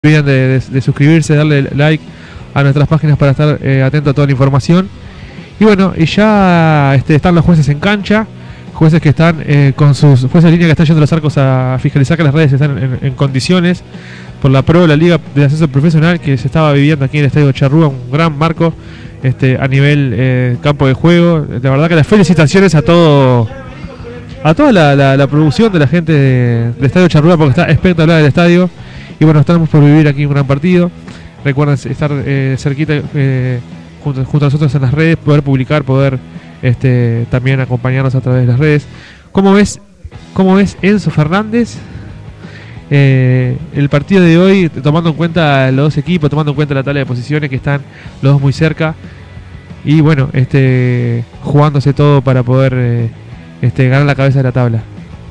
olviden de suscribirse, darle like a nuestras páginas para estar atento a toda la información. Y bueno, y ya están los jueces en cancha, jueces que están con sus jueces de línea que están yendo a los arcos a fiscalizar que las redes están en condiciones por la Pro, la Liga de Ascenso Profesional que se estaba viviendo aquí en el Estadio Charrúa, un gran marco a nivel campo de juego. La verdad que las felicitaciones a toda la producción de la gente del Estadio Charrúa, porque está espectacular el estadio. Y bueno, estamos por vivir aquí un gran partido. Recuerden estar cerquita junto a nosotros en las redes, poder publicar, poder también acompañarnos a través de las redes. ¿Cómo ves Enzo Fernández el partido de hoy, tomando en cuenta los dos equipos, tomando en cuenta la tabla de posiciones que están los dos muy cerca? Y bueno, jugándose todo para poder ganar la cabeza de la tabla.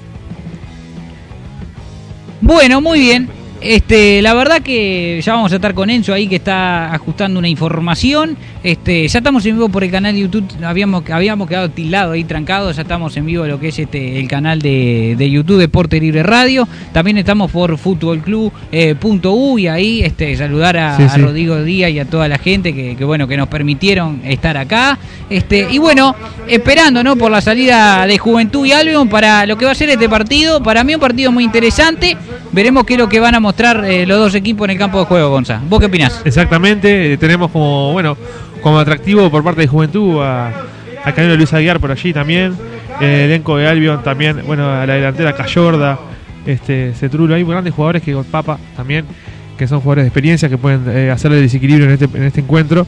Bueno, muy bien. La verdad que ya vamos a estar con Enzo ahí, que está ajustando una información. Ya estamos en vivo por el canal de YouTube. Habíamos quedado tildados ahí, trancados. Ya estamos en vivo lo que es el canal de YouTube Deporte Libre Radio. También estamos por futbolclub.u y ahí saludar a Rodrigo Díaz y a toda la gente que bueno, que nos permitieron estar acá. Y bueno, esperando, ¿no?, por la salida de Juventud y Albion para lo que va a ser este partido. Para mí un partido muy interesante. Veremos qué es lo que van a mostrar los dos equipos en el campo de juego, Gonza. ¿Vos qué opinás? Exactamente, tenemos como atractivo por parte de Juventud a Canelo Luis Aguiar por allí también. El elenco de Albion también, bueno, a la delantera Cayorda, Cetrulo. Hay grandes jugadores que con Papa también, que son jugadores de experiencia que pueden hacer el desequilibrio en este encuentro.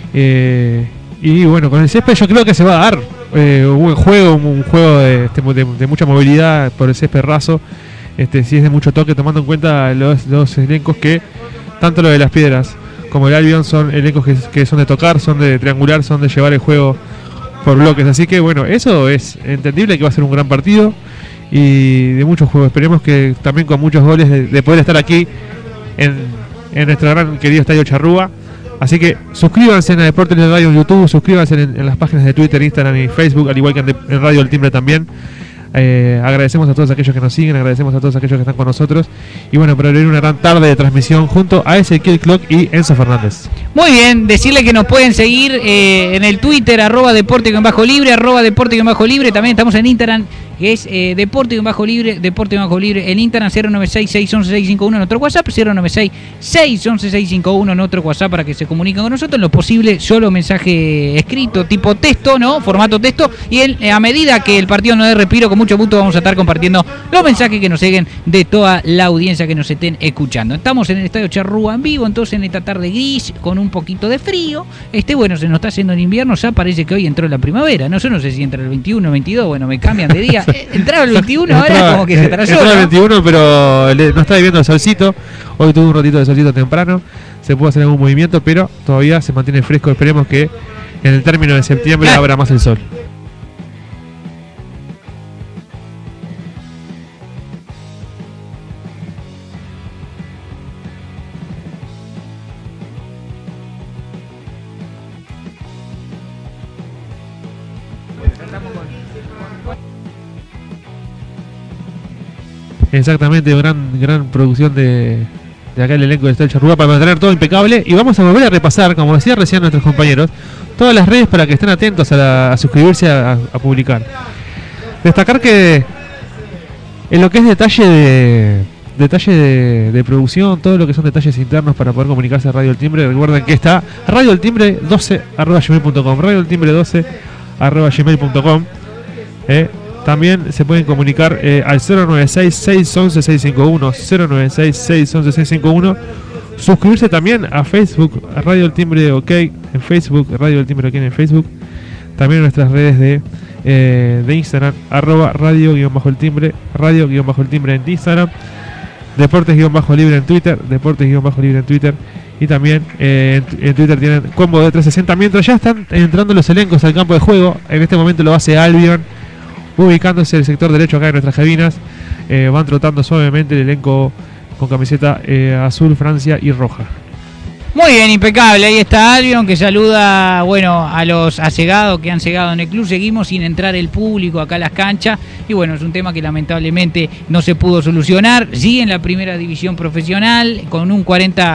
Y bueno, con el césped yo creo que se va a dar un buen juego, un juego de mucha movilidad por el césped raso. Si es de mucho toque, tomando en cuenta los elencos que, tanto lo de las piedras como el Albion, son elencos que son de tocar, son de triangular, son de llevar el juego por bloques. Así que bueno, eso es entendible, que va a ser un gran partido y de muchos juegos. Esperemos que también con muchos goles de poder estar aquí en nuestro gran querido Estadio Charrúa. Así que suscríbanse a Deportes de Radio en YouTube, suscríbanse en las páginas de Twitter, Instagram y Facebook, al igual que en Radio El Timbre también. Agradecemos a todos aquellos que nos siguen, agradecemos a todos aquellos que están con nosotros. Y bueno, para abrir una gran tarde de transmisión junto a Ezequiel Clock y Enzo Fernández. Muy bien, decirle que nos pueden seguir en el Twitter, @deporte_libre, @deporte_libre. También estamos en Instagram, que es Deporte_libre, Deporte_libre. En Instagram 096-611-651, nuestro WhatsApp 096-611-651, nuestro WhatsApp, para que se comuniquen con nosotros. En lo posible, solo mensaje escrito, tipo texto, ¿no? Formato texto. Y a medida que el partido no dé respiro, con mucho gusto vamos a estar compartiendo los mensajes que nos lleguen de toda la audiencia que nos estén escuchando. Estamos en el Estadio Charrúa en vivo, entonces en esta tarde gris, con un poquito de frío. Bueno, se nos está haciendo el invierno, ya parece que hoy entró la primavera. No, yo no sé si entra el 21 o el 22, bueno, me cambian de día. Entraba el 21, ahora como que se atrasó. Entraba el 21, pero no está viviendo el solcito. Hoy tuvo un ratito de solcito temprano. Se pudo hacer algún movimiento, pero todavía se mantiene fresco. Esperemos que en el término de septiembre abra más el sol. Exactamente, gran producción de acá el elenco de Estadio Charrúa para mantener todo impecable. Y vamos a volver a repasar, como decía recién nuestros compañeros, todas las redes para que estén atentos a suscribirse, a publicar. Destacar que en lo que es detalle de producción, todo lo que son detalles internos para poder comunicarse a Radio El Timbre, recuerden que está radioeltimbre12@gmail.com, radioeltimbre12@gmail.com. También se pueden comunicar al 096-611-651, 096-611-651. Suscribirse también a Facebook, a Radio El Timbre OK en Facebook, Radio El Timbre OK en Facebook. También en nuestras redes de Instagram, @radio_el timbre, radio_el timbre en Instagram, Deportes_libre en Twitter, Deportes_libre en Twitter. Y también en Twitter tienen combo de 360. Mientras ya están entrando los elencos al campo de juego, en este momento lo hace Albion, ubicándose en el sector derecho acá de nuestras cabinas. Van trotando suavemente el elenco con camiseta azul, Francia y roja. Muy bien, impecable. Ahí está Albion, que saluda, bueno, a los allegados que han llegado en el club. Seguimos sin entrar el público acá a las canchas. Y bueno, es un tema que lamentablemente no se pudo solucionar. Sí, en la primera división profesional, con un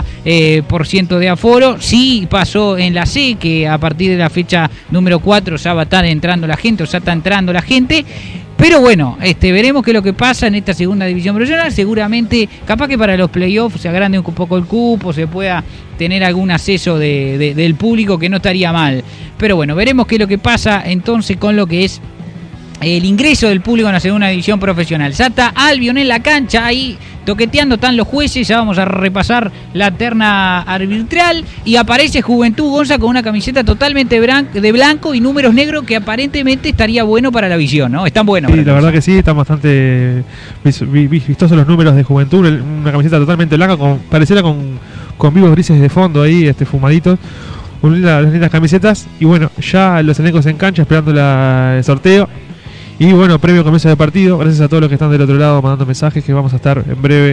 40% de aforo. Sí, pasó en la C, que a partir de la fecha número 4 ya va a estar entrando la gente, o ya está entrando la gente. Pero bueno, veremos qué es lo que pasa en esta segunda división profesional. Seguramente, capaz que para los playoffs se agrande un poco el cupo, se pueda tener algún acceso del público, que no estaría mal. Pero bueno, veremos qué es lo que pasa entonces con lo que es el ingreso del público en la segunda división profesional. Ya está Albion en la cancha, ahí toqueteando están los jueces. Ya vamos a repasar la terna arbitral. Y aparece Juventud, Gonza, con una camiseta totalmente de blanco y números negros, que aparentemente estaría bueno para la visión, ¿no? Están buenos. Sí, la verdad que sí, están bastante vistosos los números de Juventud. Una camiseta totalmente blanca, pareciera con vivos grises de fondo ahí, fumaditos. Las lindas camisetas. Y bueno, ya los elencos en cancha esperando el sorteo. Y bueno, previo comienzo del partido, gracias a todos los que están del otro lado mandando mensajes, que vamos a estar en breve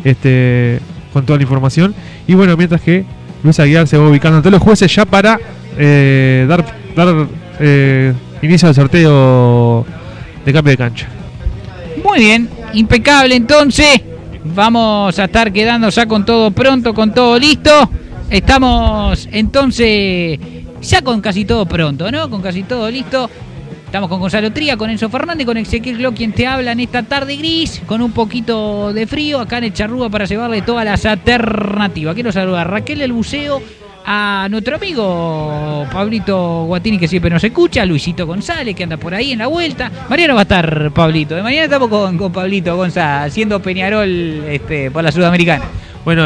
con toda la información. Y bueno, mientras que Luis Aguiar se va ubicando ante los jueces ya para dar inicio al sorteo de cambio de cancha. Muy bien, impecable entonces. Vamos a estar quedando ya con todo pronto, con todo listo. Estamos entonces ya con casi todo pronto, ¿no? Con casi todo listo. Estamos con Gonzalo Tría, con Enzo Fernández, con Ezequiel Glock, quien te habla en esta tarde gris, con un poquito de frío, acá en el Charrúa, para llevarle todas las alternativas. Quiero saludar a Raquel del Buceo, a nuestro amigo Pablito Guatini, que siempre nos escucha, a Luisito González, que anda por ahí en la vuelta. Mañana va a estar Pablito, de mañana estamos con Pablito González, haciendo Peñarol por la Sudamericana. Bueno,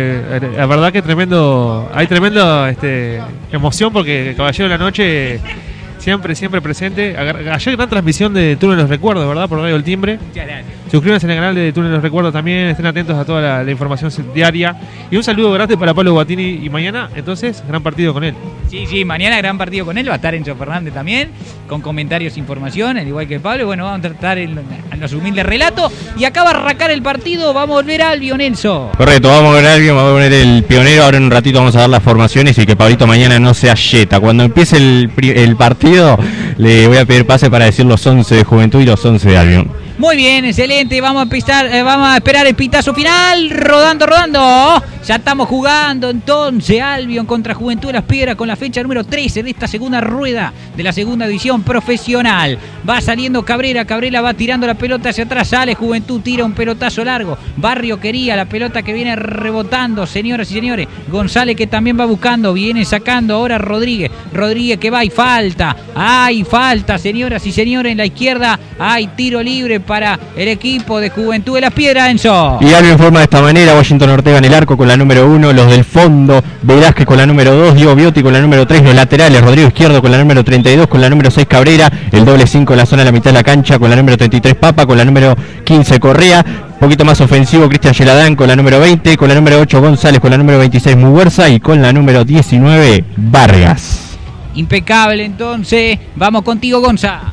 la verdad que hay tremenda emoción, porque Caballero de la Noche siempre presente. Ayer gran transmisión de Túnel de los Recuerdos, ¿verdad? Por Radio El Timbre. Suscríbanse en el canal de Túnel de los Recuerdos también, estén atentos a toda la información diaria. Y un saludo grande para Pablo Guatini. Y mañana, entonces, gran partido con él. Sí, mañana gran partido con él. Va a estar Enzo Fernández también, con comentarios e información, al igual que Pablo. Bueno, vamos a tratar en los humildes relatos. Y acaba de arrancar el partido. Vamos a volver a Albion, Enzo. Correcto, vamos a ver a Albion, vamos a poner el pionero. Ahora en un ratito vamos a dar las formaciones y que Pablito mañana no sea yeta. Cuando empiece el partido, le voy a pedir pase para decir los 11 de Juventud y los 11 de Albion. Muy bien, excelente. Vamos a esperar el pitazo final. Rodando. Ya estamos jugando entonces Albion contra Juventud de Las Piedras, con la fecha número 13 de esta segunda rueda de la segunda división profesional. Va saliendo Cabrera va tirando la pelota hacia atrás, sale Juventud, tira un pelotazo largo. Barrio quería la pelota que viene rebotando, señoras y señores. González, que también va buscando, viene sacando ahora Rodríguez que va, y falta. Hay falta, señoras y señores, en la izquierda. Hay tiro libre para el equipo de Juventud de Las Piedras, Enzo. Y Albion forma de esta manera: Washington Ortega en el arco con la número 1, los del fondo, Velázquez con la número 2, Diego Biotti con la número 3, los laterales, Rodrigo Izquierdo con la número 32, con la número 6 Cabrera, el doble 5 en la zona de la mitad de la cancha con la número 33 Papa, con la número 15 Correa, un poquito más ofensivo Cristian Yeladán con la número 20, con la número 8 González, con la número 26 Muguerza y con la número 19 Vargas. Impecable entonces, vamos contigo, Gonza.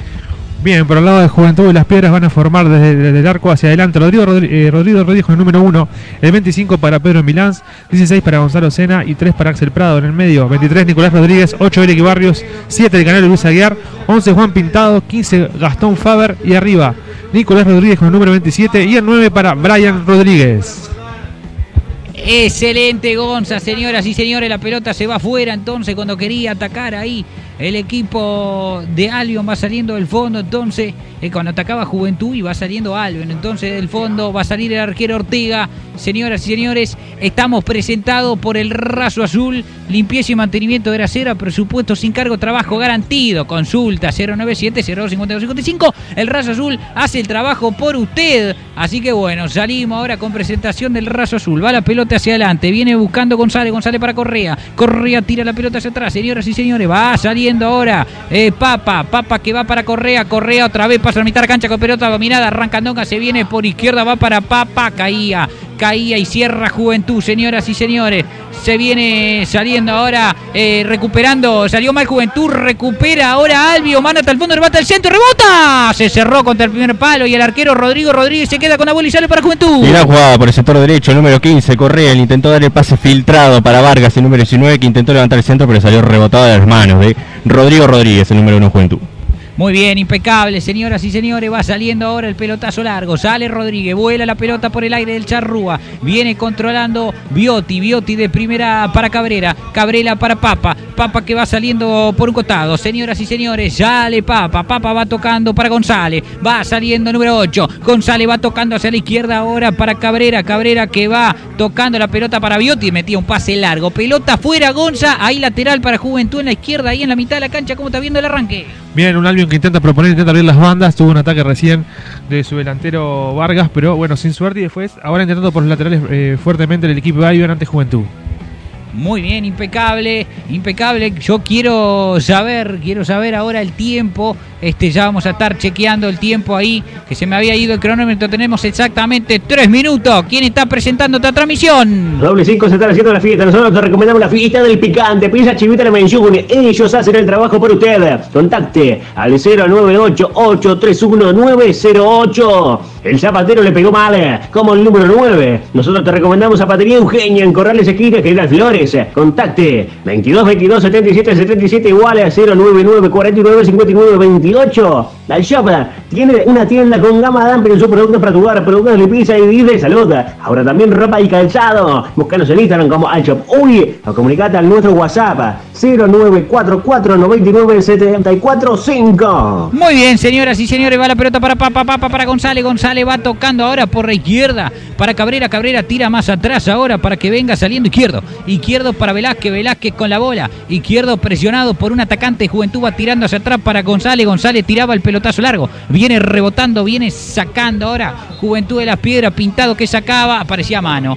Bien, por el lado de Juventud de Las Piedras van a formar desde el arco hacia adelante Rodrigo Rodríguez con el número 1, el 25 para Pedro Milán, 16 para Gonzalo Sena y 3 para Axel Prado. En el medio, 23 Nicolás Rodríguez, 8 Eric Barrios, 7 el Canario Luis Aguiar, 11 Juan Pintado, 15 Gastón Faber y arriba Nicolás Rodríguez con el número 27 y el 9 para Brian Rodríguez. Excelente, Gonza, señoras y señores. La pelota se va afuera entonces cuando quería atacar ahí el equipo de Albion. Va saliendo del fondo entonces, cuando atacaba Juventud, y va saliendo Albion. Entonces del fondo va a salir el arquero Ortega. Señoras y señores, estamos presentados por el Raso Azul. Limpieza y mantenimiento de grasera, presupuesto sin cargo, trabajo garantido. Consulta 097-025255. El Raso Azul hace el trabajo por usted. Así que bueno, salimos ahora con presentación del Raso Azul. Va la pelota hacia adelante, viene buscando González para Correa. Correa tira la pelota hacia atrás, señoras y señores. Va saliendo ahora Papa que va para Correa otra vez pasa a la mitad de la cancha con pelota dominada. Arranca Ndonga, se viene por izquierda, va para Papa, caía y cierra Juventud, señoras y señores. Se viene saliendo ahora, recuperando. Salió mal Juventud, recupera ahora Albio. Manda hasta el fondo, rebata el centro, rebota. Se cerró contra el primer palo y el arquero Rodrigo Rodríguez se queda con la bola y sale para Juventud. Y la jugada por el sector derecho, el número 15, Correa. Le intentó dar el pase filtrado para Vargas, el número 19, que intentó levantar el centro, pero salió rebotado de las manos de Rodrigo Rodríguez, el número 1 Juventud. Muy bien, impecable, señoras y señores. Va saliendo ahora el pelotazo largo. Sale Rodríguez, vuela la pelota por el aire del Charrúa. Viene controlando Viotti. Viotti de primera para Cabrera. Cabrera para Papa. Papa que va saliendo por un costado. Señoras y señores, sale Papa. Papa va tocando para González. Va saliendo número 8. González va tocando hacia la izquierda ahora para Cabrera. Cabrera que va tocando la pelota para Viotti. Metía un pase largo. Pelota fuera, Gonza. Ahí lateral para Juventud en la izquierda. Ahí en la mitad de la cancha. ¿Cómo está viendo el arranque? Bien, un Albion que intenta proponer, intenta abrir las bandas. Tuvo un ataque recién de su delantero Vargas, pero bueno, sin suerte. Y después, ahora intentando por los laterales fuertemente el equipo de Albion ante Juventud. Muy bien, impecable, impecable. Yo quiero saber ahora el tiempo. Ya vamos a estar chequeando el tiempo ahí, que se me había ido el cronómetro. Tenemos exactamente 3 minutos. ¿Quién está presentando esta transmisión? Doble 5 se está haciendo la fiesta. Nosotros te recomendamos la fiesta del picante. Pisa Chivita la mención. Ellos hacen el trabajo por usted. Contacte al 098-831-908. El zapatero le pegó mal, como el número 9. Nosotros te recomendamos Zapatería Eugenia en Corrales Esquina, General Flores. Contacte 22 22 77 77 igual a 099 49 59 28. La Shop tiene una tienda con gama amplia en sus productos para tu hogar, productos de limpieza y de salud. Ahora también ropa y calzado. Búscanos en Instagram como iShop Uy o comunicate al nuestro WhatsApp 0944 99 745. Muy bien, señoras y señores, va la pelota para González. González va tocando ahora por la izquierda para Cabrera. Cabrera tira más atrás ahora para que venga saliendo izquierdo para Velázquez. Velázquez con la bola. Izquierdo presionado por un atacante. Juventud va tirando hacia atrás para González. González tiraba el pelotazo largo. Viene rebotando, viene sacando ahora Juventud de las Piedras. Pintado que sacaba. Parecía mano.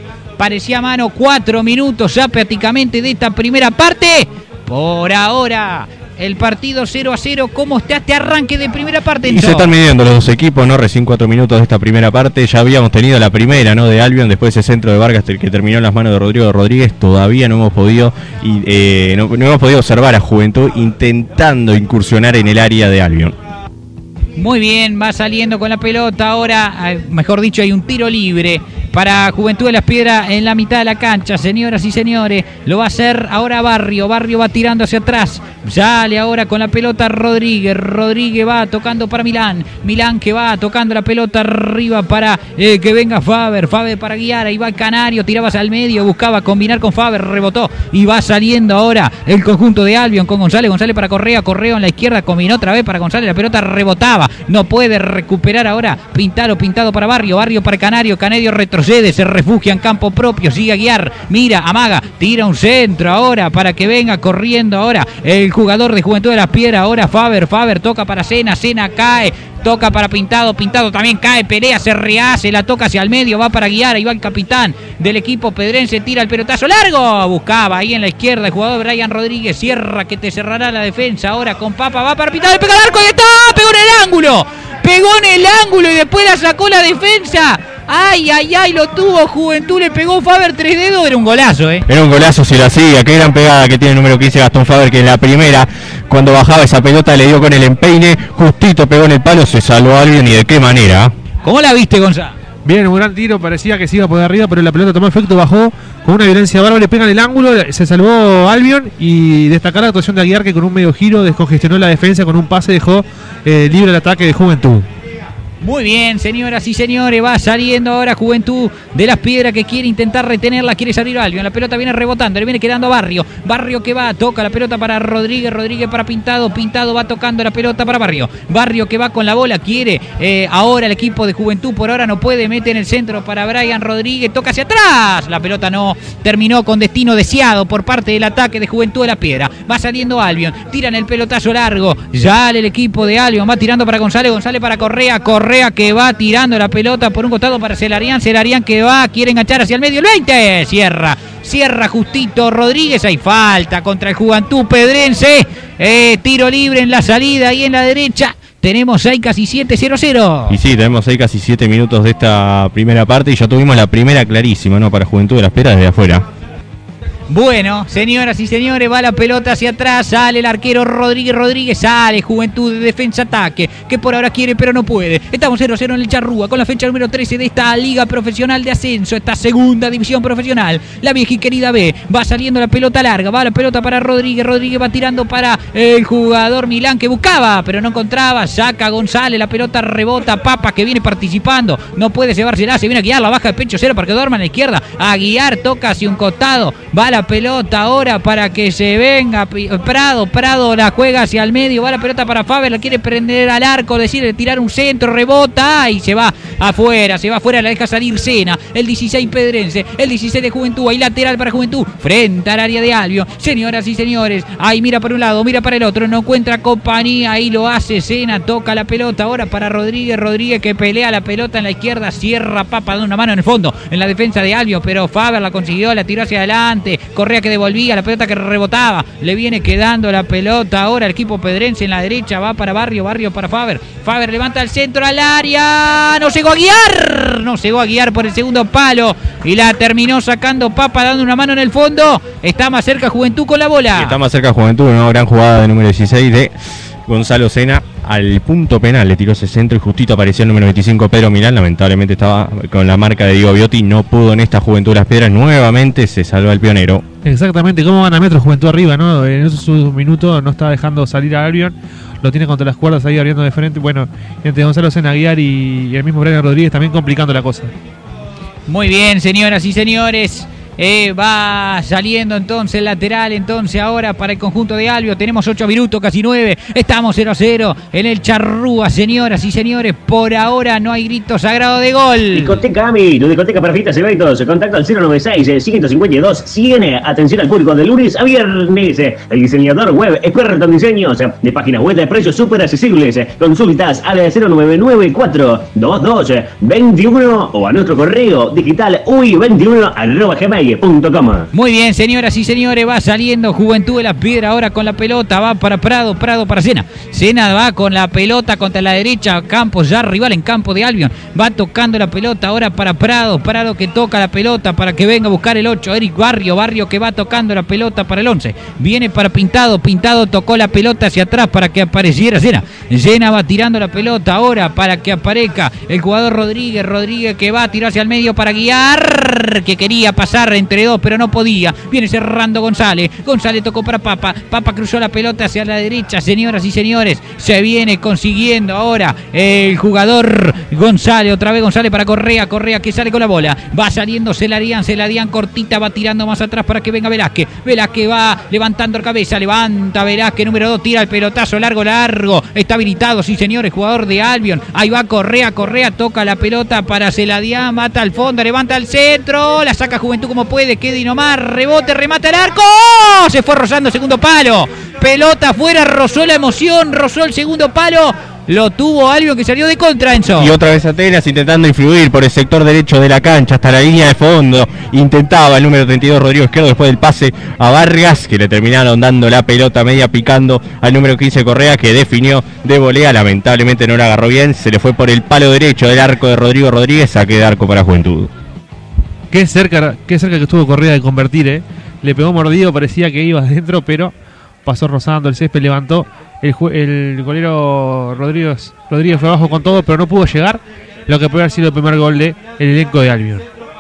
4 minutos ya prácticamente de esta primera parte. Por ahora el partido 0-0. ¿Cómo está este arranque de primera parte? Y se están midiendo los dos equipos, ¿no? Recién 4 minutos de esta primera parte. Ya habíamos tenido la primera, ¿no? De Albion, después ese centro de Vargas que terminó en las manos de Rodrigo Rodríguez. Todavía no hemos podido no hemos podido observar a Juventud intentando incursionar en el área de Albion. Muy bien, va saliendo con la pelota ahora, mejor dicho, hay un tiro libre para Juventud de las Piedras en la mitad de la cancha, señoras y señores. Lo va a hacer ahora Barrio. Barrio va tirando hacia atrás. Sale ahora con la pelota Rodríguez. Rodríguez va tocando para Milán. Milán que va tocando la pelota arriba para que venga Faber. Faber para guiar. Ahí va el Canario. Tiraba hacia el medio. Buscaba combinar con Faber. Rebotó. Y va saliendo ahora el conjunto de Albion con González. González para Correa. Correa en la izquierda. Combinó otra vez para González. La pelota rebotaba. No puede recuperar ahora. Pintado para Barrio. Barrio para Canario. Canario retrocede. Se refugia en campo propio. Sigue a guiar. Mira, amaga. Tira un centro ahora para que venga corriendo ahora el jugador de Juventud de las Piedras. Ahora Faber. Faber toca para Sena. Sena cae. Toca para Pintado. Pintado también cae. Pelea. Se rehace. La toca hacia el medio. Va para guiar. Ahí va el capitán del equipo pedrense. Tira el pelotazo largo. Buscaba ahí en la izquierda el jugador Brian Rodríguez. Cierra que te cerrará la defensa. Ahora con Papa. Va para Pintado. Le pega el arco. Ahí está. Pegó en el ángulo. Pegó en el ángulo y después la sacó la defensa. Ay, lo tuvo Juventud, le pegó Faber 3 dedos, era un golazo, Era un golazo si lo hacía, qué gran pegada que tiene el número 15 Gastón Faber, que en la primera, cuando bajaba esa pelota, le dio con el empeine, justito pegó en el palo, se salvó a alguien y de qué manera. ¿Cómo la viste, Gonzalo? Bien, un gran tiro, parecía que se iba por arriba, pero la pelota tomó efecto, bajó con una violencia bárbara, le pega en el ángulo, se salvó Albion y destacar la actuación de Aguiar, que con un medio giro descongestionó la defensa, con un pase dejó libre el ataque de Juventud. Muy bien, señoras y señores, va saliendo ahora Juventud de las Piedras que quiere intentar retenerla, quiere salir Albion, la pelota viene rebotando, le viene quedando a Barrio, Barrio que va, toca la pelota para Rodríguez, Rodríguez para Pintado, Pintado va tocando la pelota para Barrio, Barrio que va con la bola, quiere ahora el equipo de Juventud, por ahora no puede, mete en el centro para Brian Rodríguez, toca hacia atrás, la pelota no terminó con destino deseado por parte del ataque de Juventud de las Piedras, va saliendo Albion, tiran el pelotazo largo, ya el equipo de Albion va tirando para González, González para Correa, Correa que va tirando la pelota por un costado para Celarián que va, quiere enganchar hacia el medio, el 20, cierra justito Rodríguez, hay falta contra el Juventud Pedrense, tiro libre en la salida y en la derecha. Tenemos ahí casi 7-0-0. Y sí, tenemos ahí casi 7 minutos de esta primera parte y ya tuvimos la primera clarísima, ¿no? Para Juventud de las Piedras desde afuera. Bueno, señoras y señores, va la pelota hacia atrás, sale el arquero Rodríguez, sale Juventud de defensa-ataque, que por ahora quiere pero no puede. Estamos 0-0 en el Charrúa, con la fecha número 13 de esta Liga Profesional de Ascenso, esta segunda división profesional, la vieja y querida B. Va saliendo la pelota larga, va la pelota para Rodríguez va tirando para el jugador Milán, que buscaba, pero no encontraba, saca González, la pelota rebota, Papa, que viene participando, no puede llevársela, se viene a guiar, la baja de pecho cero para que duerma a la izquierda, a guiar, toca hacia un costado, va la pelota ahora para que se venga Prado la juega hacia el medio, va la pelota para Faber, la quiere prender al arco, decide tirar un centro, rebota y se va afuera, la deja salir Sena, el 16 pedrense, el 16 de Juventud, ahí lateral para Juventud, frente al área de Albion, señoras y señores, ahí mira para un lado, mira para el otro, no encuentra compañía, ahí lo hace Sena, toca la pelota ahora para Rodríguez que pelea la pelota en la izquierda, cierra Papa, da una mano en el fondo, en la defensa de Albion, pero Faber la consiguió, la tiró hacia adelante, Correa que devolvía, la pelota que rebotaba, le viene quedando la pelota ahora el equipo pedrense en la derecha, va para Barrio para Faber levanta el centro al área, no llegó a guiar por el segundo palo y la terminó sacando Papa dando una mano en el fondo, está más cerca Juventud con la bola. Está más cerca Juventud, una gran jugada de número 16 de Gonzalo Sena al punto penal, le tiró ese centro y justito apareció el número 25 Pedro Milán, lamentablemente estaba con la marca de Diego Biotti, no pudo en esta Juventud de las Piedras, nuevamente se salva el pionero. Exactamente, cómo van a metro Juventud arriba, ¿no? En esos minutos no está dejando salir a Albion, lo tiene contra las cuerdas ahí abriendo de frente, bueno, entre Gonzalo Sena, Aguiar y el mismo Brian Rodríguez también complicando la cosa. Muy bien, señoras y señores. Va saliendo entonces el lateral, entonces ahora para el conjunto de Albion, tenemos 8 minutos, casi 9, estamos 0-0 en el Charrúa, señoras y señores, por ahora no hay grito sagrado de gol. Discoteca AMI, tu discoteca para fiestas y eventos, contacto al 096-152-100, atención al público de lunes a viernes, el diseñador web experto en diseños, de páginas web de precios súper accesibles, consultas al 0994-22-21 o a nuestro correo digital ui21@gmail.com. Muy bien, señoras y señores, va saliendo Juventud de las Piedras ahora con la pelota, va para Prado para Sena va con la pelota contra la derecha, Campos ya rival en campo de Albion, va tocando la pelota ahora para Prado que toca la pelota para que venga a buscar el 8, Eric Barrio que va tocando la pelota para el 11, viene para Pintado tocó la pelota hacia atrás para que apareciera Sena va tirando la pelota ahora para que aparezca el jugador Rodríguez que va a tirar hacia el medio para guiar, que quería pasar entre dos pero no podía, viene cerrando González tocó para Papa cruzó la pelota hacia la derecha, señoras y señores, se viene consiguiendo ahora el jugador González, otra vez González para Correa que sale con la bola, va saliendo Celadián cortita, va tirando más atrás para que venga Velázquez va levantando la cabeza, levanta Velázquez, número 2, tira el pelotazo largo, está habilitado, sí señores, jugador de Albion, ahí va Correa toca la pelota para Celadián, mata al fondo, levanta al centro, la saca Juventud como puede, queda y nomás, rebote, remata el arco, ¡oh! Se fue rozando el segundo palo, pelota afuera, rozó la emoción, rozó el segundo palo, lo tuvo Albion que salió de contra, Enzo. Y otra vez Atenas intentando influir por el sector derecho de la cancha hasta la línea de fondo, intentaba el número 32 Rodrigo Izquierdo después del pase a Vargas, que le terminaron dando la pelota media picando al número 15 Correa, que definió de volea, lamentablemente no la agarró bien, se le fue por el palo derecho del arco de Rodrigo Rodríguez, saque de arco para Juventud. Qué cerca que estuvo Correa de convertir, le pegó mordido, parecía que iba adentro, pero pasó rozando el césped, levantó el golero Rodríguez fue abajo con todo, pero no pudo llegar, lo que puede haber sido el primer gol del elenco de Albion.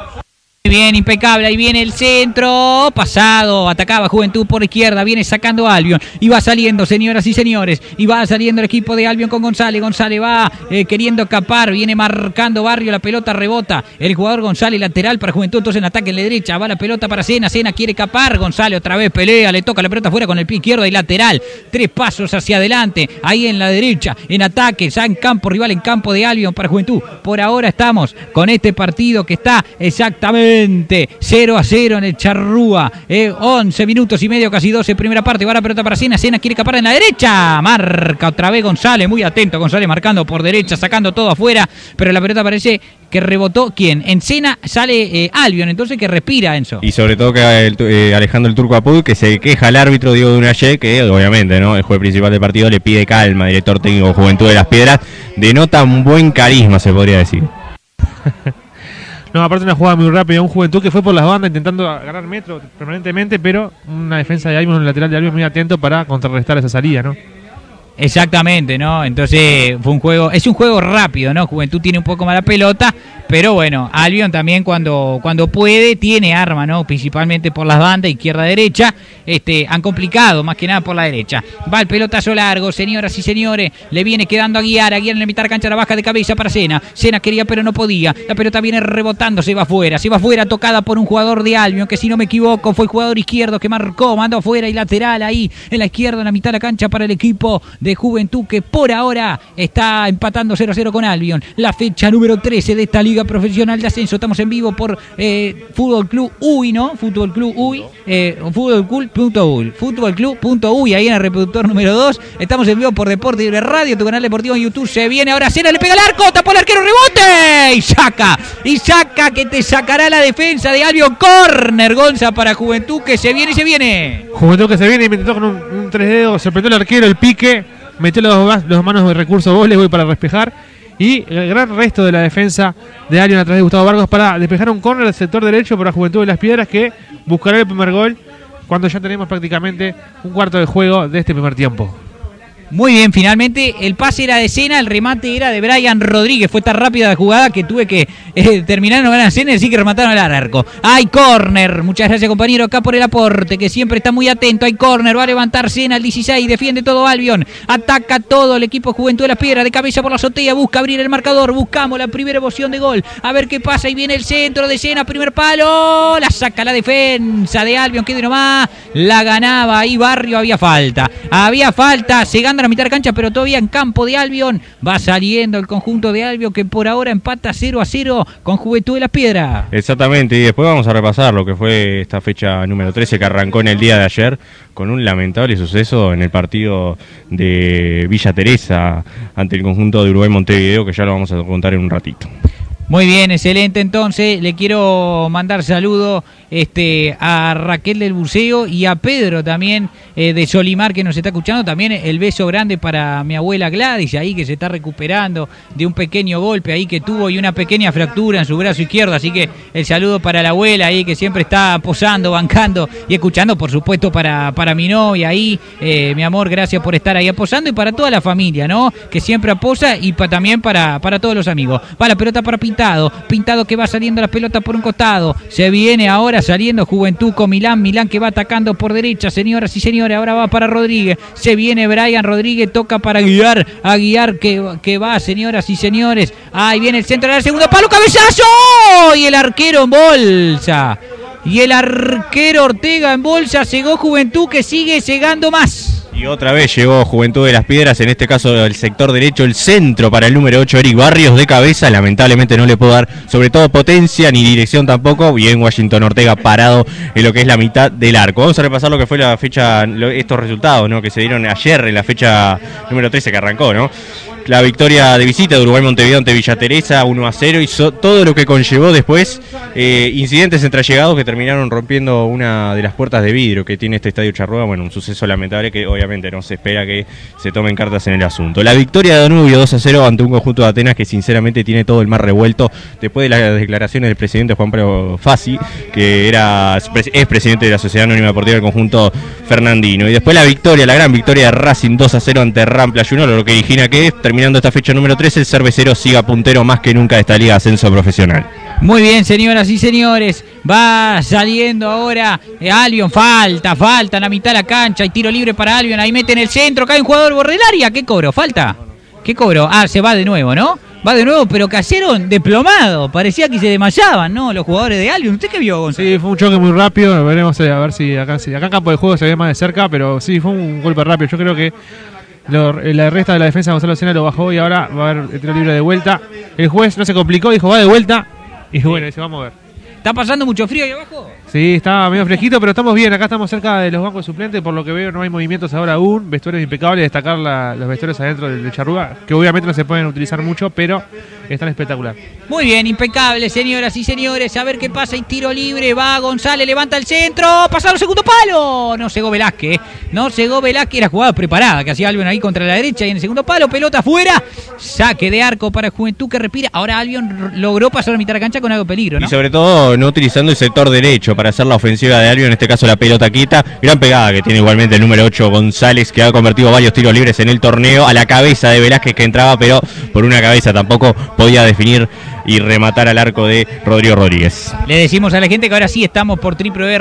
Bien, impecable, ahí viene el centro, pasado, atacaba Juventud por izquierda, viene sacando a Albion, y va saliendo, señoras y señores, y va saliendo el equipo de Albion con González va queriendo escapar, viene marcando Barrio, la pelota rebota, el jugador González lateral para Juventud, entonces en ataque en la derecha, va la pelota para Sena quiere escapar, González otra vez pelea, le toca la pelota afuera con el pie izquierdo y lateral, 3 pasos hacia adelante, ahí en la derecha, en ataque, ya en campo rival, en campo de Albion para Juventud, por ahora estamos con este partido que está exactamente 0-0 en el Charrúa, 11 minutos y medio, casi 12, primera parte, va la pelota para Sena quiere escapar en la derecha, marca otra vez González, muy atento González marcando por derecha, sacando todo afuera, pero la pelota parece que rebotó, ¿quién? En Sena sale Albion, entonces que respira, Enzo. Y sobre todo que Alejandro el Turco Apud, que se queja al árbitro Diego Dunayé, que obviamente, ¿no?, el juez principal del partido, le pide calma, director técnico Juventud de las Piedras, denota un buen carisma, se podría decir. No, aparte una jugada muy rápida, un Juventud que fue por las bandas intentando agarrar metro permanentemente, pero una defensa de Albion, un lateral de Albion muy atento para contrarrestar esa salida, ¿no? Exactamente, ¿no? Entonces es un juego rápido, ¿no? Juventud tiene un poco más la pelota, pero bueno, Albion también cuando puede tiene arma, ¿no? Principalmente por las bandas, izquierda-derecha, han complicado más que nada por la derecha. Va el pelotazo largo, señoras y señores, le viene quedando a Guiar en la mitad de cancha, la baja de cabeza para Sena. Sena quería pero no podía, la pelota viene rebotando, se va afuera, tocada por un jugador de Albion, que si no me equivoco fue el jugador izquierdo que marcó, mandó afuera y lateral ahí, en la izquierda, en la mitad de la cancha para el equipo de Juventud, que por ahora está empatando 0-0 con Albion. La fecha número 13 de esta liga profesional de ascenso. Estamos en vivo por Fútbol Club UI, ¿no? Fútbol Club UI, Fútbolclub.uy, ahí en el reproductor número 2. Estamos en vivo por Deporte Libre Radio, tu canal deportivo en YouTube. Se viene ahora Sena, le pega el arco, tapó el arquero, rebote y saca que te sacará la defensa de Albion. Corner, Gonza, para Juventud, que se viene. Juventud que se viene y me intentó con un tres dedos, se apretó el arquero, el pique, metió los manos de recurso voy para despejar, y el gran resto de la defensa de Albion a través de Gustavo Vargas para despejar un córner del sector derecho para Juventud de las Piedras, que buscará el primer gol cuando ya tenemos prácticamente un cuarto de juego de este primer tiempo. Muy bien, finalmente el pase era de Sena, el remate era de Brian Rodríguez. Fue tan rápida la jugada que tuve que terminar no ganar Sena, así que remataron al arco. Hay córner, muchas gracias compañero acá por el aporte, que siempre está muy atento. Hay córner, va a levantar Sena al 16, defiende todo Albion, ataca todo el equipo Juventud de las Piedras, de cabeza por la azotea, busca abrir el marcador, buscamos la primera opción de gol, a ver qué pasa, y viene el centro de Sena, primer palo, la saca la defensa de Albion, quede nomás, la ganaba ahí Barrio, había falta, se gana a la mitad de cancha, pero todavía en campo de Albion. Va saliendo el conjunto de Albion, que por ahora empata 0-0 con Juventud de las Piedras. Exactamente, y después vamos a repasar lo que fue esta fecha número 13 que arrancó en el día de ayer con un lamentable suceso en el partido de Villa Teresa ante el conjunto de Uruguay Montevideo, que ya lo vamos a contar en un ratito. Muy bien, excelente. Entonces le quiero mandar saludo a Raquel del Buceo y a Pedro también de Solimar, que nos está escuchando. También el beso grande para mi abuela Gladys, ahí que se está recuperando de un pequeño golpe ahí que tuvo y una pequeña fractura en su brazo izquierdo. Así que el saludo para la abuela ahí, que siempre está posando, bancando y escuchando. Por supuesto para mi novia ahí, mi amor, gracias por estar ahí aposando, y para toda la familia, ¿no? Que siempre aposa, y también para todos los amigos. Va la pelota para Pintado que va saliendo la pelota por un costado. Se viene ahora saliendo Juventud con Milán que va atacando por derecha, señoras y señores. Ahora va para Rodríguez. Se viene Brian Rodríguez, toca para Guiar que va, señoras y señores. Ahí viene el centro del segundo palo, cabezazo. Y el arquero en bolsa. Y el arquero Ortega en bolsa. Cegó Juventud, que sigue cegando más. Y otra vez llegó Juventud de las Piedras, en este caso el sector derecho, el centro para el número 8, Eric Barrios, de cabeza. Lamentablemente no le puedo dar sobre todo potencia ni dirección tampoco. Bien Washington Ortega parado en lo que es la mitad del arco. Vamos a repasar lo que fue la fecha, estos resultados, ¿no?, que se dieron ayer en la fecha número 13 que arrancó, ¿no? La victoria de visita de Uruguay Montevideo ante Villa Teresa 1-0, y todo lo que conllevó después incidentes entre allegados que terminaron rompiendo una de las puertas de vidrio que tiene este estadio Charrúa. Bueno, un suceso lamentable que obviamente no se espera que se tomen cartas en el asunto. La victoria de Danubio 2-0 ante un conjunto de Atenas que sinceramente tiene todo el mar revuelto después de las declaraciones del presidente Juan Pablo Fassi, que es presidente de la Sociedad Anónima Deportiva del conjunto fernandino. Y después la gran victoria de Racing 2-0 ante Rampla Junior, lo que origina que terminando esta fecha número 13, el cervecero siga puntero más que nunca de esta liga de ascenso profesional. Muy bien, señoras y señores, va saliendo ahora Albion, falta en la mitad de la cancha, hay tiro libre para Albion, ahí mete en el centro, cae un jugador borde del área. ¿Qué cobró? ¿Falta? ¿Qué cobró? Se va de nuevo, ¿no? Va de nuevo, pero cayeron deplomados, parecía que se desmayaban, ¿no?, los jugadores de Albion. ¿Usted qué vio, Gonzalo? Sí, fue un choque muy rápido, veremos a ver si acá en campo de juego se ve más de cerca, pero sí, fue un golpe rápido. Yo creo que la resta de la defensa de Gonzalo Sena lo bajó, y ahora va a haber el tiro libre de vuelta. El juez no se complicó, dijo va de vuelta, y bueno, se va a mover. ¿Está pasando mucho frío ahí abajo? Sí, está medio fresquito, pero estamos bien. Acá estamos cerca de los bancos suplentes, por lo que veo no hay movimientos ahora aún. Vestuarios impecables, destacar los vestuarios adentro del Charrúa, que obviamente no se pueden utilizar mucho, pero están espectacular. Muy bien, impecable, señoras y señores. A ver qué pasa, y tiro libre, va González, levanta el centro, pasado el segundo palo. No, cegó Velázquez. No llegó Velázquez, la jugada preparada que hacía Albion ahí contra la derecha y en el segundo palo, pelota afuera. Saque de arco para Juventud que respira. Ahora Albion logró pasar a mitad de la cancha con algo de peligro, ¿no? Y sobre todo no utilizando el sector derecho para hacer la ofensiva de Albion, en este caso la pelota quita. Gran pegada que tiene igualmente el número 8 González, que ha convertido varios tiros libres en el torneo, a la cabeza de Velázquez que entraba, pero por una cabeza tampoco podía definir y rematar al arco de Rodrigo Rodríguez. Le decimos a la gente que ahora sí estamos por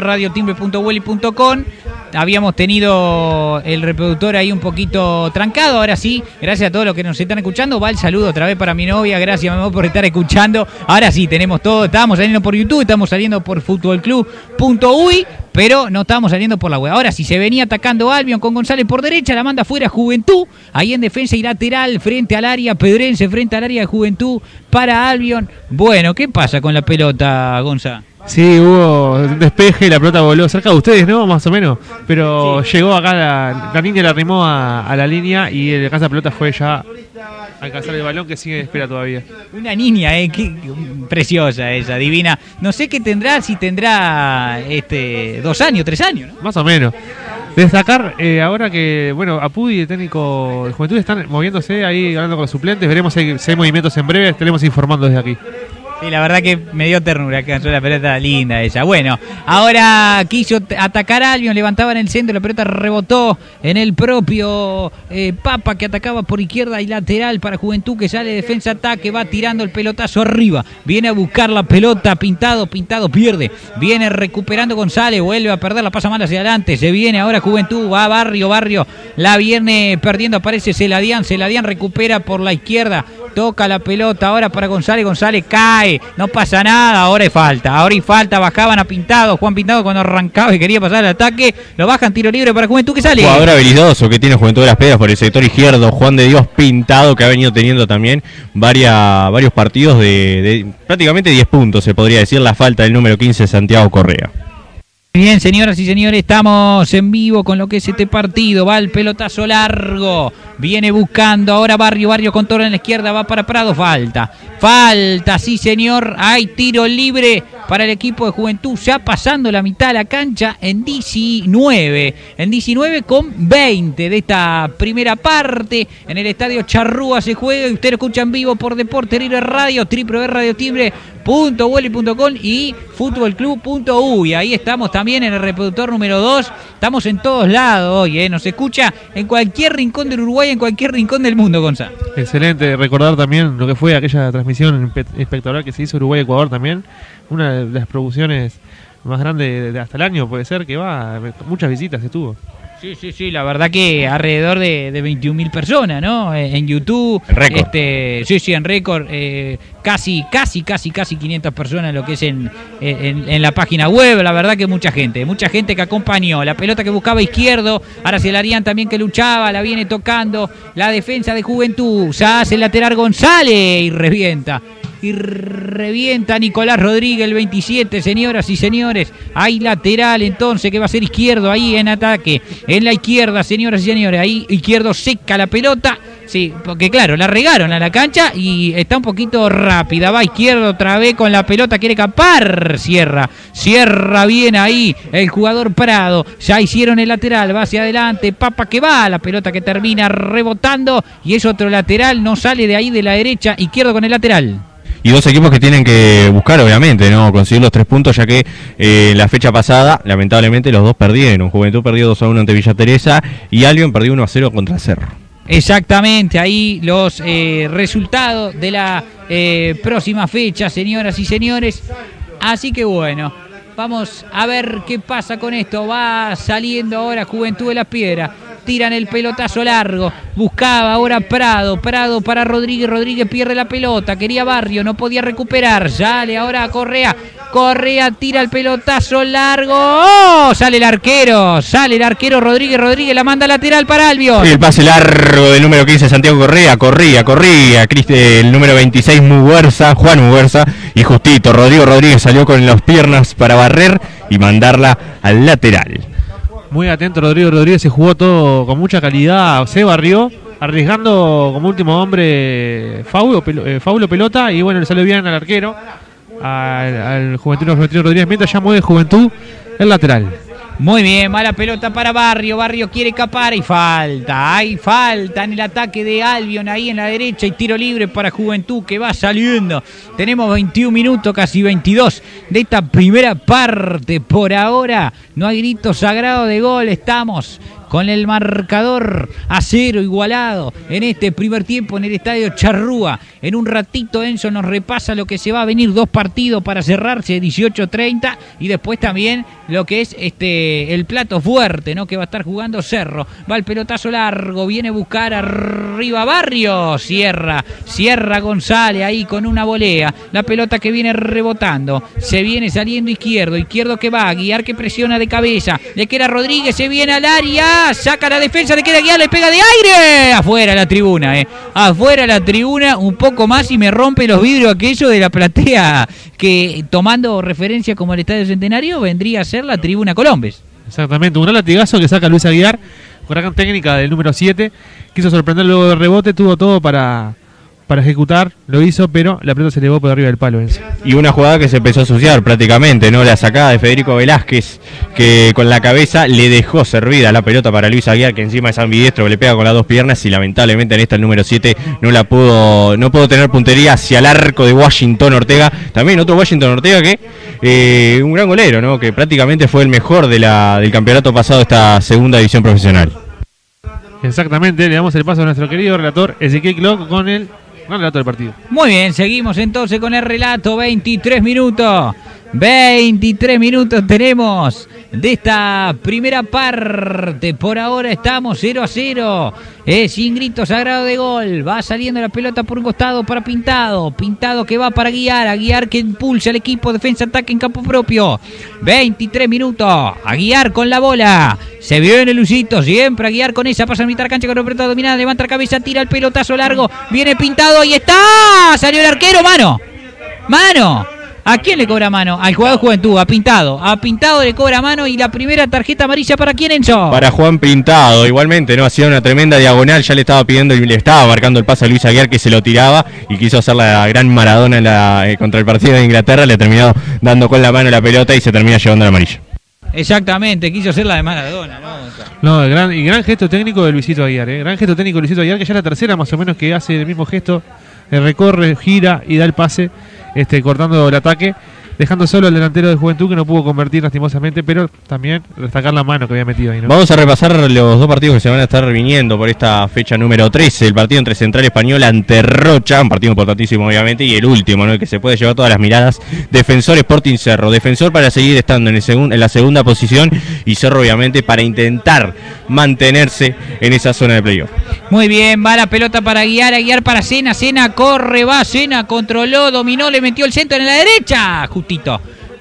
www.radiotimbre.welly.com. Habíamos tenido el reproductor ahí un poquito trancado, ahora sí, gracias a todos los que nos están escuchando. Va el saludo otra vez para mi novia, gracias mi amor por estar escuchando. Ahora sí, tenemos todo, estábamos saliendo por YouTube, estamos saliendo por futbolclub.uy, pero no estábamos saliendo por la web. Ahora sí, se venía atacando Albion con González por derecha, la manda fuera Juventud, ahí en defensa y lateral, frente al área Pedrense, frente al área de Juventud para Albion. Bueno, ¿qué pasa con la pelota, Gonza? Sí, hubo un despeje, la pelota voló cerca de ustedes, ¿no? Más o menos. Pero sí, llegó acá, la niña la arrimó a la línea y el alcanza de pelota fue ya a alcanzar el balón que sigue de espera todavía. Una niña, qué preciosa esa, divina. No sé qué tendrá, si tendrá 2 años, 3 años, ¿no? Más o menos. Destacar ahora que, bueno, Apudi y el técnico de Juventud están moviéndose ahí, hablando con los suplentes. Veremos si hay movimientos en breve, estaremos informando desde aquí. Sí, la verdad que me dio ternura, que la pelota linda ella. Bueno, ahora quiso atacar a Albion, levantaba en el centro, la pelota rebotó en el propio Papa, que atacaba por izquierda y lateral para Juventud, que sale defensa-ataque, va tirando el pelotazo arriba, viene a buscar la pelota, Pintado, pierde, viene recuperando González, vuelve a perder, la pasa mal hacia adelante, se viene ahora Juventud, va Barrio, la viene perdiendo, aparece Celadián recupera por la izquierda, toca la pelota ahora para González cae, no pasa nada, ahora hay falta, bajaban a Pintado, Juan Pintado cuando arrancaba y quería pasar al ataque, lo bajan, tiro libre para Juventud que sale. Jugador habilidoso que tiene Juventud de las Piedras por el sector izquierdo, Juan de Dios Pintado, que ha venido teniendo también varios partidos de prácticamente 10 puntos, se podría decir, la falta del número 15 Santiago Correa. Bien, señoras y señores, estamos en vivo con lo que es este partido. Va el pelotazo largo. Viene buscando ahora Barrio con Toro en la izquierda. Va para Prado. Falta, sí, señor. Hay tiro libre para el equipo de Juventud. Ya pasando la mitad de la cancha en 19. En 19 con 20 de esta primera parte. En el estadio Charrúa se juega. Y usted lo escucha en vivo por Deporte Libre Radio, www.radiotimbre.welly.com y futbolclub.uy. Ahí estamos también en el reproductor número 2. Estamos en todos lados hoy, nos escucha en cualquier rincón del Uruguay, en cualquier rincón del mundo, Gonzalo. Excelente, recordar también lo que fue aquella transmisión espectacular que se hizo Uruguay-Ecuador también. Una de las producciones más grandes de hasta el año, puede ser, que va, muchas visitas estuvo. Sí, la verdad que alrededor de 21.000 personas, ¿no? En YouTube. Récord. En récord. Casi 500 personas lo que es en la página web. La verdad que mucha gente que acompañó. La pelota que buscaba izquierdo, ahora se la harían también que luchaba, la viene tocando la defensa de Juventud. Ya hace el lateral González y revienta Nicolás Rodríguez, el 27, señoras y señores. Hay lateral entonces que va a ser izquierdo ahí en ataque. En la izquierda, señoras y señores. Ahí izquierdo seca la pelota. Sí, porque claro, la regaron a la cancha y está un poquito rápida. Va izquierdo otra vez con la pelota, quiere escapar. Cierra bien ahí el jugador Prado. Ya hicieron el lateral, va hacia adelante. Papa que va, la pelota que termina rebotando. Y es otro lateral, no sale de ahí de la derecha. Izquierdo con el lateral. Y dos equipos que tienen que buscar, obviamente, no conseguir los 3 puntos, ya que la fecha pasada, lamentablemente, los dos perdieron. Juventud perdió 2-1 ante Villa Teresa y Albion perdió 1-0 contra Cerro. Exactamente, ahí los resultados de la próxima fecha, señoras y señores. Así que bueno, vamos a ver qué pasa con esto. Va saliendo ahora Juventud de las Piedras. Tiran el pelotazo largo, buscaba ahora Prado para Rodríguez pierde la pelota, quería Barrio, no podía recuperar, sale ahora a Correa tira el pelotazo largo, ¡oh! Sale el arquero Rodríguez la manda lateral para Albion. El pase largo del número 15 Santiago Correa, corría, el número 26 Juan Muguerza, y justito, Rodrigo Rodríguez salió con las piernas para barrer y mandarla al lateral. Muy atento Rodrigo Rodríguez, se jugó todo con mucha calidad, se barrió, arriesgando como último hombre Faulo pelota, y bueno, le salió bien al arquero, al Juventino Rodríguez, mientras ya mueve Juventud el lateral. Muy bien, mala pelota para Barrio. Barrio quiere escapar y falta. Hay falta en el ataque de Albion ahí en la derecha y tiro libre para Juventud que va saliendo. Tenemos 21 minutos, casi 22 de esta primera parte. Por ahora no hay grito sagrado de gol. Estamos con el marcador a 0 igualado en este primer tiempo en el estadio Charrúa. En un ratito Enzo nos repasa lo que se va a venir, 2 partidos para cerrarse, 18:30, y después también lo que es el plato fuerte, ¿no? Que va a estar jugando Cerro. Va el pelotazo largo, viene a buscar arriba Barrio, cierra González ahí con una volea. La pelota que viene rebotando, se viene saliendo izquierdo que va, Guiar que presiona de cabeza, le queda Rodríguez, se viene al área, saca la defensa, le queda Guiar, le pega de aire, afuera la tribuna, afuera la tribuna, un poco más y me rompe los vidrios aquello de la platea, que tomando referencia como el Estadio Centenario vendría a ser la tribuna Colombes. Exactamente, un gran latigazo que saca Luis Aguiar, con gran técnica del número 7, quiso sorprender luego del rebote, tuvo todo para ejecutar, lo hizo, pero la pelota se elevó por arriba del palo. Enzo. Y una jugada que se empezó a asociar prácticamente, ¿no? La sacada de Federico Velázquez, que con la cabeza le dejó servida la pelota para Luis Aguiar, que encima es ambidiestro, que le pega con las 2 piernas y lamentablemente en esta el número 7 no pudo tener puntería hacia el arco de Washington Ortega. También otro Washington Ortega que un gran golero, ¿no? Que prácticamente fue el mejor del campeonato pasado de esta segunda división profesional. Exactamente, le damos el paso a nuestro querido relator Ezequiel Cloc con el relato del partido. Muy bien, seguimos entonces con el relato. 23 minutos. 23 minutos tenemos de esta primera parte. Por ahora estamos 0-0. Sin grito sagrado de gol. Va saliendo la pelota por un costado para Pintado. Pintado que va para Aguiar. Aguiar que impulsa al equipo. Defensa-ataque en campo propio. 23 minutos. Aguiar con la bola. Se viene Lucito. Siempre Aguiar con esa. Pasa a mitad cancha con la pelota dominada. Levanta la cabeza. Tira el pelotazo largo. Viene Pintado. Ahí está. Salió el arquero. Mano. ¿A quién le cobra mano? Al jugador de Juventud, a Pintado. A Pintado le cobra mano y la primera tarjeta amarilla ¿para quién, Enzo? Para Juan Pintado, igualmente, ¿no? Hacía una tremenda diagonal, ya le estaba pidiendo y le estaba marcando el pase a Luis Aguiar, que se lo tiraba y quiso hacer la gran Maradona contra el partido de Inglaterra, le terminó dando con la mano la pelota y se termina llevando la amarilla. Exactamente, quiso hacer la de Maradona, ¿no? No, gran gesto técnico de Luisito Aguiar, Gran gesto técnico de Luisito Aguiar, que ya es la tercera más o menos que hace el mismo gesto, recorre, gira y da el pase. Cortando el ataque, dejando solo al delantero de Juventud que no pudo convertir lastimosamente, pero también destacar la mano que había metido ahí, ¿no? Vamos a repasar los 2 partidos que se van a estar viniendo por esta fecha número 13, el partido entre Central Español ante Rocha, un partido importantísimo obviamente, y el último, ¿no? El que se puede llevar todas las miradas, Defensor Sporting Cerro. Defensor para seguir estando en la segunda posición y Cerro obviamente para intentar mantenerse en esa zona de playoff. Muy bien, va la pelota para Aguiar para Sena, corre, va Sena, controló, dominó, le metió el centro en la derecha, justito,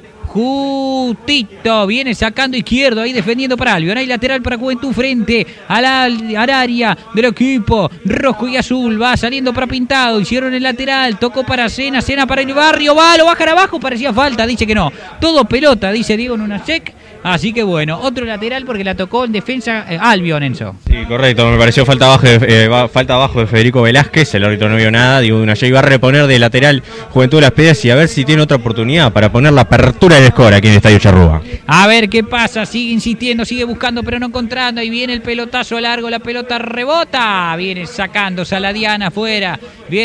viene sacando izquierdo, ahí defendiendo para Albion, hay lateral para Juventud frente al área del equipo rojo y azul, va saliendo para Pintado, hicieron el lateral, tocó para Sena para el Barrio, lo bajan abajo, parecía falta, dice que no, todo pelota, dice Diego Nunasek. Así que bueno, otro lateral porque la tocó en defensa Albion, Enzo. Sí, correcto, me pareció falta abajo de Federico Velázquez, el árbitro no vio nada, Diego Dunayé iba a reponer de lateral Juventud de Las Piedras y a ver si tiene otra oportunidad para poner la apertura del score aquí en el Estadio Charrúa. A ver qué pasa, sigue insistiendo, sigue buscando pero no encontrando, ahí viene el pelotazo largo, la pelota rebota, viene sacándose a la Diana afuera,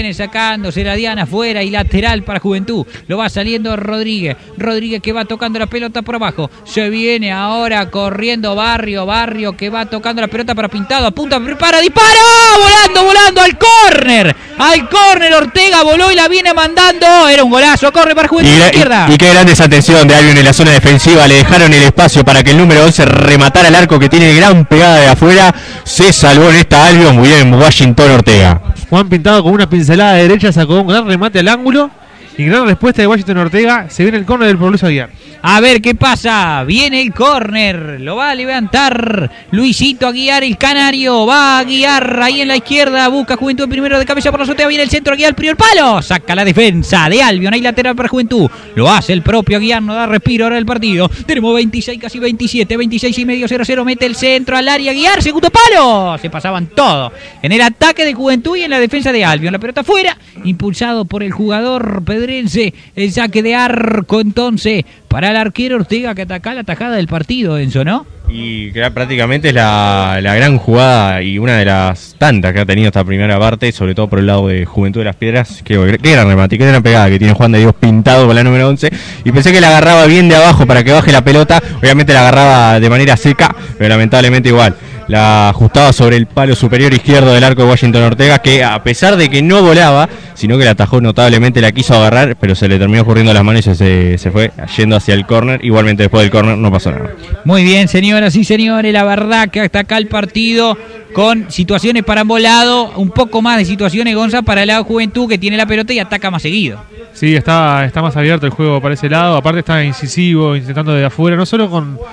y lateral para Juventud, lo va saliendo Rodríguez que va tocando la pelota por abajo, se viene ahora corriendo Barrio que va tocando la pelota para Pintado, apunta, prepara, dispara, volando al córner, Ortega voló y la viene mandando, era un golazo, corre para Juventud de la izquierda. Y qué grande esa atención de Albion en la zona defensiva, le dejaron el espacio para que el número 11 rematara el arco que tiene gran pegada de afuera, se salvó en esta Albion, muy bien Washington Ortega. Juan Pintado con una pincelada de derecha sacó un gran remate al ángulo y gran respuesta de Washington Ortega, se viene el córner del Luis Aguiar. A ver qué pasa, viene el córner, lo va a levantar Luisito Aguiar, el canario, va a Aguiar ahí en la izquierda, busca Juventud primero de cabeza por la azotea, viene el centro, Aguiar, el primer palo, saca la defensa de Albion, hay lateral para Juventud, lo hace el propio Aguiar, no da respiro ahora el partido, tenemos 26, casi 27, 26 y medio, 0-0, mete el centro al área, Aguiar, segundo palo, se pasaban todo, en el ataque de Juventud y en la defensa de Albion, la pelota afuera, impulsado por el jugador Pedro bonaerense. El saque de arco entonces para el arquero Ortega, que ataca la tajada del partido, Enzo, ¿no? Y que prácticamente es la gran jugada y una de las tantas que ha tenido esta primera parte, sobre todo por el lado de Juventud de las Piedras. Qué gran remate, qué gran pegada que tiene Juan de Dios Pintado con la número 11. Y pensé que la agarraba bien de abajo para que baje la pelota. Obviamente la agarraba de manera seca, pero lamentablemente igual la ajustaba sobre el palo superior izquierdo del arco de Washington Ortega, que a pesar de que no volaba, sino que la atajó notablemente, la quiso agarrar, pero se le terminó corriendo las manos y se fue yendo hacia el córner. Igualmente después del córner no pasó nada. Muy bien, señoras y señores, la verdad que hasta acá el partido con situaciones para ambos lados, un poco más de situaciones, Gonza, para el lado de Juventud, que tiene la pelota y ataca más seguido. Sí, está más abierto el juego para ese lado, aparte está incisivo, intentando de afuera, no solo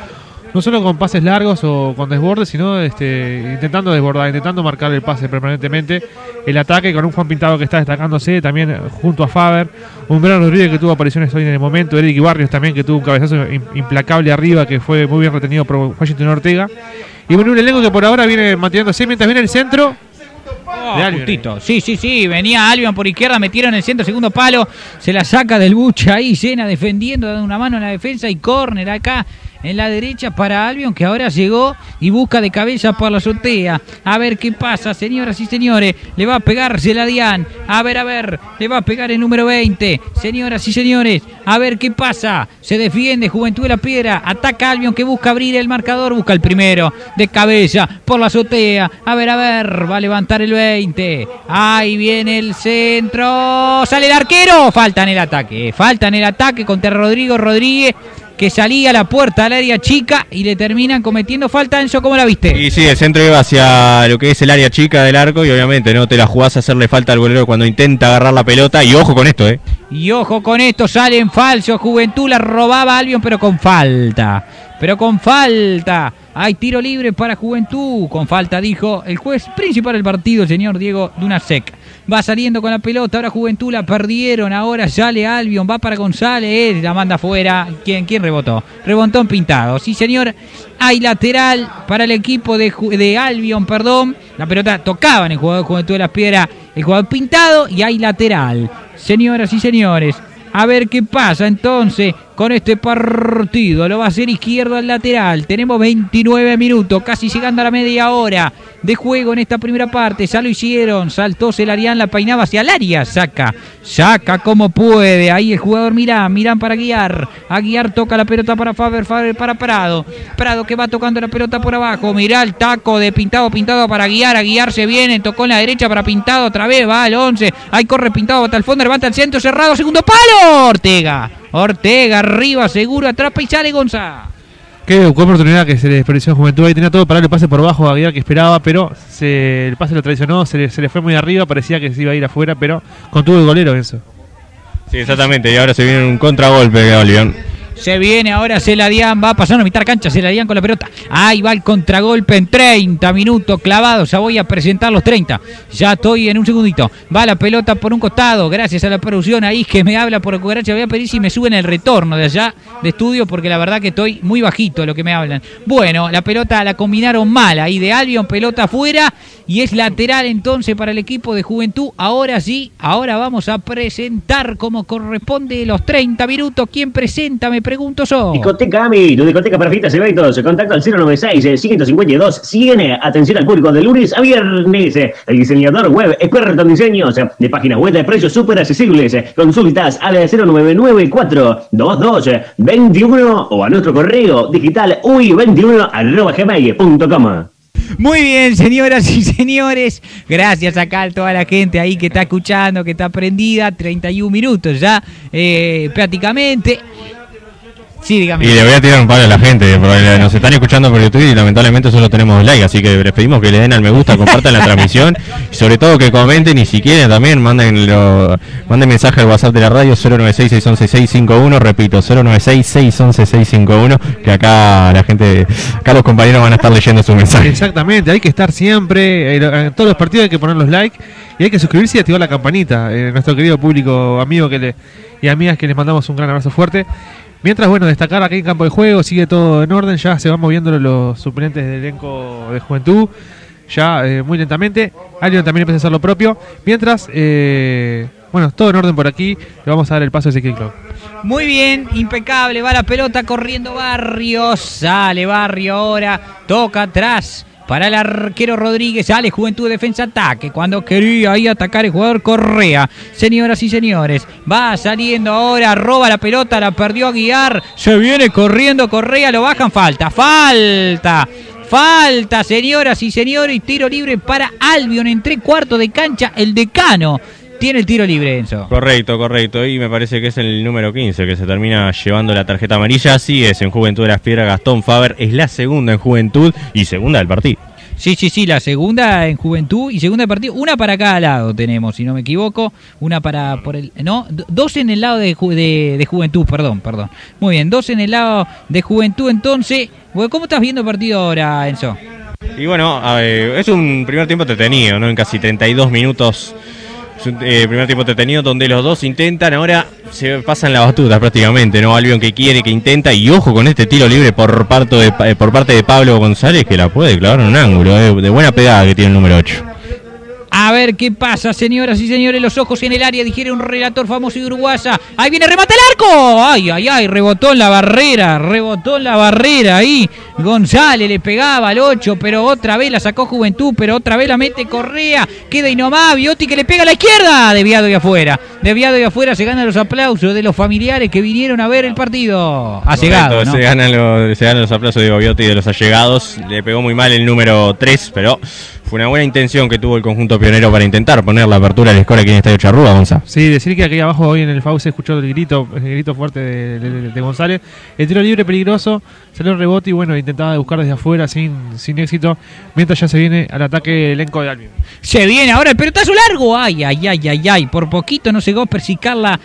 con pases largos o con desbordes, sino intentando desbordar, intentando marcar el pase permanentemente. El ataque con un Juan Pintado que está destacándose, también junto a Faber. Un Brian Rodríguez que tuvo apariciones hoy en el momento. Eric Barrios también, que tuvo un cabezazo implacable arriba, que fue muy bien retenido por Washington Ortega. Y bueno, un elenco que por ahora viene manteniéndose mientras viene el centro. Justito. Sí, venía Albion por izquierda, metieron el centro, segundo palo, se la saca del Bucha ahí, Llena defendiendo, dando una mano en la defensa y córner acá en la derecha para Albion, que ahora llegó y busca de cabeza por la azotea. A ver qué pasa, señoras y señores. Le va a pegar Celadián. A ver, le va a pegar el número 20. Señoras y señores, a ver qué pasa. Se defiende Juventud de la Piedra. Ataca Albion, que busca abrir el marcador. Busca el primero de cabeza por la azotea. A ver, va a levantar el 20. Ahí viene el centro. Sale el arquero. Falta en el ataque contra Rodrigo Rodríguez, que salía a la puerta al área chica y le terminan cometiendo falta. Enzo, ¿cómo la viste? Y sí, el centro iba hacia lo que es el área chica del arco y obviamente no te la jugás a hacerle falta al golero cuando intenta agarrar la pelota. Y ojo con esto, Y ojo con esto, sale en falso. Juventud la robaba a Albion, pero con falta. Hay tiro libre para Juventud. Con falta, dijo el juez principal del partido, el señor Diego Dunasek. Va saliendo con la pelota, ahora Juventud la perdieron, ahora sale Albion, va para González, la manda afuera. ¿Quién rebotó? Rebotó en Pintado. Sí, señor, hay lateral para el equipo de Albion, La pelota tocaba en el jugador de Juventud de las Piedras, el jugador Pintado, y hay lateral. Señoras y señores, a ver qué pasa entonces con este partido. Lo va a hacer izquierdo al lateral. Tenemos 29 minutos, casi llegando a la media hora de juego en esta primera parte. Ya lo hicieron, saltó Celarián, la peinaba hacia el área. Saca como puede. Ahí el jugador Mirán para Guiar. A Guiar toca la pelota para Faber para Prado. Prado que va tocando la pelota por abajo. Mirá el taco de Pintado para Guiar. A Guiar se viene, tocó en la derecha para Pintado. Otra vez va al 11. Ahí corre Pintado hasta el fondo, levanta el centro, cerrado, segundo palo. Ortega arriba, seguro, atrapa y sale Gonza. Qué oportunidad que se le desperdició a Juventud. Ahí tenía todo para darle pase por abajo a Guiar, que esperaba, pero el pase lo traicionó, se le fue muy arriba, parecía que se iba a ir afuera, pero contuvo el golero eso. Sí, exactamente, y ahora se viene un contragolpe de Albion. Se viene ahora Celadián, va pasando a mitad cancha, Celadián con la pelota. Ahí va el contragolpe en 30 minutos clavados. Ya voy a presentar los 30. Ya estoy en un segundito. Va la pelota por un costado, gracias a la producción ahí que me habla por cucaracha. Voy a pedir si me suben el retorno de allá de estudio, porque la verdad que estoy muy bajito lo que me hablan. Bueno, la pelota la combinaron mal ahí de Albion, pelota afuera. Y es lateral entonces para el equipo de Juventud. Ahora sí, ahora vamos a presentar como corresponde los 30 minutos. ¿Quién presenta? Me pregunto yo. Discoteca AMI, tu discoteca para fiestas y eventos. Contacto al 096-152-100. Atención al público de lunes a viernes. El diseñador web experto en diseños de páginas web de precios súper accesibles. Consultas al 0994-2221 o a nuestro correo digital ui21@gmail.com. Muy bien, señoras y señores, gracias acá a toda la gente ahí que está escuchando, que está prendida. 31 minutos ya prácticamente. Sí, dígame. Y le voy a tirar un palo a la gente, porque nos están escuchando por YouTube y lamentablemente solo tenemos like, así que les pedimos que le den al me gusta, compartan la transmisión y sobre todo que comenten, y si quieren también manden mensaje al WhatsApp de la radio 096-611-651, repito, 096-611-651, que acá la gente, acá los compañeros van a estar leyendo su mensaje. Exactamente, hay que estar siempre, en todos los partidos hay que poner los likes y hay que suscribirse y activar la campanita. Nuestro querido público, amigo y amigas, que les mandamos un gran abrazo fuerte. Mientras, bueno, destacar aquí en campo de juego, sigue todo en orden, ya se van moviendo los suplentes del elenco de Juventud, ya muy lentamente. Albion también empieza a hacer lo propio. Mientras, bueno, todo en orden por aquí. Le vamos a dar el paso a Ezequiel Clock. Muy bien, impecable, va la pelota corriendo Barrios, sale Barrio ahora, toca atrás para el arquero Rodríguez, sale Juventud, defensa, ataque, cuando quería ahí atacar el jugador Correa. Señoras y señores, va saliendo ahora, roba la pelota, la perdió Aguiar, se viene corriendo Correa, lo bajan, falta, señoras y señores, tiro libre para Albion en 3/4 de cancha, el decano. Tiene el tiro libre, Enzo. Correcto. Y me parece que es el número 15 que se termina llevando la tarjeta amarilla. Así es, en Juventud de las Piedras, Gastón Faber. Es la segunda en Juventud y segunda del partido. Sí, la segunda en Juventud y segunda de partido. Una para cada lado tenemos, si no me equivoco. Una para por el... No, dos en el lado de Juventud, perdón. Muy bien, dos en el lado de Juventud. Entonces, ¿cómo estás viendo el partido ahora, Enzo? Y bueno, es un primer tiempo entretenido, ¿no? En casi 32 minutos. Es un primer tiempo entretenido donde los dos intentan, ahora se pasan la batuta prácticamente, ¿no? Albion que quiere, que intenta, y ojo con este tiro libre por parte de Pablo González, que la puede clavar en un ángulo, de buena pegada que tiene el número 8. A ver qué pasa, señoras y señores, los ojos en el área, digiere un relator famoso y uruguaya. Ahí viene, remata el arco. Ay, rebotó en la barrera ahí. González le pegaba al 8, pero otra vez la sacó Juventud, pero otra vez la mete Correa. Queda y nomás, Biotti que le pega a la izquierda. Desviado y afuera, se ganan los aplausos de los familiares que vinieron a ver el partido. Allegado, ¿no? Se ganan los aplausos de Biotti y de los allegados. Le pegó muy mal el número 3, pero... fue una buena intención que tuvo el conjunto pionero para intentar poner la apertura del score aquí en el Estadio Charrúa, Gonzalo. Sí, decir que aquí abajo hoy en el FAU se escuchó el grito fuerte de González. El tiro libre peligroso, salió el rebote y bueno, intentaba buscar desde afuera sin éxito, mientras ya se viene al ataque el elenco de Albion. Se viene ahora el pelotazo largo, ay, por poquito no llegó a persicarla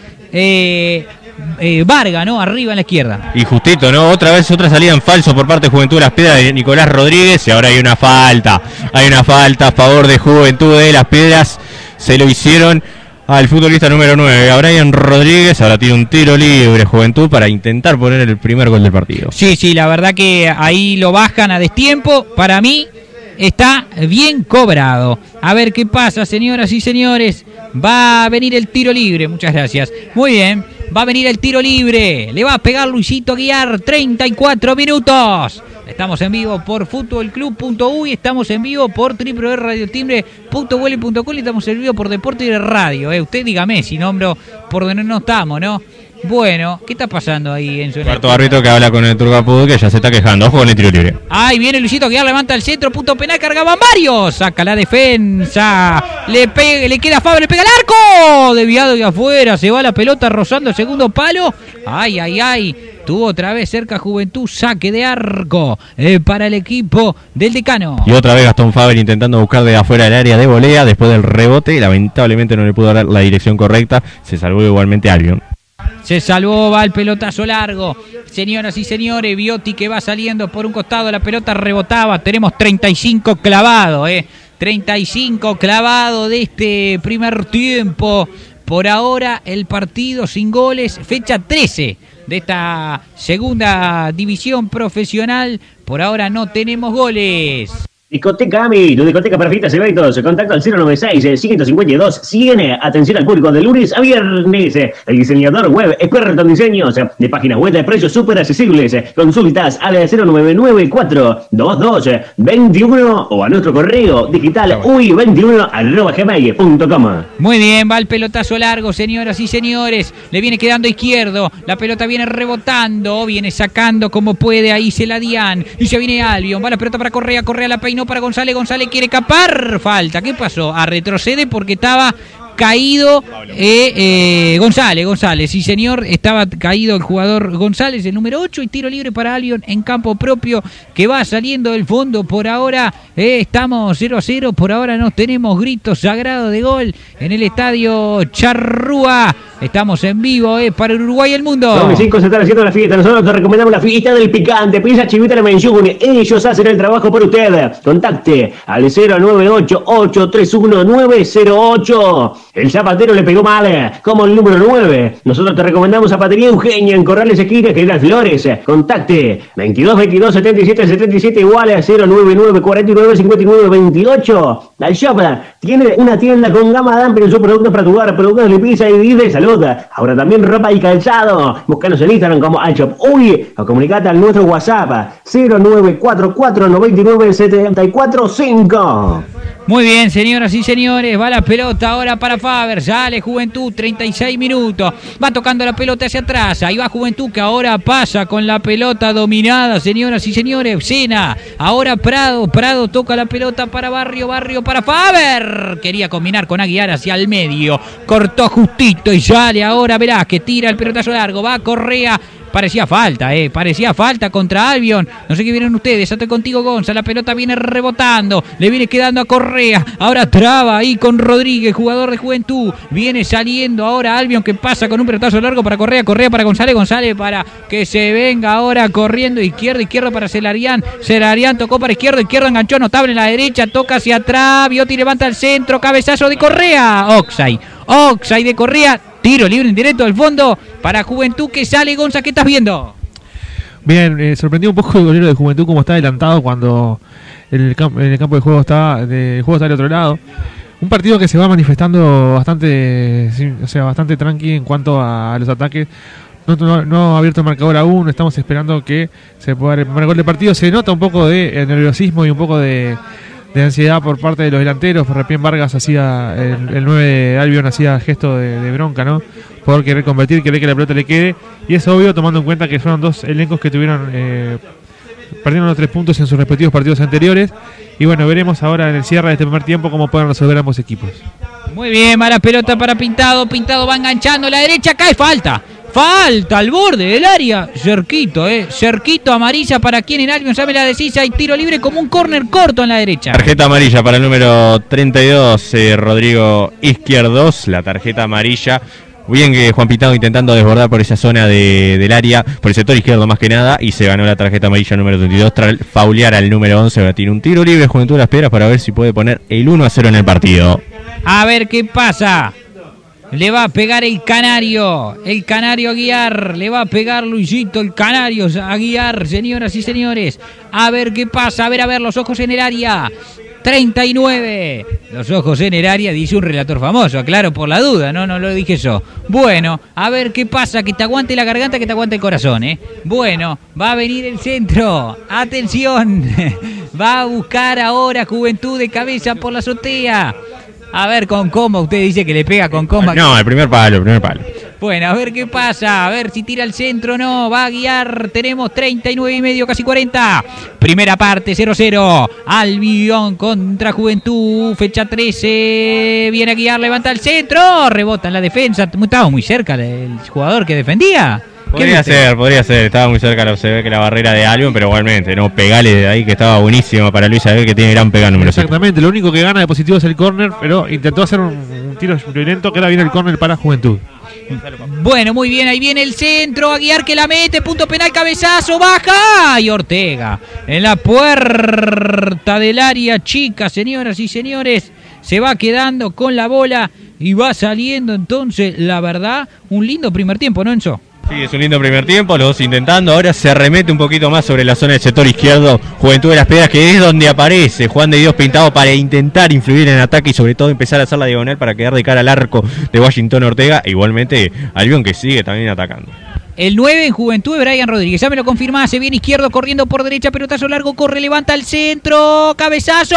Varga, ¿no? Arriba en la izquierda. Y justito, ¿no? Otra salida en falso por parte de Juventud de las Piedras de Nicolás Rodríguez. Y ahora hay una falta a favor de Juventud de las Piedras. Se lo hicieron al futbolista número 9, a Brian Rodríguez. Ahora tiene un tiro libre Juventud para intentar poner el primer gol del partido. Sí, la verdad que ahí lo bajan a destiempo. Para mí está bien cobrado. A ver qué pasa, señoras y señores. Va a venir el tiro libre. Muchas gracias. Muy bien. Va a venir el tiro libre. Le va a pegar Luisito Aguiar. 34 minutos. Estamos en vivo por futbolclub.uy. Estamos en vivo por www.radiotimbre.welle.com. Y estamos en vivo por Deporte y Radio. Usted dígame si nombro por donde no estamos, ¿no? Bueno, ¿qué está pasando ahí en su... Cuarto árbitro que habla con el Turcapud, que ya se está quejando. Ojo con el tiro libre. Ahí viene Luisito Aguiar, levanta el centro, punto penal, cargaban varios. Saca la defensa. Le queda a Faber, le pega el arco. Desviado y afuera, se va la pelota rozando el segundo palo. Ay. Tuvo otra vez cerca Juventud, saque de arco para el equipo del decano. Y otra vez Gastón Faber intentando buscar de afuera del área de volea después del rebote. Lamentablemente no le pudo dar la dirección correcta. Se salvó igualmente Albion. Se salvó, va el pelotazo largo. Señoras y señores, Biotti que va saliendo por un costado, la pelota rebotaba. Tenemos 35 clavado, 35 clavado de este primer tiempo. Por ahora el partido sin goles, fecha 13 de esta segunda división profesional. Por ahora no tenemos goles. Discoteca AMI, tu discoteca perfecta eventos. Contacto al 096-152-100. Atención al público de lunes a viernes. El diseñador web experto en diseños de páginas web de precios súper accesibles. Consultas al 0994-2221 o a nuestro correo digital uy21@gmail.com. Muy bien, va el pelotazo largo, señoras y señores. Le viene quedando izquierdo. La pelota viene rebotando, viene sacando como puede. Ahí se la Dian. Y se viene Albion. Va la pelota para Correa la peinó para González quiere escapar, falta, ¿qué pasó? Retrocede porque estaba caído González, sí señor, estaba caído el jugador González, el número 8, y tiro libre para Albion en campo propio que va saliendo del fondo. Por ahora estamos 0-0, por ahora no tenemos grito sagrado de gol en el estadio Charrúa. Estamos en vivo para Uruguay y el mundo. 95 se están haciendo la fiesta. Nosotros te recomendamos la fiesta del picante. Pisa Chivita la mención. Ellos hacen el trabajo por usted. Contacte al 098-831-908. El zapatero le pegó mal, como el número 9. Nosotros te recomendamos Zapatería Eugenia en Corrales Esquinas, que las Flores. Contacte 22 22 77 77 igual a 099 49 59 28. Shop tiene una tienda con gama de amplios productos para tu hogar, productos de limpieza y de salud. Ahora también ropa y calzado. Búscanos en Instagram como iShop Uy o comunicate al nuestro WhatsApp 0944-99-745. Muy bien, señoras y señores, va la pelota ahora para Faber, sale Juventud, 36 minutos, va tocando la pelota hacia atrás, ahí va Juventud que ahora pasa con la pelota dominada, señoras y señores, Sena, ahora Prado toca la pelota para Barrio para Faber, quería combinar con Aguiar hacia el medio, cortó justito y sale ahora Velázquez, tira el pelotazo largo, va Correa. Parecía falta contra Albion. No sé qué vienen ustedes, estoy contigo Gonza, la pelota viene rebotando, le viene quedando a Correa, ahora traba ahí con Rodríguez, jugador de Juventud, viene saliendo ahora Albion que pasa con un pelotazo largo para Correa para González para que se venga ahora corriendo, izquierdo para Celarián tocó para izquierdo, enganchó notable en la derecha, toca hacia atrás, Biotti levanta el centro, cabezazo de Correa, Oxide de Correa. Tiro libre en directo al fondo para Juventud que sale. Gonza, ¿qué estás viendo? Bien, sorprendió un poco el golero de Juventud como está adelantado cuando en el campo de juego está del otro lado. Un partido que se va manifestando bastante tranqui en cuanto a los ataques. No ha abierto el marcador aún, estamos esperando que se pueda dar el primer gol del partido. Se nota un poco de nerviosismo y un poco de ansiedad por parte de los delanteros. Repien Vargas hacía, el 9 de Albion hacía gesto de bronca, ¿no? Por querer convertir, querer que la pelota le quede. Y es obvio tomando en cuenta que fueron dos elencos que perdieron los 3 puntos en sus respectivos partidos anteriores. Y bueno, veremos ahora en el cierre de este primer tiempo cómo pueden resolver ambos equipos. Muy bien, mala pelota para Pintado va enganchando la derecha, cae falta al borde del área, cerquito, amarilla para quien en Albion sabe la decisa y tiro libre como un córner corto en la derecha. Tarjeta amarilla para el número 32, Rodrigo Izquierdos, la tarjeta amarilla. Bien que Juan Pintado intentando desbordar por esa zona del área, por el sector izquierdo más que nada, y se ganó la tarjeta amarilla número 32 tras faulear al número 11. Va a tirar un tiro libre Juventud de las Piedras para ver si puede poner el 1-0 en el partido. A ver qué pasa. Le va a pegar el Canario Aguiar, le va a pegar Luisito, el Canario Aguiar, señoras y señores. A ver qué pasa, a ver, los ojos en el área. 39, los ojos en el área, dice un relator famoso, claro, por la duda, no lo dije yo. Bueno, a ver qué pasa, que te aguante la garganta, que te aguante el corazón, Bueno, va a venir el centro, atención, va a buscar ahora Juventud de cabeza por la azotea. A ver con comba, usted dice que le pega con comba. No, el primer palo. Bueno, a ver qué pasa, a ver si tira el centro o no, va a Guiar, tenemos 39 y medio, casi 40. Primera parte, 0-0, Albion contra Juventud, fecha 13, viene a Guiar, levanta el centro, rebota en la defensa, estaba muy cerca el jugador que defendía. Podría ser, estaba muy cerca, se ve que la barrera de Albion, pero igualmente, no, pegale de ahí que estaba buenísimo para Luis Abel, que tiene gran pegada número 7. Exactamente, lo único que gana de positivo es el córner, pero intentó hacer un tiro violento, que ahora viene el córner para Juventud. Bueno, muy bien, ahí viene el centro, Aguiar que la mete, punto penal, cabezazo, baja, y Ortega en la puerta del área chica, señoras y señores, se va quedando con la bola y va saliendo entonces, la verdad, un lindo primer tiempo, ¿no, Enzo? Sí, es un lindo primer tiempo, los dos intentando, ahora se arremete un poquito más sobre la zona del sector izquierdo, Juventud de las Piedras, que es donde aparece Juan de Dios Pintado para intentar influir en el ataque y sobre todo empezar a hacer la diagonal para quedar de cara al arco de Washington Ortega, igualmente Albion que sigue también atacando. El 9 en Juventud de Brian Rodríguez, ya me lo confirma, se viene izquierdo corriendo por derecha, pelotazo largo, corre, levanta el centro, cabezazo,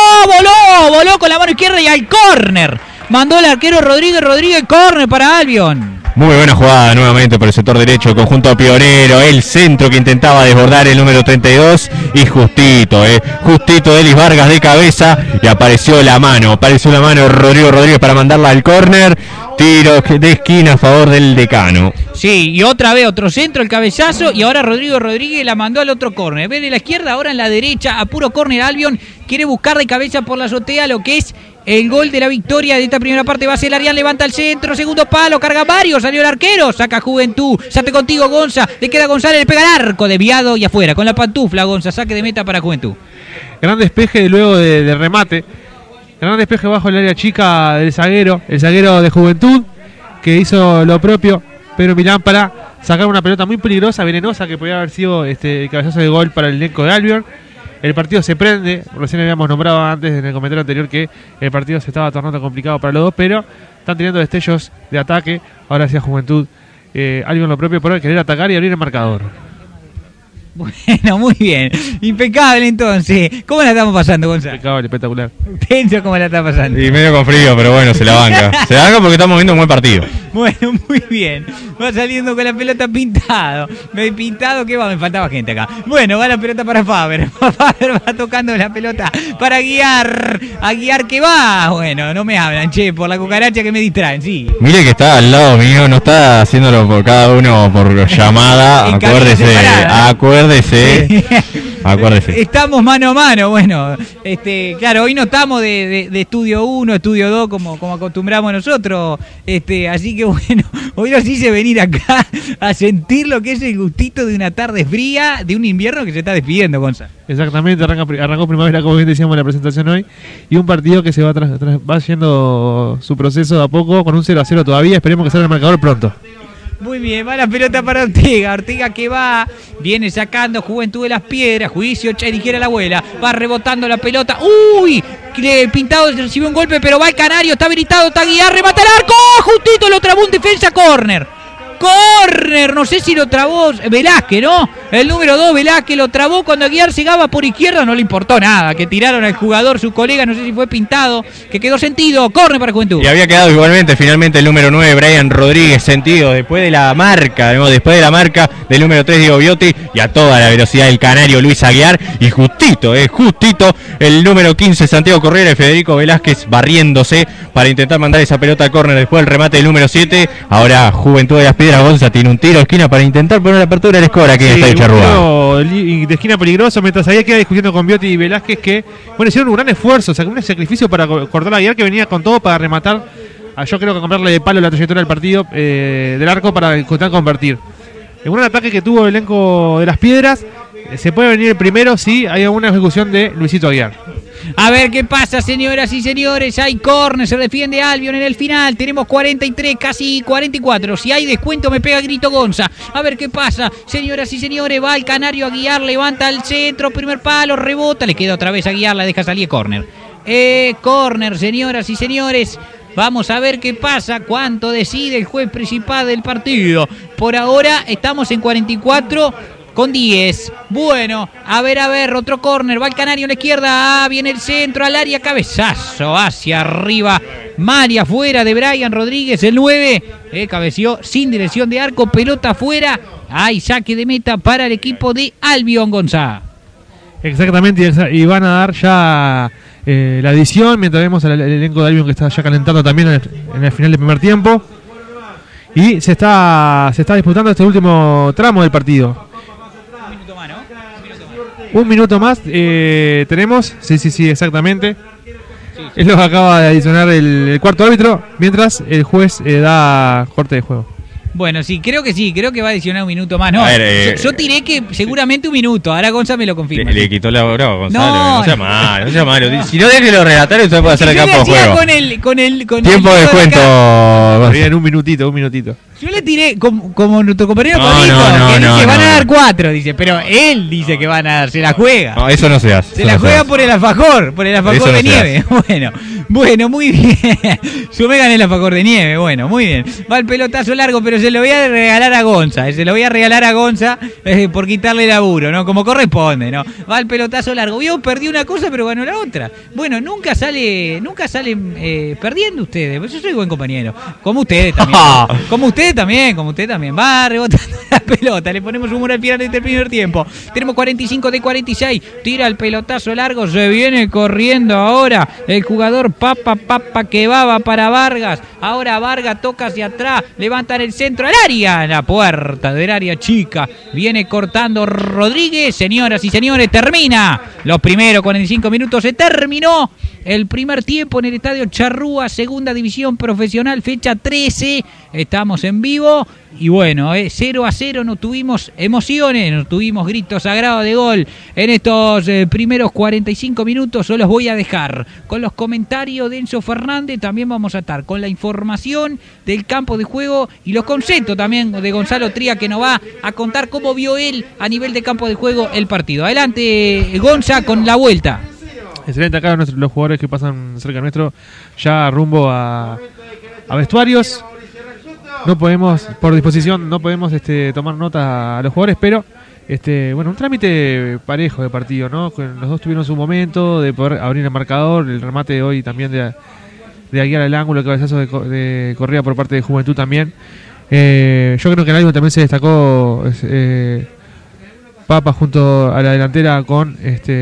voló con la mano izquierda y al córner, mandó el arquero Rodríguez, córner para Albion. Muy buena jugada nuevamente por el sector derecho, el conjunto pionero, el centro que intentaba desbordar el número 32 y justito Elis Vargas de cabeza y apareció la mano Rodrigo Rodríguez para mandarla al córner, tiro de esquina a favor del Decano. Sí, y otra vez otro centro, el cabezazo y ahora Rodrigo Rodríguez la mandó al otro córner, ven en la izquierda, ahora en la derecha, a puro córner Albion, quiere buscar de cabeza por la azotea lo que es el gol de la victoria de esta primera parte. Va a ser Arián, levanta el centro, segundo palo, carga Mario, salió el arquero, saca Juventud, saque contigo Gonza, le queda González, le pega el arco, desviado y afuera, con la pantufla Gonza, saque de meta para Juventud. Gran despeje luego de remate, gran despeje bajo el área chica del zaguero, el zaguero de Juventud, que hizo lo propio, Pedro Milán, para sacar una pelota muy peligrosa, venenosa, que podría haber sido el cabezazo de gol para el elenco de Albion. el partido se prende. Recién habíamos nombrado antes en el comentario anterior que el partido se estaba tornando complicado para los dos, pero están teniendo destellos de ataque. Ahora hacia Juventud, algo en lo propio por querer atacar y abrir el marcador. Bueno, muy bien. Impecable entonces. ¿Cómo la estamos pasando, Gonzalo? Impecable, espectacular. Tenso, ¿cómo la está pasando? Y medio con frío, pero bueno, se la banca. Se la banca porque estamos viendo un buen partido. Bueno, muy bien. Va saliendo con la pelota pintado. Pintado, ¿qué va? Me faltaba gente acá. Bueno, va la pelota para Faber. Faber va tocando la pelota para guiar. A guiar que va. Bueno, no me hablan, che, por la cucaracha que me distraen, sí. Mire que está al lado mío, no está haciéndolo por cada uno por llamada. Acuérdese. Estamos mano a mano. Bueno, claro, hoy no estamos de estudio 1, estudio 2 como acostumbramos nosotros. Así que bueno, hoy nos hice venir acá a sentir lo que es el gustito de una tarde fría, de un invierno que se está despidiendo, Gonzalo. Exactamente, arrancó primavera, como bien decíamos en la presentación hoy, y un partido que se va haciendo su proceso de a poco, con un 0-0 todavía. Esperemos que salga el marcador pronto. Muy bien, va la pelota para Ortega. Ortega que va, viene sacando Juventud de las Piedras. Juicio, eligiera la abuela. Va rebotando la pelota. ¡Uy! Pintado recibe un golpe, pero va el Canario. Está habilitado, está Aguiar, remata el arco. Justito lo trabó un defensa, córner. Córner, no sé si lo trabó Velázquez, ¿no? El número 2, Velázquez, lo trabó cuando Aguiar llegaba por izquierda, no le importó nada. Que tiraron al jugador, su colega, no sé si fue Pintado, que quedó sentido. Córner para Juventud. Y había quedado igualmente, finalmente, el número 9, Brian Rodríguez, sentido. Después de la marca del número 3, Diego Biotti, y a toda la velocidad del Canario, Luis Aguiar. Y justito, el número 15, Santiago Correa y Federico Velázquez barriéndose para intentar mandar esa pelota a córner después del remate del número 7. Ahora Juventud de las Piedras, Gonza tiene un tiro de esquina para intentar poner la apertura del score aquí en el Estadio Charrúa. De esquina peligroso, mientras ahí queda discutiendo con Biotti y Velázquez que, bueno, hicieron un gran esfuerzo, un sacrificio para cortar a Aguiar, que venía con todo para rematar, yo creo que comprarle de palo la trayectoria del partido del arco para intentar convertir. En un ataque que tuvo el elenco de las Piedras, se puede venir el primero si hay alguna ejecución de Luisito Aguiar. A ver qué pasa, señoras y señores. Hay córner, se defiende Albion en el final. Tenemos 43, casi 44. Si hay descuento me pega grito Gonza. A ver qué pasa, señoras y señores. Va el Canario a Aguiar, levanta al centro, primer palo, rebota, le queda otra vez a Aguiar, la deja salir córner. Córner, señoras y señores. Vamos a ver qué pasa, cuánto decide el juez principal del partido. Por ahora estamos en 44 con 10. Bueno, a ver, otro córner. Va el Canario a la izquierda. Viene el centro al área. Cabezazo hacia arriba. María afuera de Brian Rodríguez, el 9. Cabeció sin dirección de arco. Pelota afuera. Hay saque de meta para el equipo de Albion, Gonzá. Exactamente, y van a dar ya la adición. Mientras vemos el elenco de Albion que está ya calentando también en el final del primer tiempo. Y se está disputando este último tramo del partido. Un minuto más tenemos. Sí, exactamente. Es lo que acaba de adicionar el cuarto árbitro, mientras el juez da corte de juego. Bueno, sí, creo que va a adicionar un minuto más. No, yo tiré que seguramente un minuto. Ahora Gonza me lo confirma. Le quitó la hora a Gonzalo. No sea malo. Si no, déjelo relatar, usted puede hacer el campo de juego. Con tiempo de descuento. Bien, un minutito. Yo le tiré como nuestro compañero Polito, que dice van a dar 4, dice, pero él dice que van a dar, se la juega. No, eso no se hace. Se la juega por el alfajor de nieve. Bueno, muy bien. Yo me gané el alfajor de nieve, bueno, muy bien. Va el pelotazo largo, pero se lo voy a regalar a Gonza. Por quitarle laburo, ¿no? Como corresponde, ¿no? Va el pelotazo largo. Perdió una cosa, pero ganó la otra. Bueno, nunca salen perdiendo ustedes. Pues yo soy buen compañero. Como ustedes también. Va rebotando la pelota. Le ponemos un mural final desde el primer tiempo. Tenemos 45 de 46. Tira el pelotazo largo. Se viene corriendo ahora el jugador Papa que va para Vargas. Ahora Vargas toca hacia atrás. Levantan el centro al área. La puerta del área chica. Viene cortando Rodríguez. Señoras y señores, termina. Los primeros 45 minutos se terminó. el primer tiempo en el Estadio Charrúa, Segunda División Profesional, fecha 13. Estamos en vivo y bueno, 0-0, no tuvimos emociones, no tuvimos gritos sagrados de gol en estos primeros 45 minutos. Yo los voy a dejar con los comentarios de Enzo Fernández. También vamos a estar con la información del campo de juego y los conceptos también de Gonzalo Tría, que nos va a contar cómo vio él a nivel de campo de juego el partido. Adelante, Gonza, con la vuelta. Excelente, acá los jugadores que pasan cerca nuestro, ya rumbo a vestuarios. No podemos, por disposición, no podemos tomar nota a los jugadores, pero bueno, un trámite parejo de partido, ¿no? Los dos tuvieron su momento de poder abrir el marcador, el remate de hoy también de Aguiar al ángulo, el cabezazo de Correa por parte de Juventud también. Yo creo que en algo también se destacó Papa junto a la delantera con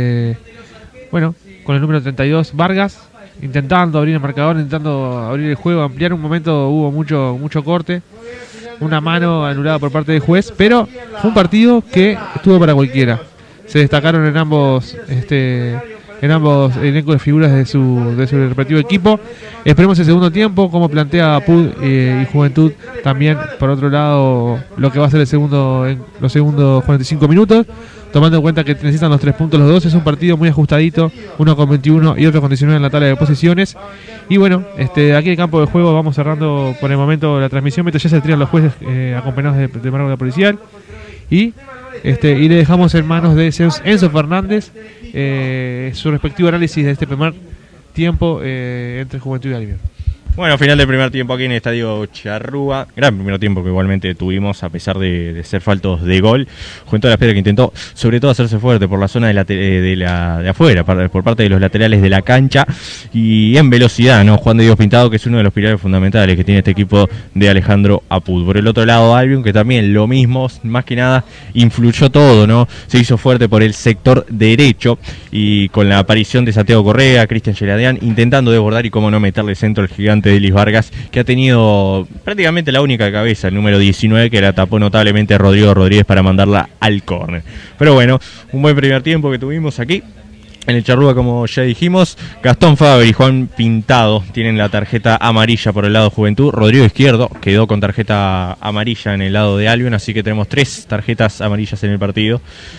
con el número 32 Vargas, intentando abrir el marcador, intentando abrir el juego, ampliar. Un momento hubo mucho corte, una mano anulada por parte del juez, pero fue un partido que estuvo para cualquiera. Se destacaron en ambos elencos de figuras de su respectivo equipo. Esperemos el segundo tiempo, como plantea PUD y Juventud también, por otro lado, lo que va a ser los segundos 45 minutos, tomando en cuenta que necesitan los 3 puntos los dos. Es un partido muy ajustadito, uno con 21 y otro con 19 en la tabla de posiciones. Y bueno, aquí en el campo de juego vamos cerrando por el momento la transmisión, mientras ya se tiran los jueces acompañados de mano policial. Y le dejamos en manos de Enzo Fernández su respectivo análisis de este primer tiempo entre Juventud y Albion. Bueno, final del primer tiempo aquí en el Estadio Charrúa. Gran primer tiempo que igualmente tuvimos, a pesar de ser faltos de gol. Juventud de la Piedra, que intentó sobre todo hacerse fuerte por la zona de afuera, por parte de los laterales de la cancha y en velocidad, ¿no? Juan de Dios Pintado, que es uno de los pilares fundamentales que tiene este equipo de Alejandro Apud. Por el otro lado, Albion, que también lo mismo, más que nada influyó todo, ¿no? Se hizo fuerte por el sector derecho y con la aparición de Santiago Correa, Cristian Geladián, intentando desbordar y cómo no meterle centro al gigante de Elis Vargas, que ha tenido prácticamente la única cabeza, el número 19, que la tapó notablemente Rodrigo Rodríguez para mandarla al córner. Pero bueno, un buen primer tiempo que tuvimos aquí en el Charrúa, como ya dijimos. Gastón Faber y Juan Pintado tienen la tarjeta amarilla por el lado de Juventud. Rodrigo Izquierdo quedó con tarjeta amarilla en el lado de Albion, así que tenemos 3 tarjetas amarillas en el partido.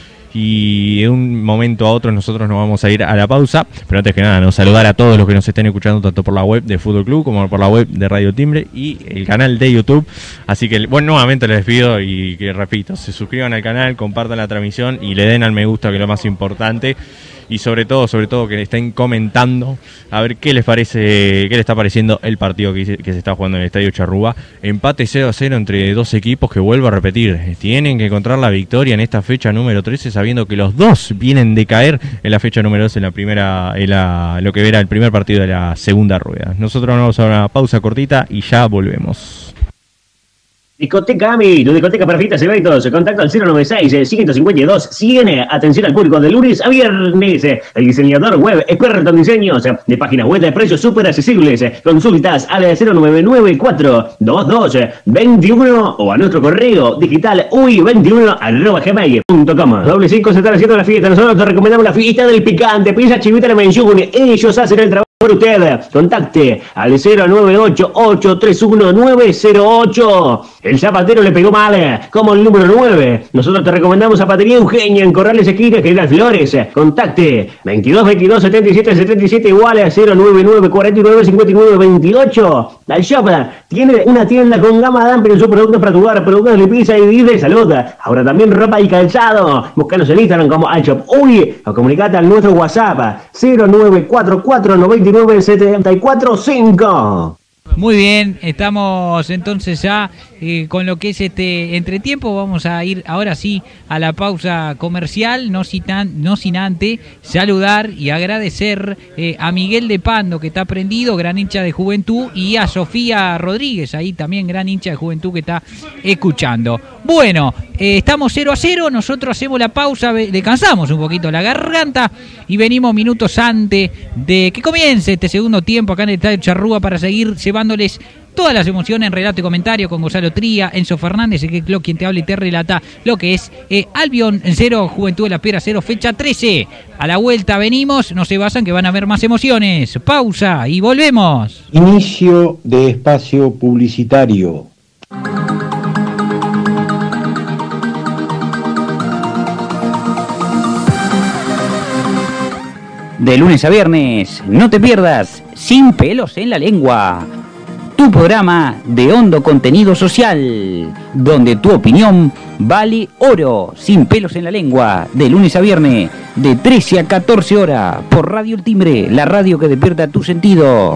Y de un momento a otro nosotros nos vamos a ir a la pausa, pero antes que nada, nos saludar a todos los que nos estén escuchando tanto por la web de Fútbol Club como por la web de Radio Timbre y el canal de YouTube. Así que bueno, nuevamente les pido y que repito, se suscriban al canal, compartan la transmisión y le den al me gusta, que es lo más importante. Y sobre todo que estén comentando a ver qué les parece, qué les está pareciendo el partido que se está jugando en el Estadio Charrúa. Empate 0-0 entre dos equipos que, vuelvo a repetir, tienen que encontrar la victoria en esta fecha número 13, sabiendo que los dos vienen de caer en la fecha número 2 lo que era el primer partido de la segunda rueda. Nosotros vamos a una pausa cortita y ya volvemos. Discoteca AMI, tu discoteca para fiestas y eventos. Contacto al 096-152-100. Atención al público de lunes a viernes. El diseñador web experto en diseños de páginas web de precios súper accesibles. Consultas al 0994-2221 o a nuestro correo digital ui21@gmail.com. Doble 5 se está haciendo la fiesta. Nosotros te recomendamos la fiesta del picante. Pisa Chivita la mención. Ellos hacen el trabajo por usted. Contacte al 098-831-908. El zapatero le pegó mal, como el número 9. Nosotros te recomendamos Zapatería Eugenia en Corrales Esquina, General Flores. Contacte 22-22-77-77 igual a 099-49-59-28. La Shop tiene una tienda con gama amplia en sus productos para tu hogar, productos de limpieza y de salud. Ahora también ropa y calzado. Búscanos en Instagram como iShop Uy o comunicate al nuestro WhatsApp 0944-99-745. Muy bien, estamos entonces ya con lo que es este entretiempo. Vamos a ir ahora sí a la pausa comercial, no sin antes saludar y agradecer a Miguel de Pando, que está prendido, gran hincha de Juventud, y a Sofía Rodríguez, ahí también gran hincha de Juventud, que está escuchando. Bueno, estamos 0-0, nosotros hacemos la pausa, descansamos un poquito la garganta y venimos minutos antes de que comience este segundo tiempo acá en el Estadio Charrúa para seguir llevándoles todas las emociones en relato y comentario con Gonzalo Tría, Enzo Fernández, quien te habla y te relata lo que es Albion 0, Juventud de la Piedra 0, fecha 13. A la vuelta venimos, no se basan que van a haber más emociones. Pausa y volvemos. Inicio de espacio publicitario. De lunes a viernes, no te pierdas Sin Pelos en la Lengua, tu programa de hondo contenido social, donde tu opinión vale oro. Sin Pelos en la Lengua, de lunes a viernes, de 13 a 14 horas, por Radio El Timbre, la radio que despierta tu sentido.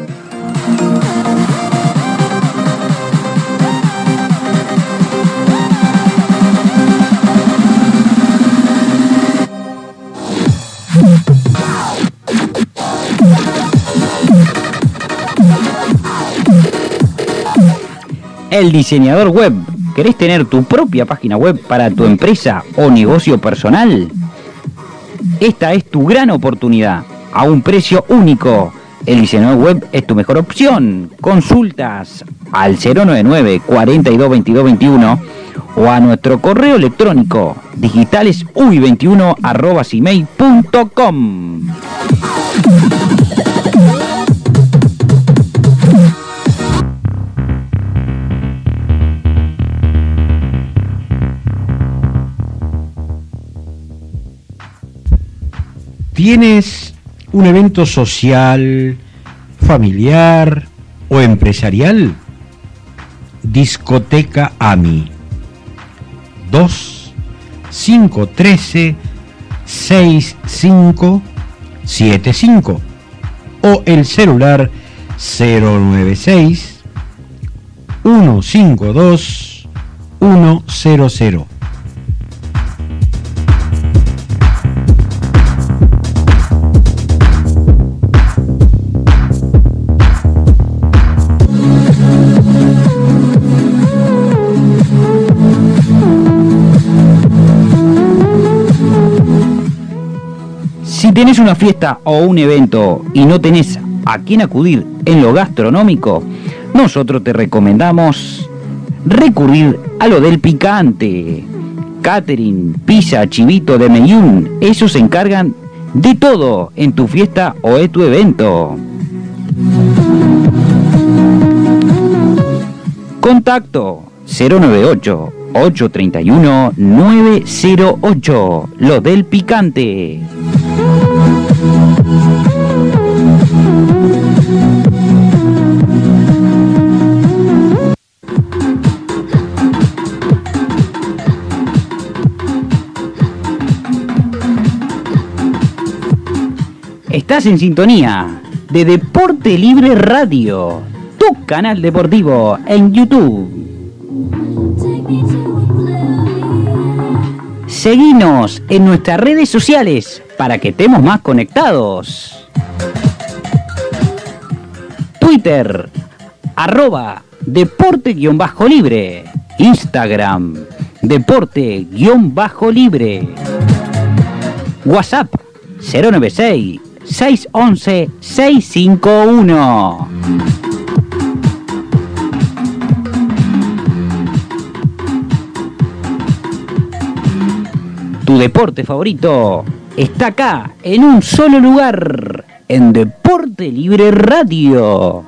El diseñador web. ¿Querés tener tu propia página web para tu empresa o negocio personal? Esta es tu gran oportunidad, a un precio único. El diseñador web es tu mejor opción. Consultas al 099 42 22 21 o a nuestro correo electrónico digitalesuy21@gmail.com. ¿Tienes un evento social, familiar o empresarial? Discoteca AMI 2-513-6575 o el celular 096 152 100. Si tenés una fiesta o un evento y no tenés a quién acudir en lo gastronómico, nosotros te recomendamos recurrir a lo del picante. Catering, pizza, chivito de Meyún, ellos se encargan de todo en tu fiesta o en tu evento. Contacto 098 831 908, lo del picante. Estás en sintonía de Deporte Libre Radio, tu canal deportivo en YouTube. Seguinos en nuestras redes sociales para que estemos más conectados. Twitter, @deporte_libre. Instagram, deporte_libre. WhatsApp, 096-611-651. Tu deporte favorito está acá, en un solo lugar, en Deporte Libre Radio.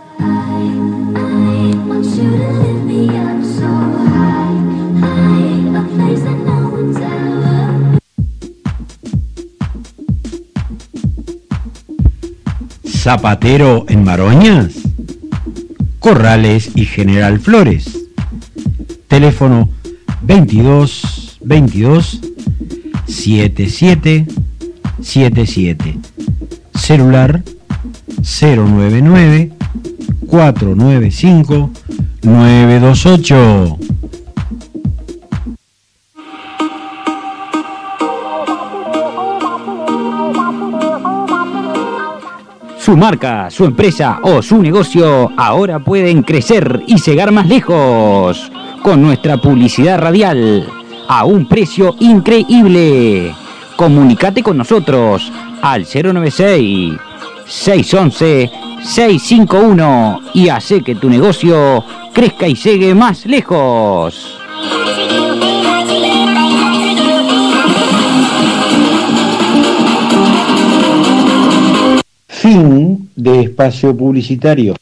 Zapatero en Maroñas, Corrales y General Flores. Teléfono 22 22 7777. Celular 099 495 928. Su marca, su empresa o su negocio ahora pueden crecer y llegar más lejos con nuestra publicidad radial a un precio increíble. Comunicate con nosotros al 096-611-651 651 y hace que tu negocio crezca y llegue más lejos. Fin de espacio publicitario.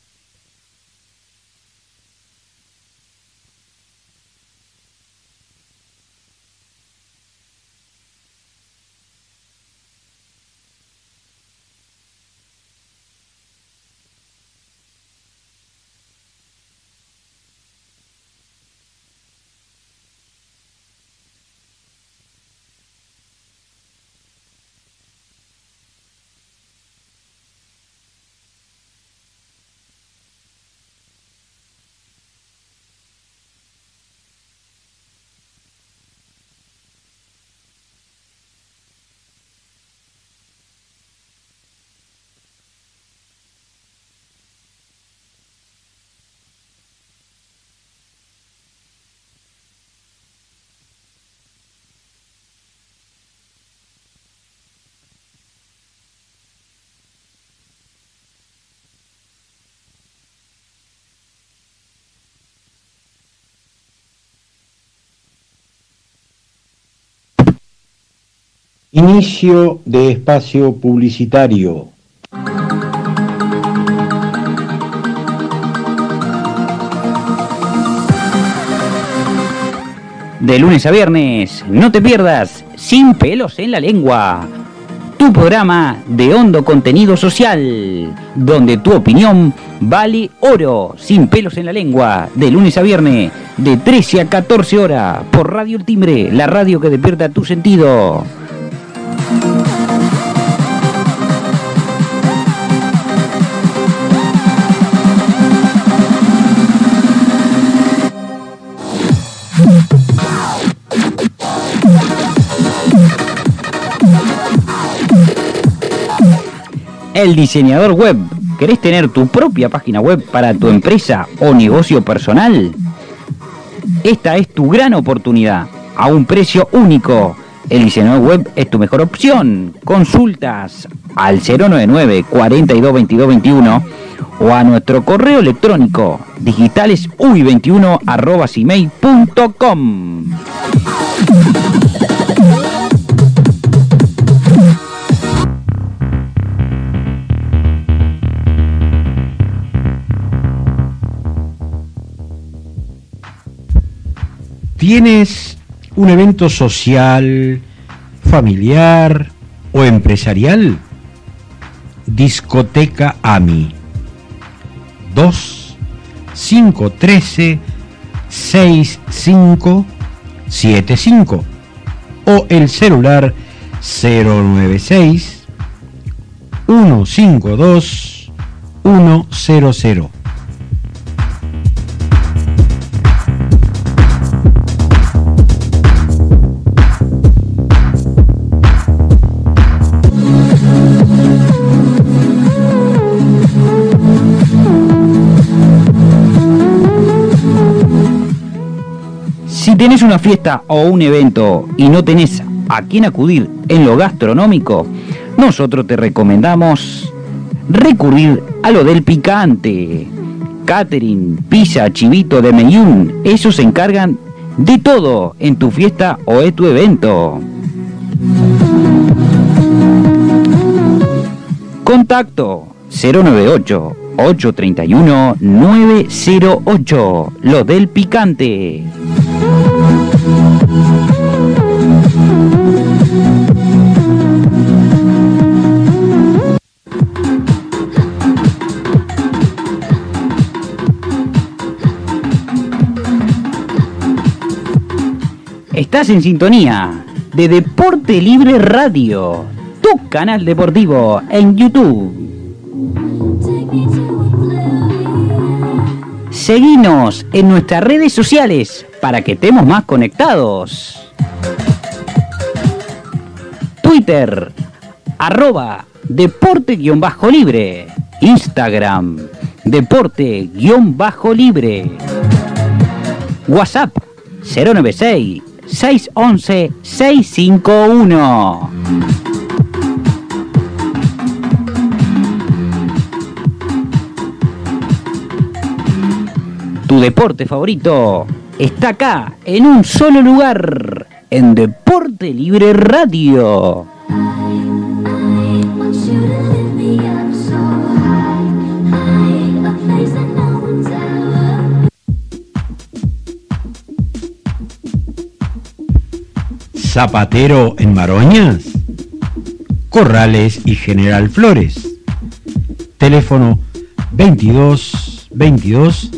Inicio de espacio publicitario. De lunes a viernes, no te pierdas Sin Pelos en la Lengua, tu programa de hondo contenido social, donde tu opinión vale oro. Sin Pelos en la Lengua, de lunes a viernes, de 13 a 14 horas, por Radio El Timbre, la radio que despierta tu sentido. El diseñador web. ¿Querés tener tu propia página web para tu empresa o negocio personal? Esta es tu gran oportunidad, a un precio único. El diseñador web es tu mejor opción. Consultas al 099 42 22 21 o a nuestro correo electrónico digitalesuy21@gmail.com. ¿Tienes un evento social, familiar o empresarial? Discoteca AMI 2-513 6575 o el celular 096 152 100. Si tenés una fiesta o un evento y no tenés a quién acudir en lo gastronómico, nosotros te recomendamos recurrir a lo del picante. Catering, pizza, chivito de Meyún, ellos se encargan de todo en tu fiesta o en tu evento. Contacto 098 831 908, lo del picante. Estás en sintonía de Deporte Libre Radio, tu canal deportivo en YouTube. Seguinos en nuestras redes sociales para que estemos más conectados. Twitter, @deporte_libre. Instagram, deporte_libre. WhatsApp, 096 611 651. Tu deporte favorito está acá, en un solo lugar, en Deporte Libre Radio. Zapatero en Maroñas, Corrales y General Flores. Teléfono 22 22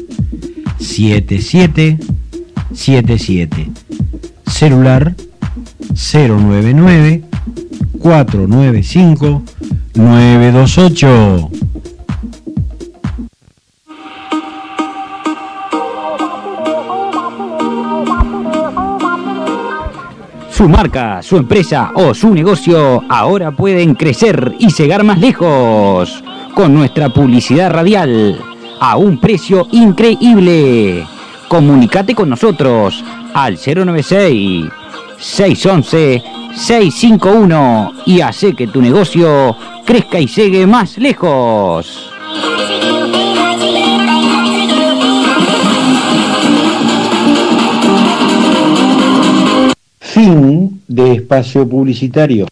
77 77. Celular 099 495 928. Su marca, su empresa o su negocio ahora pueden crecer y llegar más lejos con nuestra publicidad radial a un precio increíble. Comunicate con nosotros al 096 611 651 y hace que tu negocio crezca y llegue más lejos. Fin de espacio publicitario.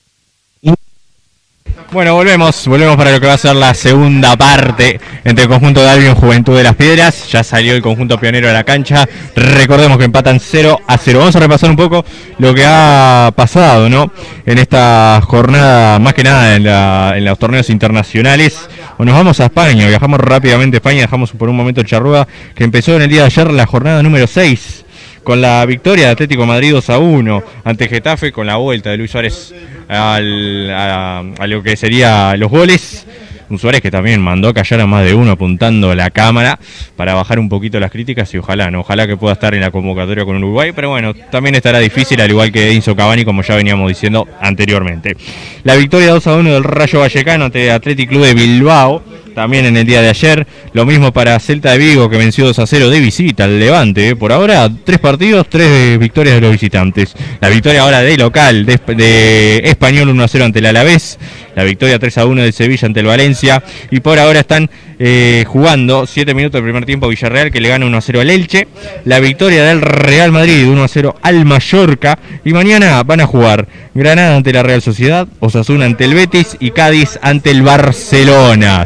Bueno, volvemos para lo que va a ser la segunda parte entre el conjunto de Albion Juventud de las Piedras. Ya salió el conjunto pionero a la cancha. Recordemos que empatan 0-0. Vamos a repasar un poco lo que ha pasado, ¿no? En esta jornada, más que nada en los torneos internacionales. Nos vamos a España, viajamos rápidamente a España, dejamos por un momento el Charrúa, que empezó en el día de ayer la jornada número 6. Con la victoria de Atlético de Madrid 2-1 ante Getafe, con la vuelta de Luis Suárez a lo que sería los goles. Un Suárez que también mandó a callar a más de uno apuntando la cámara para bajar un poquito las críticas y ojalá que pueda estar en la convocatoria con Uruguay, pero bueno, también estará difícil, al igual que Enzo Cavani, como ya veníamos diciendo anteriormente. La victoria 2-1 del Rayo Vallecano ante Athletic Club de Bilbao, también en el día de ayer. Lo mismo para Celta de Vigo, que venció 2-0 de visita al Levante. Por ahora, 3 partidos, 3 victorias de los visitantes. La victoria ahora de local, de Español 1-0 ante el Alavés. La victoria 3-1 del Sevilla ante el Valencia. Y por ahora están jugando 7 minutos del primer tiempo Villarreal, que le gana 1-0 al Elche. La victoria del Real Madrid 1-0 al Mallorca. Y mañana van a jugar Granada ante la Real Sociedad, Osasuna ante el Betis y Cádiz ante el Barcelona.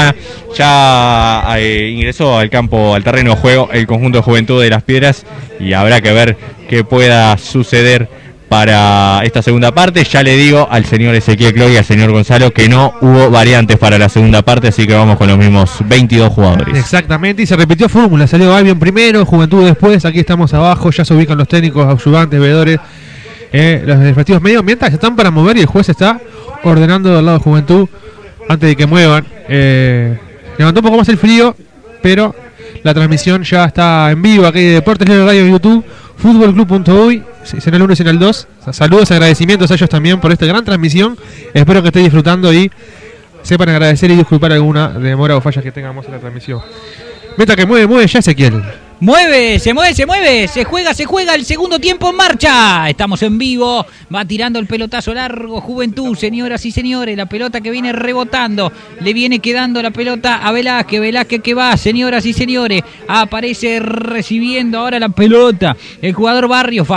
Ya ingresó al terreno de juego el conjunto de Juventud de las Piedras y habrá que ver qué pueda suceder para esta segunda parte. Ya le digo al señor Ezequiel Cloy y al señor Gonzalo que no hubo variantes para la segunda parte, así que vamos con los mismos 22 jugadores. Exactamente, y se repitió fórmula, salió Albion primero, Juventud después, aquí estamos abajo, ya se ubican los técnicos, ayudantes, veedores, los respectivos medios, mientras están para mover y el juez está ordenando del lado de Juventud antes de que muevan. Levantó un poco más el frío, pero la transmisión ya está en vivo aquí de Deportes Libre Radio en YouTube, futbolclub.uy, en el 1 y en el 2. Saludos, agradecimientos a ellos también por esta gran transmisión. Espero que estén disfrutando y sepan agradecer y disculpar alguna demora o fallas que tengamos en la transmisión. Meta que mueve ya Ezequiel. Se mueve, se juega el segundo tiempo en marcha. Estamos en vivo, va tirando el pelotazo largo Juventud, señoras y señores, la pelota que viene rebotando, le viene quedando la pelota a Velázquez que va, señoras y señores, aparece recibiendo ahora la pelota, el jugador Barrio,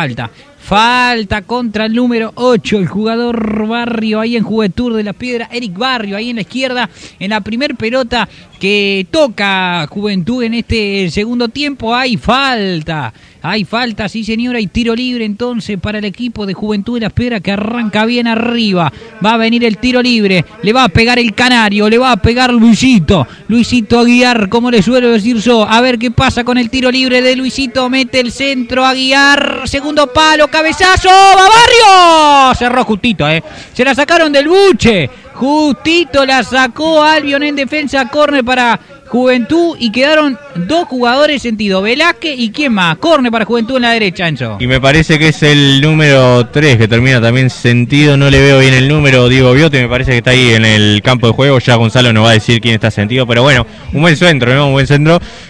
falta contra el número 8, el jugador Barrio ahí en Juventud de la Piedra, Eric Barrio ahí en la izquierda, en la primer pelota que toca Juventud en este segundo tiempo. Hay falta, sí señora, hay tiro libre entonces para el equipo de Juventud de las Piedras, que arranca bien arriba, va a venir el tiro libre, le va a pegar el Canario, le va a pegar Luisito Aguiar, como le suelo decir yo, a ver qué pasa con el tiro libre de Luisito, mete el centro Aguiar, segundo palo, cabezazo, va Barrio, cerró justito, se la sacaron del buche, justito la sacó Albion en defensa, córner para Juventud y quedaron 2 jugadores sentido, Velázquez y quién más, córner para Juventud en la derecha, Enzo. Y me parece que es el número 3 que termina también sentido, no le veo bien el número, Diego Biote, me parece que está ahí en el campo de juego, ya Gonzalo nos va a decir quién está sentido, pero bueno, un buen centro, ¿no? Un buen centro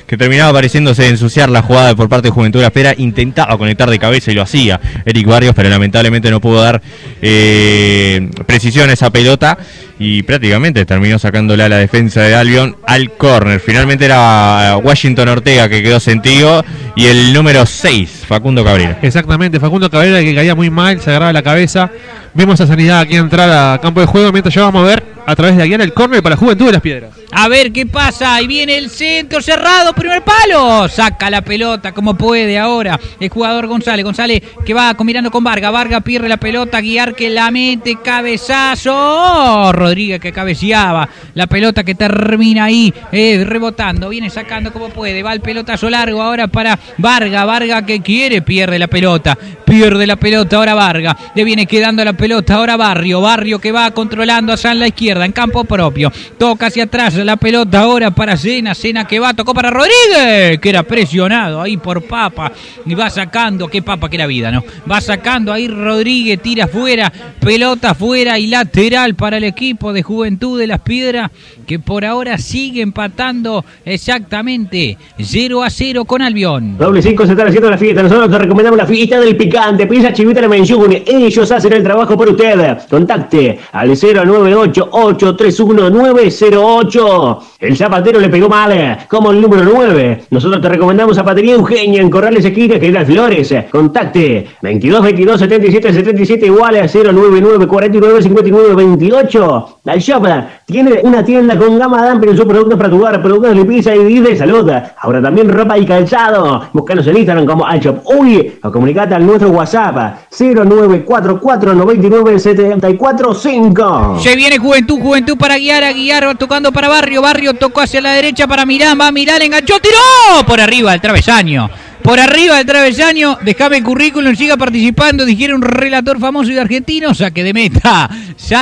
que terminaba pareciéndose ensuciar la jugada por parte de Juventud de Las Piedras. Intentaba conectar de cabeza y lo hacía Eric Barrios, pero lamentablemente no pudo dar precisión a esa pelota y prácticamente terminó sacándola a la defensa de Albion al córner. Finalmente era Washington Ortega que quedó sentido y el número 6, Facundo Cabrera. Exactamente, Facundo Cabrera, que caía muy mal, se agarraba la cabeza. Vemos a Sanidad aquí entrar a campo de juego, mientras ya vamos a ver a través de Aguiar el córner para Juventud de Las Piedras. A ver qué pasa, ahí viene el centro cerrado, primer palo, saca la pelota como puede ahora el jugador González que va combinando con Vargas pierde la pelota, Aguiar que la mete, cabezazo, Rodríguez que cabeceaba, la pelota que termina ahí rebotando, viene sacando como puede, va el pelotazo largo ahora para Vargas que quiere, pierde la pelota ahora Vargas, le viene quedando la pelota ahora Barrio que va controlando hacia la izquierda en campo propio, toca hacia atrás la pelota ahora para Sena que va, tocó para Rodríguez, que era presionado ahí por Papa, y va sacando, qué Papa que era vida, ¿no? Va sacando ahí Rodríguez, tira fuera, pelota fuera y lateral para el equipo de Juventud de Las Piedras, que por ahora sigue empatando exactamente 0-0 con Albion. Doble 5 se está haciendo la fiesta, nosotros te recomendamos la fiesta del picante, pisa Chivita la mención, ellos hacen el trabajo por usted, contacte al 098-831-908. El zapatero le pegó mal, como el número 9. Nosotros te recomendamos Zapatería Eugenia en Corrales Esquinas, General Flores. Contacte 22-22-77-77 igual a 099-49-59-28. La Shop tiene una tienda con gama amplia en sus productos para tu hogar, productos de limpieza y de salud. Ahora también ropa y calzado. Búscanos en Instagram como Alshop Uy o comunicate al nuestro WhatsApp 0944-99-745. Se viene Juventud para Aguiar va tocando para Barrio tocó hacia la derecha para Milán, va Milán, enganchó, tiró por arriba del travesaño. Déjame el currículum, siga participando, dijera un relator famoso y argentino, saque de meta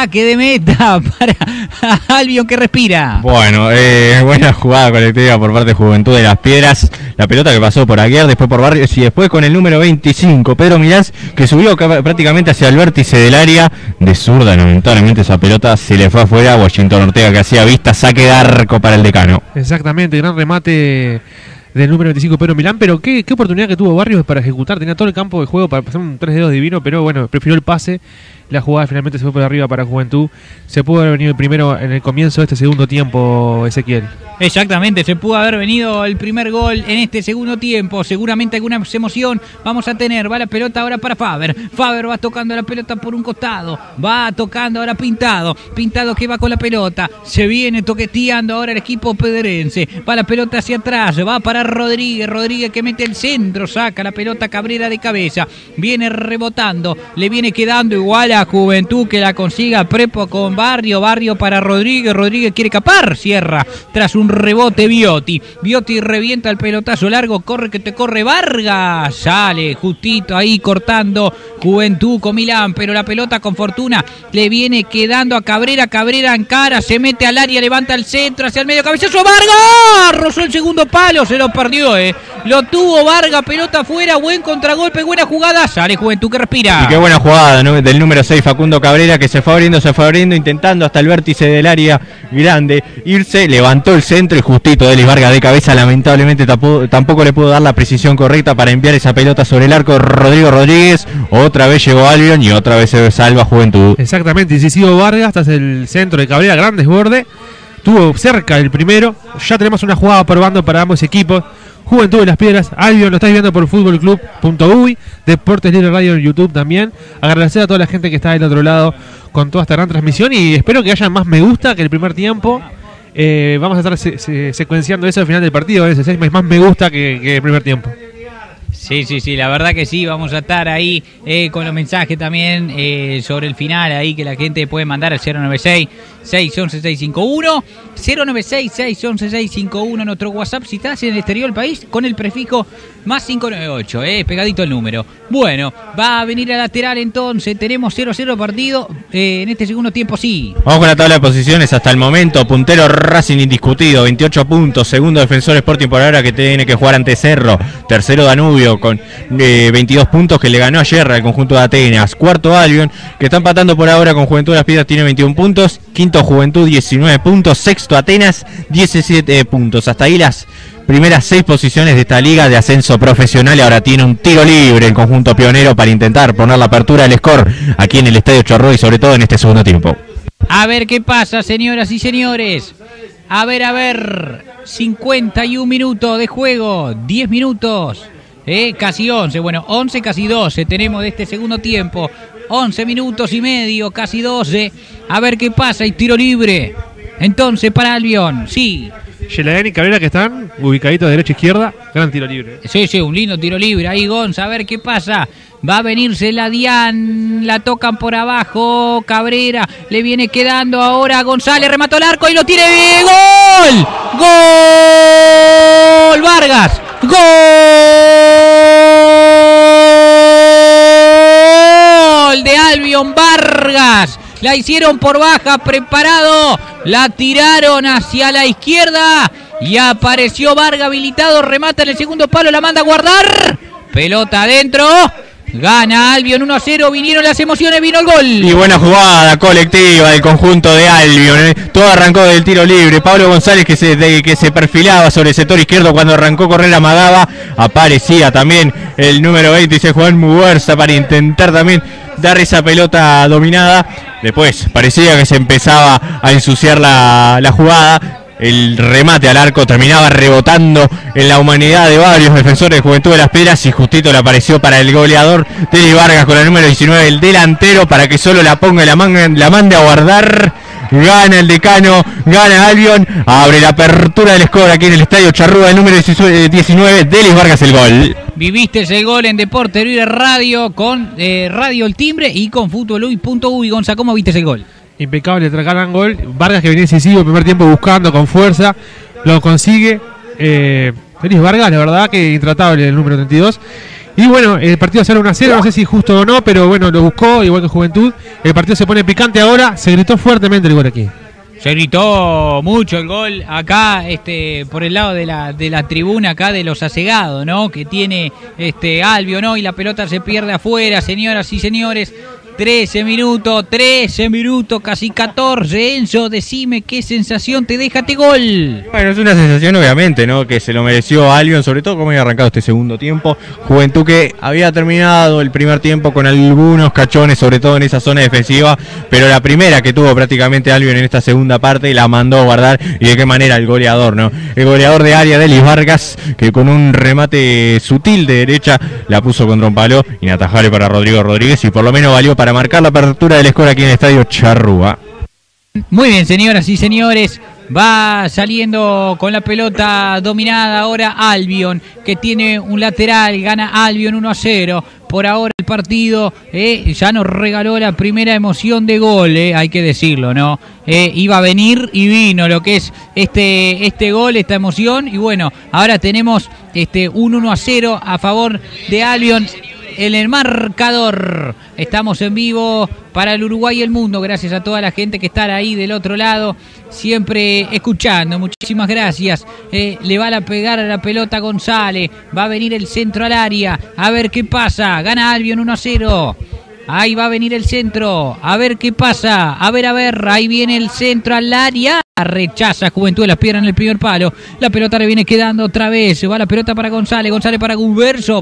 para Albion que respira. Bueno, buena jugada colectiva por parte de Juventud de Las Piedras, la pelota que pasó por Aguiar, después por Barrios y después con el número 25, Pedro Milán, que subió prácticamente hacia el vértice del área de zurda, lamentablemente esa pelota se le fue afuera a Washington Ortega que hacía vista, saque de arco para el decano. Exactamente, gran remate del número 25 Pedro Milán, pero qué oportunidad que tuvo Barrios para ejecutar, tenía todo el campo de juego para pasar un 3 dedos divino, pero bueno, prefirió el pase, la jugada finalmente se fue por arriba para Juventud, se pudo haber venido el primero en el comienzo de este segundo tiempo, Ezequiel. Exactamente, se pudo haber venido el primer gol en este segundo tiempo, seguramente alguna emoción vamos a tener, va la pelota ahora para Faber va tocando la pelota por un costado, va tocando ahora Pintado que va con la pelota, se viene toqueteando ahora el equipo pedrense, va la pelota hacia atrás, va para Rodríguez que mete el centro, saca la pelota Cabrera de cabeza, viene rebotando, le viene quedando igual a Juventud que la consiga Prepo con Barrio para Rodríguez quiere escapar, cierra tras un rebote Viotti revienta el pelotazo largo, corre que te corre Vargas, sale justito ahí cortando Juventud con Milán, pero la pelota con fortuna le viene quedando a Cabrera encara, se mete al área, levanta el centro hacia el medio, cabezazo Vargas, rozó el segundo palo, se lo perdió, lo tuvo Vargas, pelota afuera, buen contragolpe, buena jugada, sale Juventud que respira. Y qué buena jugada, ¿no? Del número 6 Facundo Cabrera que se fue abriendo, intentando hasta el vértice del área grande irse, levantó el centro y justito Delis Vargas de cabeza, lamentablemente tampoco le pudo dar la precisión correcta para enviar esa pelota sobre el arco de Rodrigo Rodríguez, otra vez llegó Albion y otra vez se salva Juventud. Exactamente, incisivo Vargas tras el centro de Cabrera, gran desborde, tuvo cerca el primero, ya tenemos una jugada probando para ambos equipos. Juventud de Las Piedras, Albion, lo estáis viendo por futbolclub.uy, Deportes Libre Radio en YouTube también. Agradecer a toda la gente que está del otro lado con toda esta gran transmisión y espero que haya más me gusta que el primer tiempo. Vamos a estar secuenciando eso al final del partido, más me gusta que el primer tiempo. Sí, la verdad que sí, vamos a estar ahí con los mensajes también sobre el final ahí que la gente puede mandar al 096-611-651, 096-611-651, nuestro WhatsApp si estás en el exterior del país con el prefijo más 598, pegadito el número. Bueno, va a venir a lateral entonces, tenemos 0-0 partido en este segundo tiempo, sí. Vamos con la tabla de posiciones hasta el momento, puntero Racing indiscutido, 28 puntos, segundo Defensor Sporting por ahora que tiene que jugar ante Cerro, tercero Danubio con 22 puntos que le ganó ayer al conjunto de Atenas, cuarto Albion que está empatando por ahora con Juventud de Las Piedras, tiene 21 puntos, quinto Juventud 19 puntos, sexto Atenas 17 puntos, hasta ahí las primeras 6 posiciones de esta liga de ascenso profesional y ahora tiene un tiro libre el conjunto pionero para intentar poner la apertura del score aquí en el Estadio Charrúa y sobre todo en este segundo tiempo. A ver qué pasa, señoras y señores. A ver, 51 minutos de juego, 10 minutos, casi 11, bueno, 11, casi 12 tenemos de este segundo tiempo, 11 minutos y medio, casi 12, a ver qué pasa, y tiro libre, entonces para Albion, sí. Yelaén y Cabrera que están ubicaditos de derecha a izquierda, gran tiro libre. Sí, un lindo tiro libre, ahí Gonza, a ver qué pasa. Va a venirse la Dian, la tocan por abajo, Cabrera, le viene quedando ahora González, remató el arco y lo tiene bien, ¡gol! ¡Gol! Vargas, ¡gol! De Albion Vargas, la hicieron por baja, preparado, la tiraron hacia la izquierda y apareció Vargas habilitado, remata en el segundo palo, la manda a guardar, pelota adentro. Gana Albion 1-0, vinieron las emociones, vino el gol. Y buena jugada colectiva del conjunto de Albion. Todo arrancó del tiro libre. Pablo González que se perfilaba sobre el sector izquierdo cuando arrancó a correr, amagaba. Aparecía también el número 26, Juan Muguerza, para intentar también dar esa pelota dominada. Después parecía que se empezaba a ensuciar la jugada. El remate al arco terminaba rebotando en la humanidad de varios defensores de Juventud de Las Piedras y justito le apareció para el goleador Delis Vargas con el número 19, el delantero, para que solo la ponga y la mande a guardar. Gana el Decano, gana Albion, abre la apertura del score aquí en el Estadio Charrúa, el número 19, Delis Vargas el gol. Viviste ese gol en Deporte Libre Radio con Radio El Timbre y con Futboluy.uy. Gonza, ¿cómo viste ese gol? Impecable, gran gol. Vargas que venía decisivo el primer tiempo buscando con fuerza, lo consigue. Delis Vargas, la verdad que intratable el número 32. Y bueno, el partido sale 1-0, no sé si justo o no, pero bueno, lo buscó, igual que Juventud. El partido se pone picante ahora, se gritó fuertemente el gol aquí. Se gritó mucho el gol acá, por el lado de la tribuna acá de los asegados, ¿no? Que tiene Albion, ¿no? Y la pelota se pierde afuera, señoras y señores. 13 minutos, casi 14. Enzo, decime qué sensación te deja este gol. Bueno, es una sensación obviamente, ¿no? Que se lo mereció Albion, sobre todo como había arrancado este segundo tiempo. Juventud que había terminado el primer tiempo con algunos cachones, sobre todo en esa zona defensiva, pero la primera que tuvo prácticamente Albion en esta segunda parte la mandó a guardar, y de qué manera el goleador, ¿no? El goleador de área, Delis Vargas, que con un remate sutil de derecha la puso contra un palo inatajable para Rodrigo Rodríguez y por lo menos valió para marcar la apertura del score aquí en el Estadio Charrúa. Muy bien, señoras y señores, va saliendo con la pelota dominada ahora Albion, que tiene un lateral, gana Albion 1-0. Por ahora el partido ya nos regaló la primera emoción de gol, hay que decirlo, ¿no? Iba a venir y vino lo que es este gol, esta emoción, y bueno, ahora tenemos un 1-0 a favor de Albion en el marcador. Estamos en vivo para el Uruguay y el mundo, gracias a toda la gente que está ahí del otro lado, siempre escuchando, muchísimas gracias. Le va a pegar a la pelota González, va a venir el centro al área, a ver qué pasa, gana Albion 1-0. Ahí va a venir el centro, a ver qué pasa, a ver, ahí viene el centro al área, rechaza Juventud de Las Piedras en el primer palo, la pelota le viene quedando otra vez, va la pelota para González para Guverso,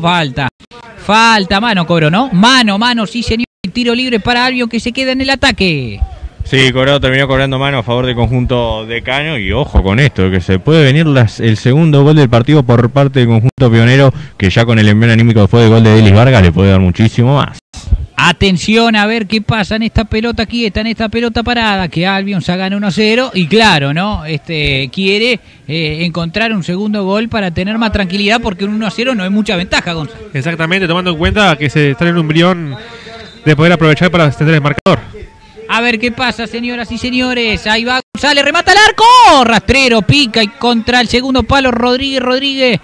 falta, mano cobró, ¿no? Mano, sí señor, tiro libre para Albion que se queda en el ataque. Sí, terminó cobrando mano a favor del conjunto decano, y ojo con esto, que se puede venir el segundo gol del partido por parte del conjunto pionero, que ya con el envío anímico después del gol de Delis Vargas le puede dar muchísimo más. Atención a ver qué pasa en esta pelota quieta, en esta pelota parada, que Albion se gana 1-0 y claro, ¿no? Quiere encontrar un segundo gol para tener más tranquilidad, porque un 1-0 no es mucha ventaja, Gonzalo. Exactamente, tomando en cuenta que se está en un embrión de poder aprovechar para extender el marcador. A ver qué pasa, señoras y señores. Ahí va González, remata el arco. Rastrero, pica y contra el segundo palo Rodríguez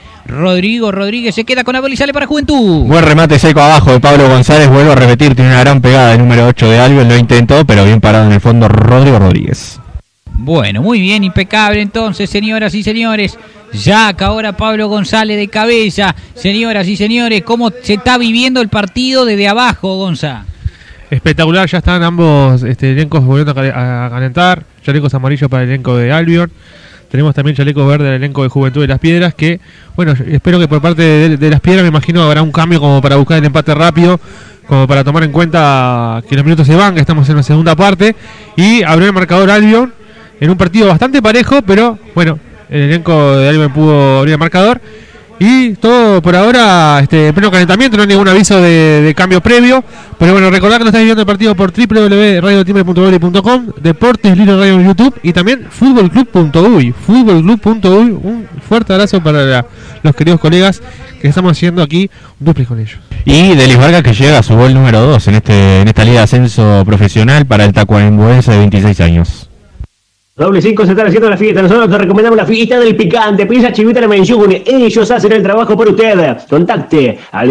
se queda con la bola y sale para Juventud. Buen remate seco abajo de Pablo González, vuelvo a repetir, tiene una gran pegada el número 8 de Albion, lo intentó, pero bien parado en el fondo Rodrigo Rodríguez. Bueno, muy bien, impecable entonces, señoras y señores. Jack, ahora Pablo González de cabeza. Señoras y señores, ¿cómo se está viviendo el partido desde abajo, Gonza? Espectacular, ya están ambos elencos volviendo a calentar. Chalecos amarillos para el elenco de Albion. Tenemos también chalecos verdes del elenco de Juventud de Las Piedras, que, bueno, espero que por parte de Las Piedras, me imagino, habrá un cambio como para buscar el empate rápido, como para tomar en cuenta que los minutos se van, que estamos en la segunda parte, y abrió el marcador Albion en un partido bastante parejo, pero, bueno, el elenco de Albion pudo abrir el marcador. Y todo por ahora, pleno calentamiento, no hay ningún aviso de cambio previo. Pero bueno, recordad que lo estáis viendo el partido por www.radiotimbre.com, Deportes Libre Radio en YouTube y también futbolclub.uy. Futbolclub.uy, un fuerte abrazo para los queridos colegas que estamos haciendo aquí un duplex con ellos. Y Delis Vargas, que llega a su gol número 2 en esta liga de ascenso profesional para el tacuarembóense de 26 años. Doble 5 se están haciendo la fiesta, nosotros te recomendamos la fiesta del picante, pizza Chivita la mención, ellos hacen el trabajo por usted. Contacte al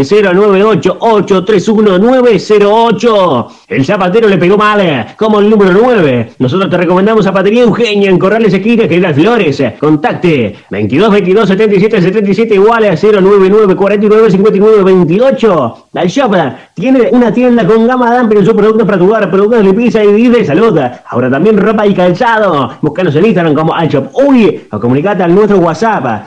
098-831-908. El zapatero le pegó mal, como el número 9. Nosotros te recomendamos Zapatería Eugenia en Corrales Esquina, General Flores. Contacte 22-22-77-77 igual a 099-49-59-28. Al Shop tiene una tienda con gama amplia en sus productos para tu hogar, productos de limpieza y de salud. Ahora también ropa y calzado. Búscanos en Instagram como iShopUy o comunicate al nuestro WhatsApp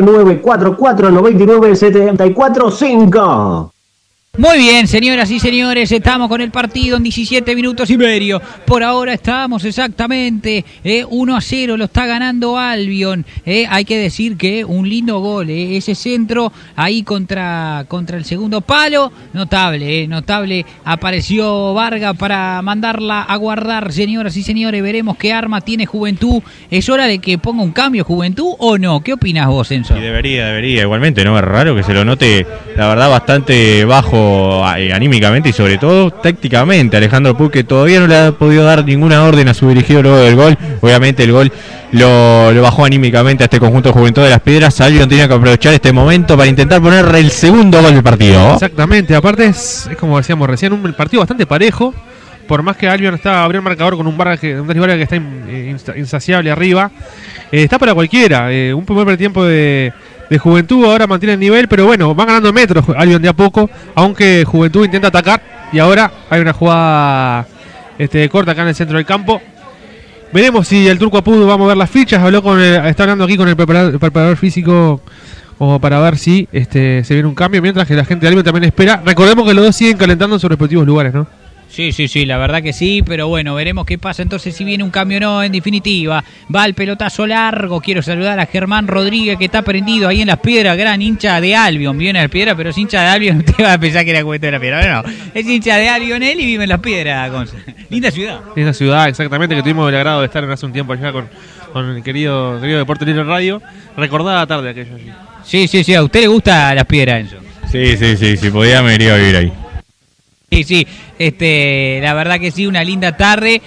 0944-99-745. Muy bien, señoras y señores, estamos con el partido en 17 minutos y medio. Por ahora estamos exactamente 1-0, lo está ganando Albion. Hay que decir que un lindo gol, ese centro ahí contra el segundo palo, notable, notable. Apareció Vargas para mandarla a guardar, señoras y señores. Veremos qué arma tiene Juventud. ¿Es hora de que ponga un cambio Juventud o no? ¿Qué opinas vos, Enzo? Sí, debería, igualmente, ¿no? Es raro que se lo note, la verdad, bastante bajo anímicamente y sobre todo tácticamente. Alejandro Puig, que todavía no le ha podido dar ninguna orden a su dirigido luego del gol. Obviamente el gol lo bajó anímicamente a este conjunto de Juventud de Las Piedras. Albion tenía que aprovechar este momento para intentar poner el segundo gol del partido. Exactamente, aparte es como decíamos recién, un partido bastante parejo. Por más que Albion abrió el marcador con un Delis Vargas que está insaciable arriba, está para cualquiera. Un primer tiempo de Juventud ahora mantiene el nivel, pero bueno, van ganando metros Albion de a poco, aunque Juventud intenta atacar y ahora hay una jugada corta acá en el centro del campo. Veremos si el Turco Apud va a mover las fichas. Está hablando aquí con el preparador físico como para ver si se viene un cambio, mientras que la gente de Albion también espera. Recordemos que los dos siguen calentando en sus respectivos lugares, ¿no? Sí, la verdad que sí, pero bueno, veremos qué pasa entonces si viene un cambio o no. En definitiva, va el pelotazo largo. Quiero saludar a Germán Rodríguez, que está prendido ahí en Las Piedras, gran hincha de Albion. Viene a Las Piedras, pero es hincha de Albion. Te va a pensar que era Juventud de Las Piedras, pero no, es hincha de Albion él y vive en Las Piedras, Gonza. Linda ciudad. Linda ciudad, exactamente, que tuvimos el agrado de estar hace un tiempo allá con el querido Deportes Libre Radio. Recordada tarde aquello allí. Sí, a usted le gusta Las Piedras, Enzo. Sí, si podía me iría a vivir ahí. Sí, la verdad que sí, una linda tarde,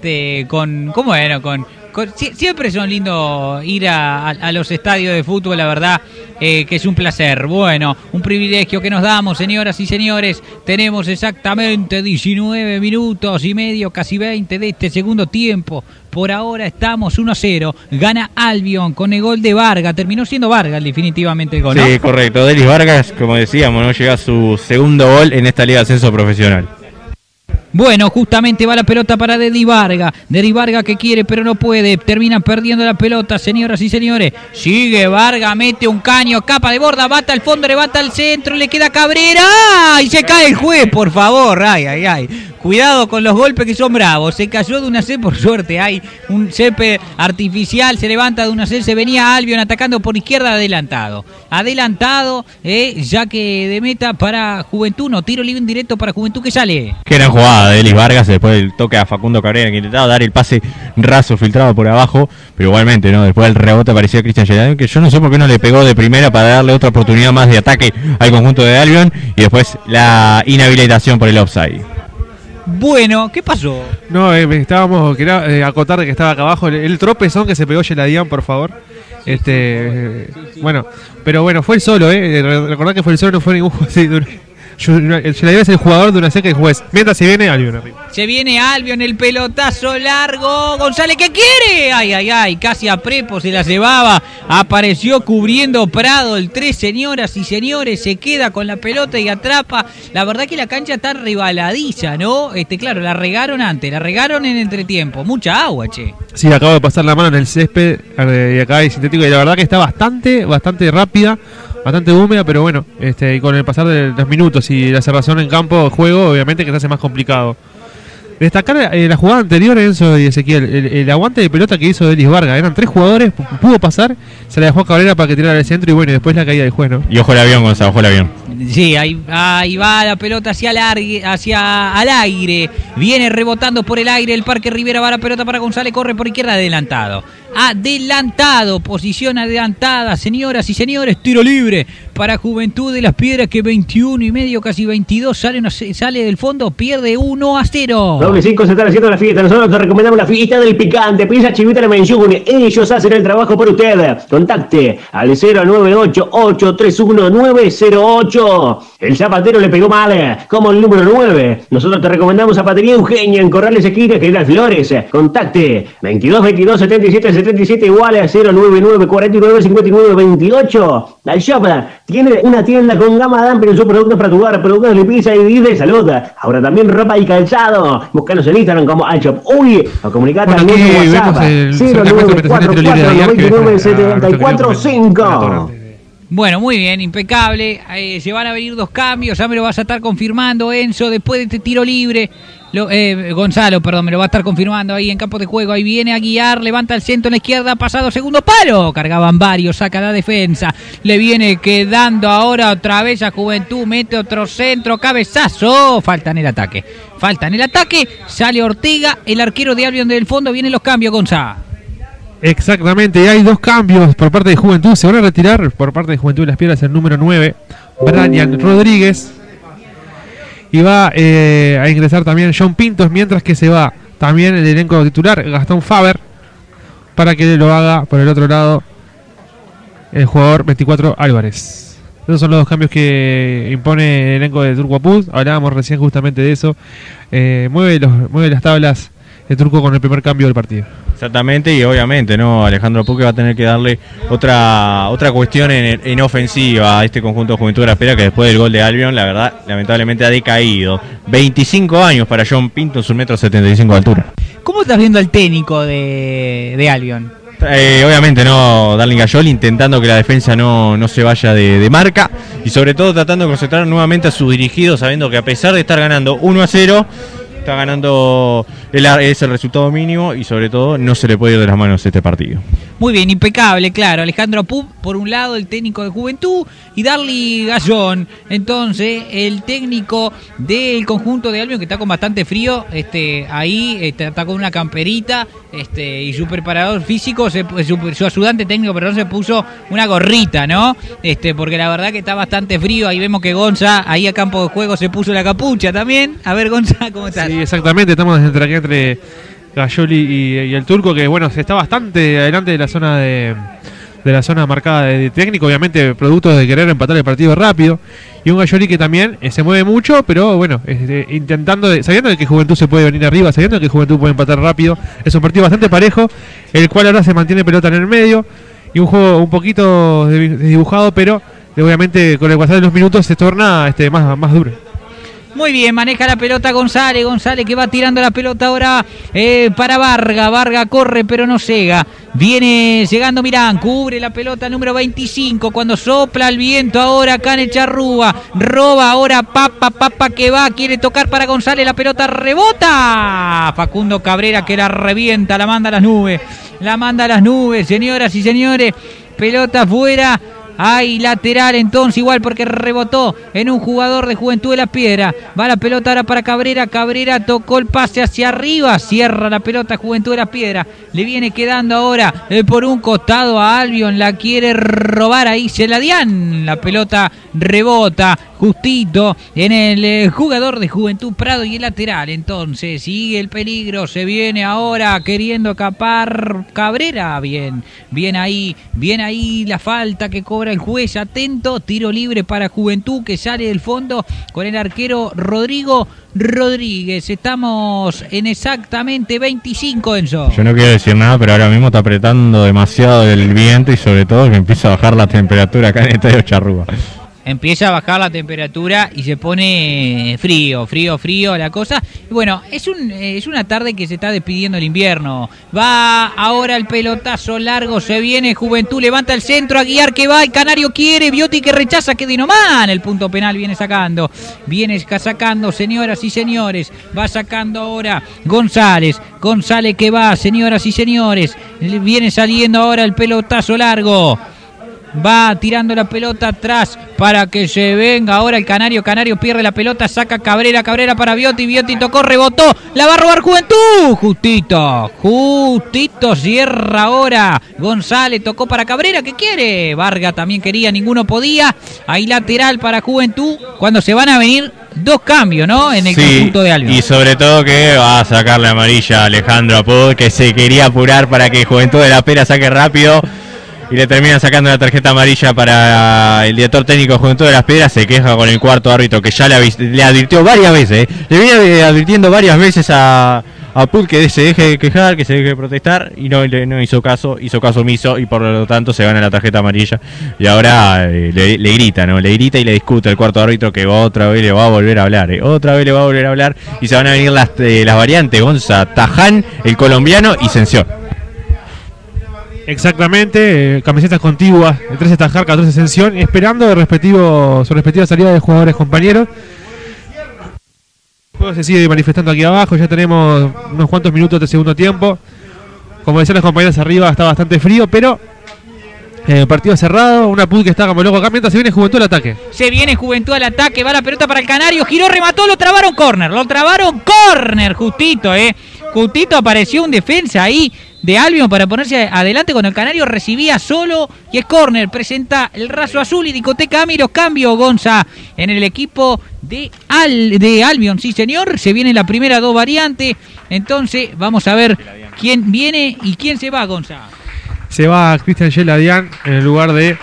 siempre son lindos ir a los estadios de fútbol, la verdad que es un placer. Bueno, un privilegio que nos damos, señoras y señores. Tenemos exactamente 19 minutos y medio, casi 20 de este segundo tiempo. Por ahora estamos 1-0, gana Albion con el gol de Vargas. Terminó siendo Vargas definitivamente el gol, ¿no? Sí, correcto. Delis Vargas, como decíamos, no llega a su segundo gol en esta liga de ascenso profesional. Bueno, justamente va la pelota para Delis Vargas. Delis Vargas que quiere pero no puede. Termina perdiendo la pelota, señoras y señores. Sigue Vargas, mete un caño, capa de borda, bata al fondo, levanta al centro, le queda Cabrera. Y se cae el juez, por favor. Ay. Cuidado con los golpes que son bravos. Se cayó de una C, por suerte. Hay un césped artificial. Se levanta de una C. Se venía Albion atacando por izquierda, adelantado, ya que de meta para Juventud. No, tiro libre indirecto para Juventud que sale. Qué gran jugada de Delis Vargas. Después del toque a Facundo Cabrera, que intentaba dar el pase raso, filtrado por abajo. Pero igualmente, ¿no? Después del rebote aparecía Cristian Gerard, que yo no sé por qué no le pegó de primera para darle otra oportunidad más de ataque al conjunto de Albion. Y después la inhabilitación por el offside. Bueno, ¿qué pasó? No, quería acotar de que estaba acá abajo el tropezón que se pegó Geladian, por favor. Bueno, pero bueno, fue el solo, recordad que fue el solo, no fue ningún Yulayeva es el jugador de una seca y juez. Mientras se viene Albion arriba. Se viene Albion, el pelotazo largo. González, ¿qué quiere? Ay, casi a Prepo se la llevaba. Apareció cubriendo Prado, el 3, señoras y señores. Se queda con la pelota y atrapa. La verdad que la cancha está rebaladiza, ¿no? Claro, la regaron antes, la regaron en entretiempo. Mucha agua, che. Sí, acabo de pasar la mano en el césped y acá hay sintético. Y la verdad que está bastante rápida. Bastante húmeda, pero bueno, y con el pasar de los minutos y la cerrazón en campo de juego, obviamente que se hace más complicado. Destacar la jugada anterior, Enzo y Ezequiel, el aguante de pelota que hizo Delis Vargas. Eran 3 jugadores, pudo pasar, se la dejó a Cabrera para que tirara al centro y bueno, y después la caída del juez, ¿no? Y ojo el avión, Gonzalo, ojo el avión. Sí, ahí va la pelota hacia al aire. Viene rebotando por el aire el Parque Rivera, va la pelota para González, corre por izquierda, adelantado, posición adelantada, señoras y señores, tiro libre para Juventud de las Piedras, que 21,5, casi 22, sale del fondo, pierde 1-0. Doble 5 se están haciendo la fiesta, nosotros te recomendamos la fiesta del picante, pizza Chivita la mención, ellos hacen el trabajo por usted. Contacte al 098-831-908. El zapatero le pegó mal, como el número 9. Nosotros te recomendamos Zapatería Eugenia en Corrales Esquina, General Flores. Contacte 22-22-77-77 igual a 099-49-59-28. Al Shop tiene una tienda con gama de amplio en sus productos para tu hogar, productos de limpieza y de salud. Ahora también ropa y calzado. Búscanos en Instagram como Al Shop. O comunicate al mismo WhatsApp 094-49-745. Bueno, muy bien, impecable. Se van a venir 2 cambios, ya me lo vas a estar confirmando, Enzo, después de este tiro libre. Gonzalo, perdón, me lo va a estar confirmando ahí en campo de juego. Ahí viene a guiar, levanta el centro en la izquierda, pasado segundo palo. Cargaban varios, saca la defensa. Le viene quedando ahora otra vez a Juventud, mete otro centro, cabezazo. Falta en el ataque, sale Ortega, el arquero de Albion del fondo. Vienen los cambios, Gonzalo. Exactamente, y hay 2 cambios por parte de Juventud. Se van a retirar por parte de Juventud de las Piedras el número 9, Brian Rodríguez. Y va a ingresar también John Pintos, mientras que se va también el elenco titular, Gastón Faber, para que lo haga por el otro lado el jugador 24 Álvarez. Esos son los 2 cambios que impone el elenco de Turco Apud. Hablábamos recién justamente de eso. Mueve las tablas el Turco con el primer cambio del partido. Exactamente, y obviamente, ¿no? Alejandro Puque va a tener que darle otra cuestión en ofensiva a este conjunto de Juventud de la Piedra, que después del gol de Albion, la verdad, lamentablemente ha decaído. 25 años para John Pinto, en 1,75 m de altura. ¿Cómo estás viendo al técnico de Albion? Obviamente, no, Darling Gayol intentando que la defensa no se vaya de marca, y sobre todo tratando de concentrar nuevamente a sus dirigidos, sabiendo que a pesar de estar ganando 1-0, está ganando, es el resultado mínimo, y sobre todo no se le puede ir de las manos este partido. Muy bien, impecable, claro. Alejandro Pup, por un lado, el técnico de Juventud, y Darly Gallón, entonces, el técnico del conjunto de Albion, que está con bastante frío, ahí está con una camperita, y su preparador físico, su ayudante técnico, perdón, se puso una gorrita, ¿no? Porque la verdad que está bastante frío. Ahí vemos que Gonza, ahí a campo de juego, se puso la capucha también. A ver, Gonza, ¿cómo estás? Sí, exactamente, estamos entre Gayoli y el Turco, que bueno, se está bastante adelante de la zona de la zona marcada de técnico, obviamente producto de querer empatar el partido rápido, y un Gayoli que también se mueve mucho, pero bueno, sabiendo de que Juventud se puede venir arriba, sabiendo que Juventud puede empatar rápido. Es un partido bastante parejo, el cual ahora se mantiene pelota en el medio, y un juego un poquito desdibujado, pero obviamente con el pasar de los minutos se torna más duro. Muy bien, maneja la pelota González que va tirando la pelota ahora para Varga corre pero no llega, viene llegando Mirán, cubre la pelota número 25, cuando sopla el viento ahora Cane Charrúa, roba ahora Papa que va, quiere tocar para González, la pelota rebota, Facundo Cabrera que la revienta, la manda a las nubes, señoras y señores, pelota afuera. Hay lateral entonces igual porque rebotó en un jugador de Juventud de la Piedra. Va la pelota ahora para Cabrera. Cabrera tocó el pase hacia arriba. Cierra la pelota Juventud de la Piedra. Le viene quedando ahora por un costado a Albion. La quiere robar ahí Celadián. La pelota rebota justito en el jugador de Juventud Prado y el lateral. Entonces sigue el peligro, se viene ahora queriendo escapar Cabrera. Bien ahí la falta que cobra el juez. Atento, tiro libre para Juventud que sale del fondo con el arquero Rodrigo Rodríguez. Estamos en exactamente 25, Enzo. Yo no quiero decir nada, pero ahora mismo está apretando demasiado el viento y sobre todo que empieza a bajar la temperatura acá en el Estadio Charrúa. Empieza a bajar la temperatura y se pone frío la cosa. Y bueno, es una tarde que se está despidiendo el invierno. Va ahora el pelotazo largo, se viene Juventud, levanta el centro, Aguiar que va, el Canario quiere, Biotti que rechaza, que Dinomán, el punto penal viene sacando, señoras y señores, va sacando ahora González que va, señoras y señores, viene saliendo ahora el pelotazo largo. Va tirando la pelota atrás para que se venga ahora el Canario pierde la pelota, saca Cabrera para Biotti tocó, rebotó, la va a robar Juventud, justito cierra ahora González, tocó para Cabrera, ¿qué quiere? Vargas también quería, ninguno podía, ahí lateral para Juventud, cuando se van a venir dos cambios, ¿no? En el conjunto de Albion. Y sobre todo que va a sacarle amarilla a Alejandro Apud, que se quería apurar para que Juventud de la Pera saque rápido. Y le terminan sacando la tarjeta amarilla para el director técnico de Juventud de las Piedras. Se queja con el cuarto árbitro que ya le advirtió varias veces. Le viene advirtiendo varias veces a Put que se deje de quejar, que se deje de protestar. Y no hizo caso omiso y por lo tanto se gana la tarjeta amarilla. Y ahora le grita, ¿no? Le grita y le discute al cuarto árbitro que otra vez le va a volver a hablar. Otra vez le va a volver a hablar y se van a venir las variantes. Gonza, Taján, el colombiano y Sención. Exactamente, camisetas contiguas, 13 Tajar, 14 Ascensión, esperando su respectiva salida de jugadores compañeros. El juego se sigue manifestando aquí abajo, ya tenemos unos cuantos minutos de segundo tiempo. Como decían los compañeros arriba, está bastante frío, pero partido cerrado, una PUD que está como loco acá, mientras se viene Juventud al ataque. Se viene Juventud al ataque, va la pelota para el Canario, giró, remató, lo trabaron córner, justito, Justito apareció un defensa ahí de Albion para ponerse adelante cuando el Canario recibía solo y es córner, presenta el raso azul y Discoteca Ami los cambios, Gonza, en el equipo de Albion, sí señor, se viene la primera dos variantes, entonces vamos a ver quién viene y quién se va, Gonza. Se va Cristian Geladian en el lugar de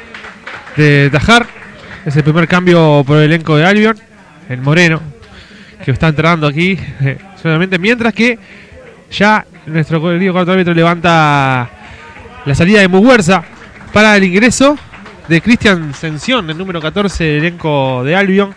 Tajar, es el primer cambio por el elenco de Albion, el Moreno, que está entrando aquí solamente, mientras que ya nuestro querido cuarto árbitro levanta la salida de Muguerza para el ingreso de Cristian Sención, el número 14 del elenco de Albion.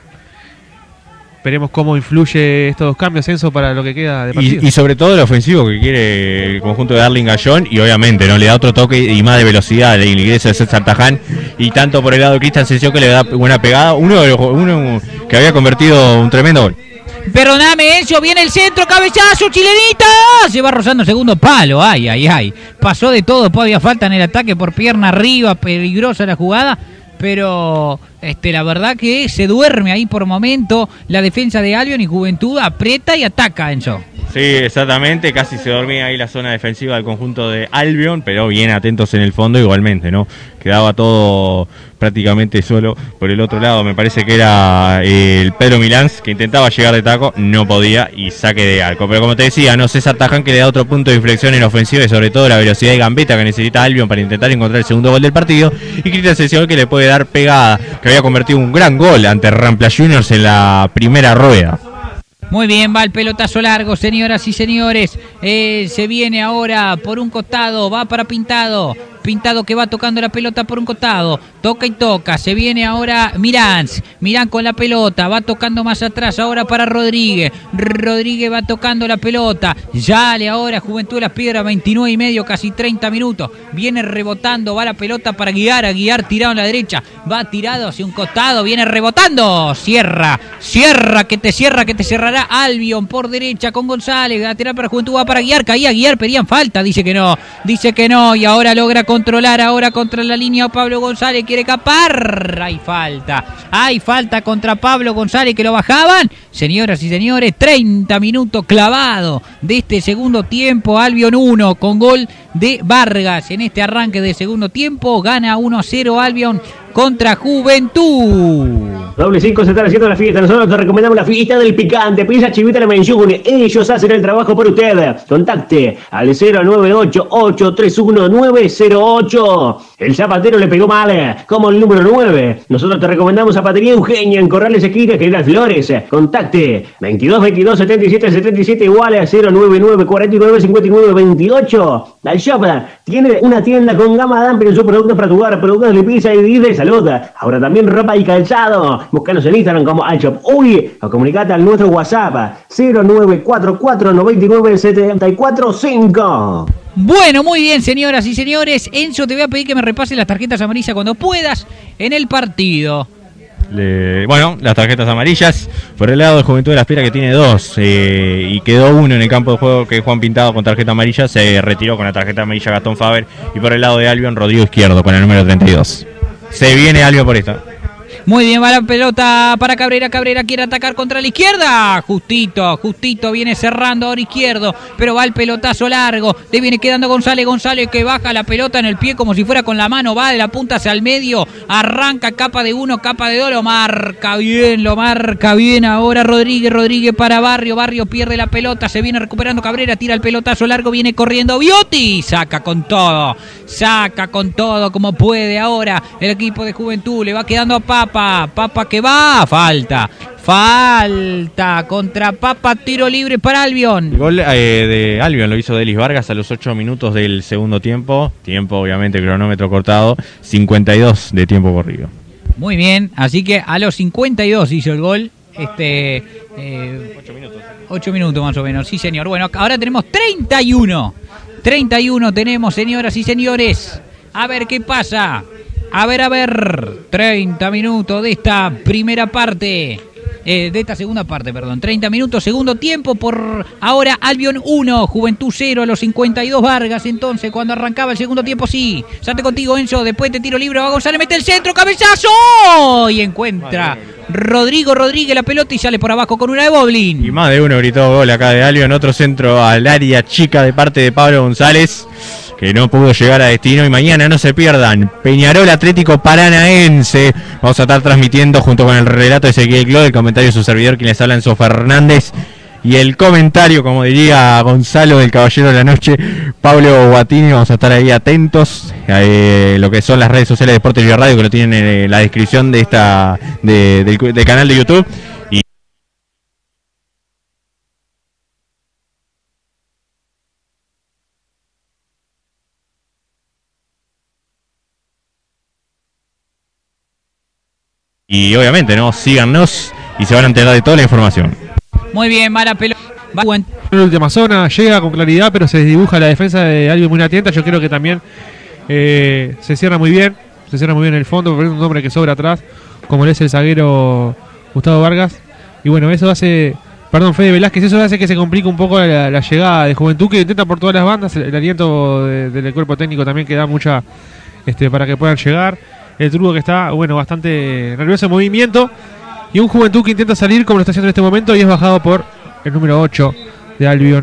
Veremos cómo influye estos dos cambios, Enzo, para lo que queda de partido. Y sobre todo el ofensivo que quiere el conjunto de Darling Gallón, y obviamente no le da otro toque y más de velocidad al ingreso de César Taján, y tanto por el lado de Cristian Sención que le da buena pegada, uno que había convertido un tremendo gol. Perdóname, Enzo, viene el centro, cabezazo, chilenita, se va rozando el segundo palo, ay, pasó de todo, después había falta en el ataque por pierna arriba, peligrosa la jugada, pero la verdad que se duerme ahí por momento la defensa de Albion y Juventud aprieta y ataca, Enzo. Sí, exactamente, casi se dormía ahí la zona defensiva del conjunto de Albion, pero bien atentos en el fondo igualmente, ¿no? Quedaba todo prácticamente solo por el otro lado, me parece que era el Pedro Milán, que intentaba llegar de taco, no podía, y saque de arco. Pero como te decía, no, César Taján que le da otro punto de inflexión en ofensiva y sobre todo la velocidad y gambeta que necesita Albion para intentar encontrar el segundo gol del partido, y Cristian Sención que le puede dar pegada, que había convertido un gran gol ante Rampla Juniors en la primera rueda. Muy bien, va el pelotazo largo, señoras y señores. Se viene ahora por un costado, va para Pintado. Pintado que va tocando la pelota por un costado, toca y toca, se viene ahora Milán con la pelota, va tocando más atrás ahora para Rodríguez va tocando la pelota, Yale ahora Juventud de las Piedras, 29 y medio, casi 30 minutos, viene rebotando, va la pelota para Aguiar tirado en la derecha, va tirado hacia un costado, viene rebotando, cierra, que te cerrará Albion por derecha con González, va a tirar para Juventud, va para Aguiar, caía Aguiar, pedían falta, dice que no, y ahora logra controlar ahora contra la línea Pablo González, quiere escapar, hay falta contra Pablo González que lo bajaban, señoras y señores, 30 minutos clavado de este segundo tiempo. Albion 1 con gol de Vargas en este arranque de segundo tiempo. Gana 1-0 Albion contra Juventud. Doble 5 se está haciendo la fiesta. Nosotros te recomendamos la fiesta del picante. Pizza Chivita la mención. Ellos hacen el trabajo por usted. Contacte al 098-831-908. El zapatero le pegó mal como el número 9. Nosotros te recomendamos Zapatería Eugenia en Corrales Esquina, General Flores. Contacte 22 22 77 77 igual a 099 49 59 28. La Shop tiene una tienda con gama amplia en sus productos para tu hogar, productos de limpieza y de salud. Ahora también ropa y calzado. Búscanos en Instagram como iShop Uy o comunicate al nuestro WhatsApp 0944 99 745. Bueno, muy bien, señoras y señores. Enzo, te voy a pedir que me repases las tarjetas amarillas cuando puedas en el partido. Bueno, las tarjetas amarillas por el lado de Juventud de la Piedras, que tiene 2 y quedó 1 en el campo de juego, que Juan Pintado con tarjeta amarilla se retiró con la tarjeta amarilla Gastón Faber, y por el lado de Albion Rodrigo Izquierdo con el número 32. Se viene Albion por esta. Muy bien, va la pelota para Cabrera. Cabrera quiere atacar contra la izquierda. Justito viene cerrando ahora Izquierdo, pero va el pelotazo largo. Le viene quedando González que baja la pelota en el pie como si fuera con la mano. Va de la punta hacia el medio. Arranca capa de 1, capa de 2. Lo marca bien ahora Rodríguez para Barrio. Barrio pierde la pelota. Se viene recuperando Cabrera. Tira el pelotazo largo. Viene corriendo Biotti. Saca con todo como puede ahora el equipo de Juventud. Le va quedando a Papa que va, falta contra Papa, tiro libre para Albion. El gol de Albion lo hizo Delis Vargas a los 8 minutos del segundo tiempo, obviamente cronómetro cortado, 52 de tiempo corrido. Muy bien, así que a los 52 hizo el gol, 8 minutos más o menos, sí señor. Bueno, ahora tenemos 31 tenemos, señoras y señores, a ver qué pasa. A ver, 30 minutos de esta primera parte, de esta segunda parte, perdón. 30 minutos, segundo tiempo, por ahora Albion 1, Juventud 0 a los 52 Vargas. Entonces, cuando arrancaba el segundo tiempo, sí. Sate contigo, Enzo, después te tiro libre, va González, mete el centro, cabezazo, y encuentra Rodrigo Rodríguez la pelota y sale por abajo con una de Boblin. Y más de uno gritó gol acá de Albion, otro centro al área chica de parte de Pablo González, que no pudo llegar a destino. Y mañana no se pierdan Peñarol Atlético Paranaense. Vamos a estar transmitiendo junto con el relato de Ezequiel Cló, el comentario de su servidor, quien les habla, Enzo Fernández, y el comentario, como diría Gonzalo del Caballero de la Noche, Pablo Guatini. Vamos a estar ahí atentos a lo que son las redes sociales de Deportes Libre Radio, que lo tienen en la descripción de del canal de YouTube. Y obviamente, ¿no? Síganos y se van a enterar de toda la información. Muy bien, mala pelota. En la última zona, llega con claridad, pero se dibuja la defensa de Albion muy atenta. Yo creo que también se cierra muy bien en el fondo, por un hombre que sobra atrás, como es el zaguero Gustavo Vargas. Y bueno, eso hace, Fede Velázquez, eso hace que se complique un poco la llegada de Juventud, que intenta por todas las bandas. El aliento del cuerpo técnico también, que da mucha para que puedan llegar. El Truco, que está, bastante nervioso en movimiento. Y un Juventud que intenta salir como lo está haciendo en este momento, y es bajado por el número 8 de Albion.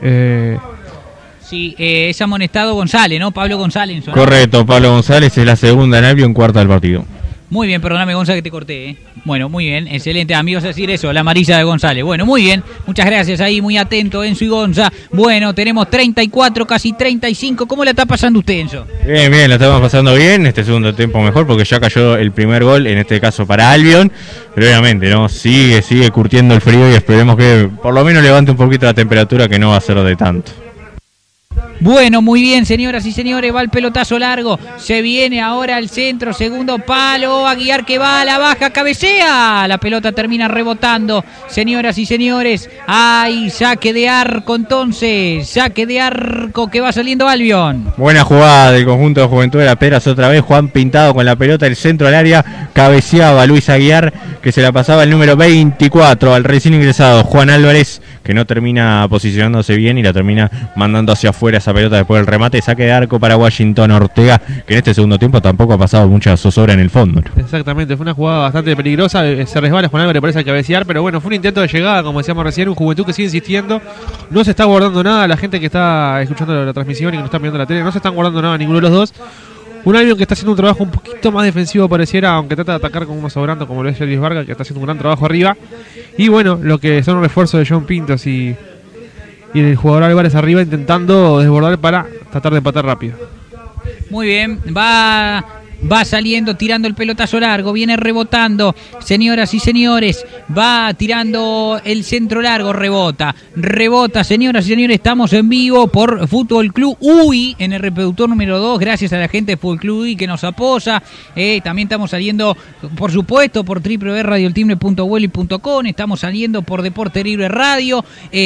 Sí, es amonestado González, ¿no? Pablo González. ¿no? Correcto, Pablo González es la segunda en Albion, cuarta del partido. Muy bien, perdóname, González, que te corté, ¿eh? Bueno, muy bien, excelente, amigos, decir eso, la amarilla de González. Bueno, muy bien, muchas gracias ahí, muy atento, Enzo y Gonza. Bueno, tenemos 34, casi 35. ¿Cómo la está pasando usted, Enzo? Bien, la estamos pasando bien. Este segundo tiempo mejor, porque ya cayó el primer gol, en este caso para Albion. Pero obviamente, ¿no? Sigue curtiendo el frío, y esperemos que por lo menos levante un poquito la temperatura, que no va a ser de tanto. Bueno, muy bien, señoras y señores, va el pelotazo largo, se viene ahora al centro, segundo palo, Aguiar que va a la baja, cabecea, la pelota termina rebotando, señoras y señores, hay saque de arco entonces, saque de arco que va saliendo Albion. Buena jugada del conjunto de Juventud de las Piedras, otra vez Juan Pintado con la pelota, el centro al área, cabeceaba Luis Aguiar, que se la pasaba el número 24 al recién ingresado Juan Álvarez, que no termina posicionándose bien y la termina mandando hacia afuera esa esa pelota después del remate, saque de arco para Washington Ortega, que en este segundo tiempo tampoco ha pasado mucha zozobra en el fondo, ¿no? Exactamente, fue una jugada bastante peligrosa, se resbala Juan Álvarez, parece cabecear, pero bueno, fue un intento de llegada, como decíamos recién, un Juventud que sigue insistiendo, no se está guardando nada, la gente que está escuchando la transmisión y que no está mirando la tele, no se están guardando nada ninguno de los dos. Un Albion que está haciendo un trabajo un poquito más defensivo pareciera, aunque trata de atacar con uno sobrando como lo es Luis Vargas, que está haciendo un gran trabajo arriba. Y bueno, lo que son refuerzos de John Pintos y el jugador Álvarez arriba intentando desbordar para tratar de empatar rápido. Muy bien, va saliendo, tirando el pelotazo largo, viene rebotando, señoras y señores, va tirando el centro largo, rebota, señoras y señores, estamos en vivo por Fútbol Club UI, en el reproductor número 2, gracias a la gente de Fútbol Club UI que nos apoya, también estamos saliendo, por supuesto, por www.radioeltimbre.weli.com, estamos saliendo por Deporte Libre Radio,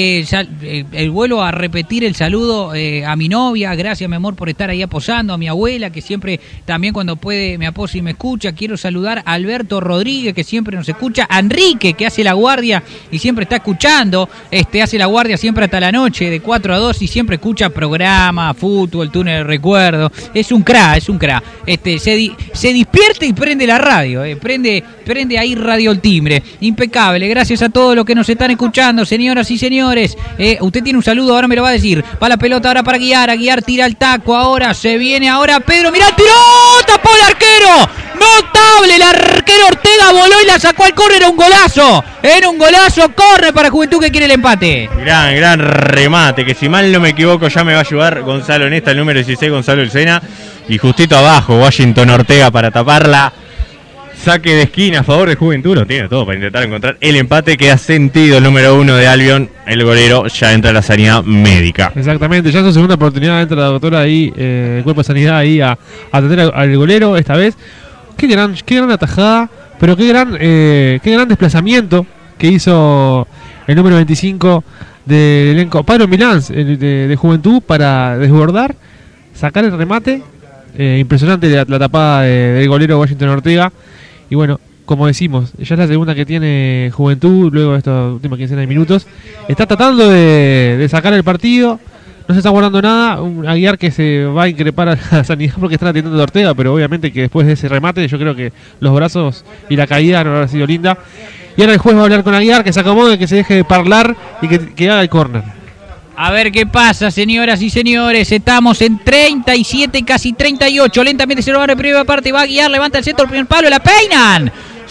vuelvo a repetir el saludo a mi novia, gracias mi amor por estar ahí apoyando, a mi abuela que siempre también cuando puede me apoya y me escucha. Quiero saludar a Alberto Rodríguez que siempre nos escucha, a Enrique que hace la guardia y siempre está escuchando, hace la guardia siempre hasta la noche de 4 a 2 y siempre escucha programa, fútbol, túnel de recuerdo, es un crack, se despierta y prende la radio, prende ahí Radio El Timbre, impecable, gracias a todos los que nos están escuchando, señoras y señores, usted tiene un saludo, ahora me lo va a decir, va la pelota ahora para Guiar tira el taco, ahora se viene, ahora Pedro, mirá, tiró, tapó el arquero, notable, el arquero Ortega voló y la sacó al córner, era un golazo, corre para Juventud que quiere el empate. Gran remate, que si mal no me equivoco ya me va a ayudar Gonzalo en esta, el número 16, Gonzalo Elcena, y justito abajo Washington Ortega para taparla. Saque de esquina a favor de Juventud, lo tiene todo para intentar encontrar el empate, queda sentido el número 1 de Albion, el golero ya entra a la sanidad médica. Exactamente, ya es su segunda oportunidad, entra la doctora ahí, el cuerpo de sanidad ahí a atender al golero esta vez. Qué gran atajada, pero qué gran desplazamiento que hizo el número 25 del elenco, Pablo Milán de Juventud, para desbordar, sacar el remate. Impresionante la tapada del golero Washington Ortega. Y bueno, como decimos, ya es la segunda que tiene Juventud luego de estos últimos 15 minutos. Está tratando de sacar el partido, no se está guardando nada. Un Aguiar que se va a increpar a la sanidad porque están atendiendo a Ortega, pero obviamente que después de ese remate yo creo que los brazos y la caída no habrá sido linda. Y ahora el juez va a hablar con Aguiar, que se acomode, que se deje de parlar y que haga el córner. A ver qué pasa, señoras y señores. Estamos en 37, casi 38. Lentamente se lo va a la primera parte. Va a Guiar, levanta el centro, el primer palo, la peinan.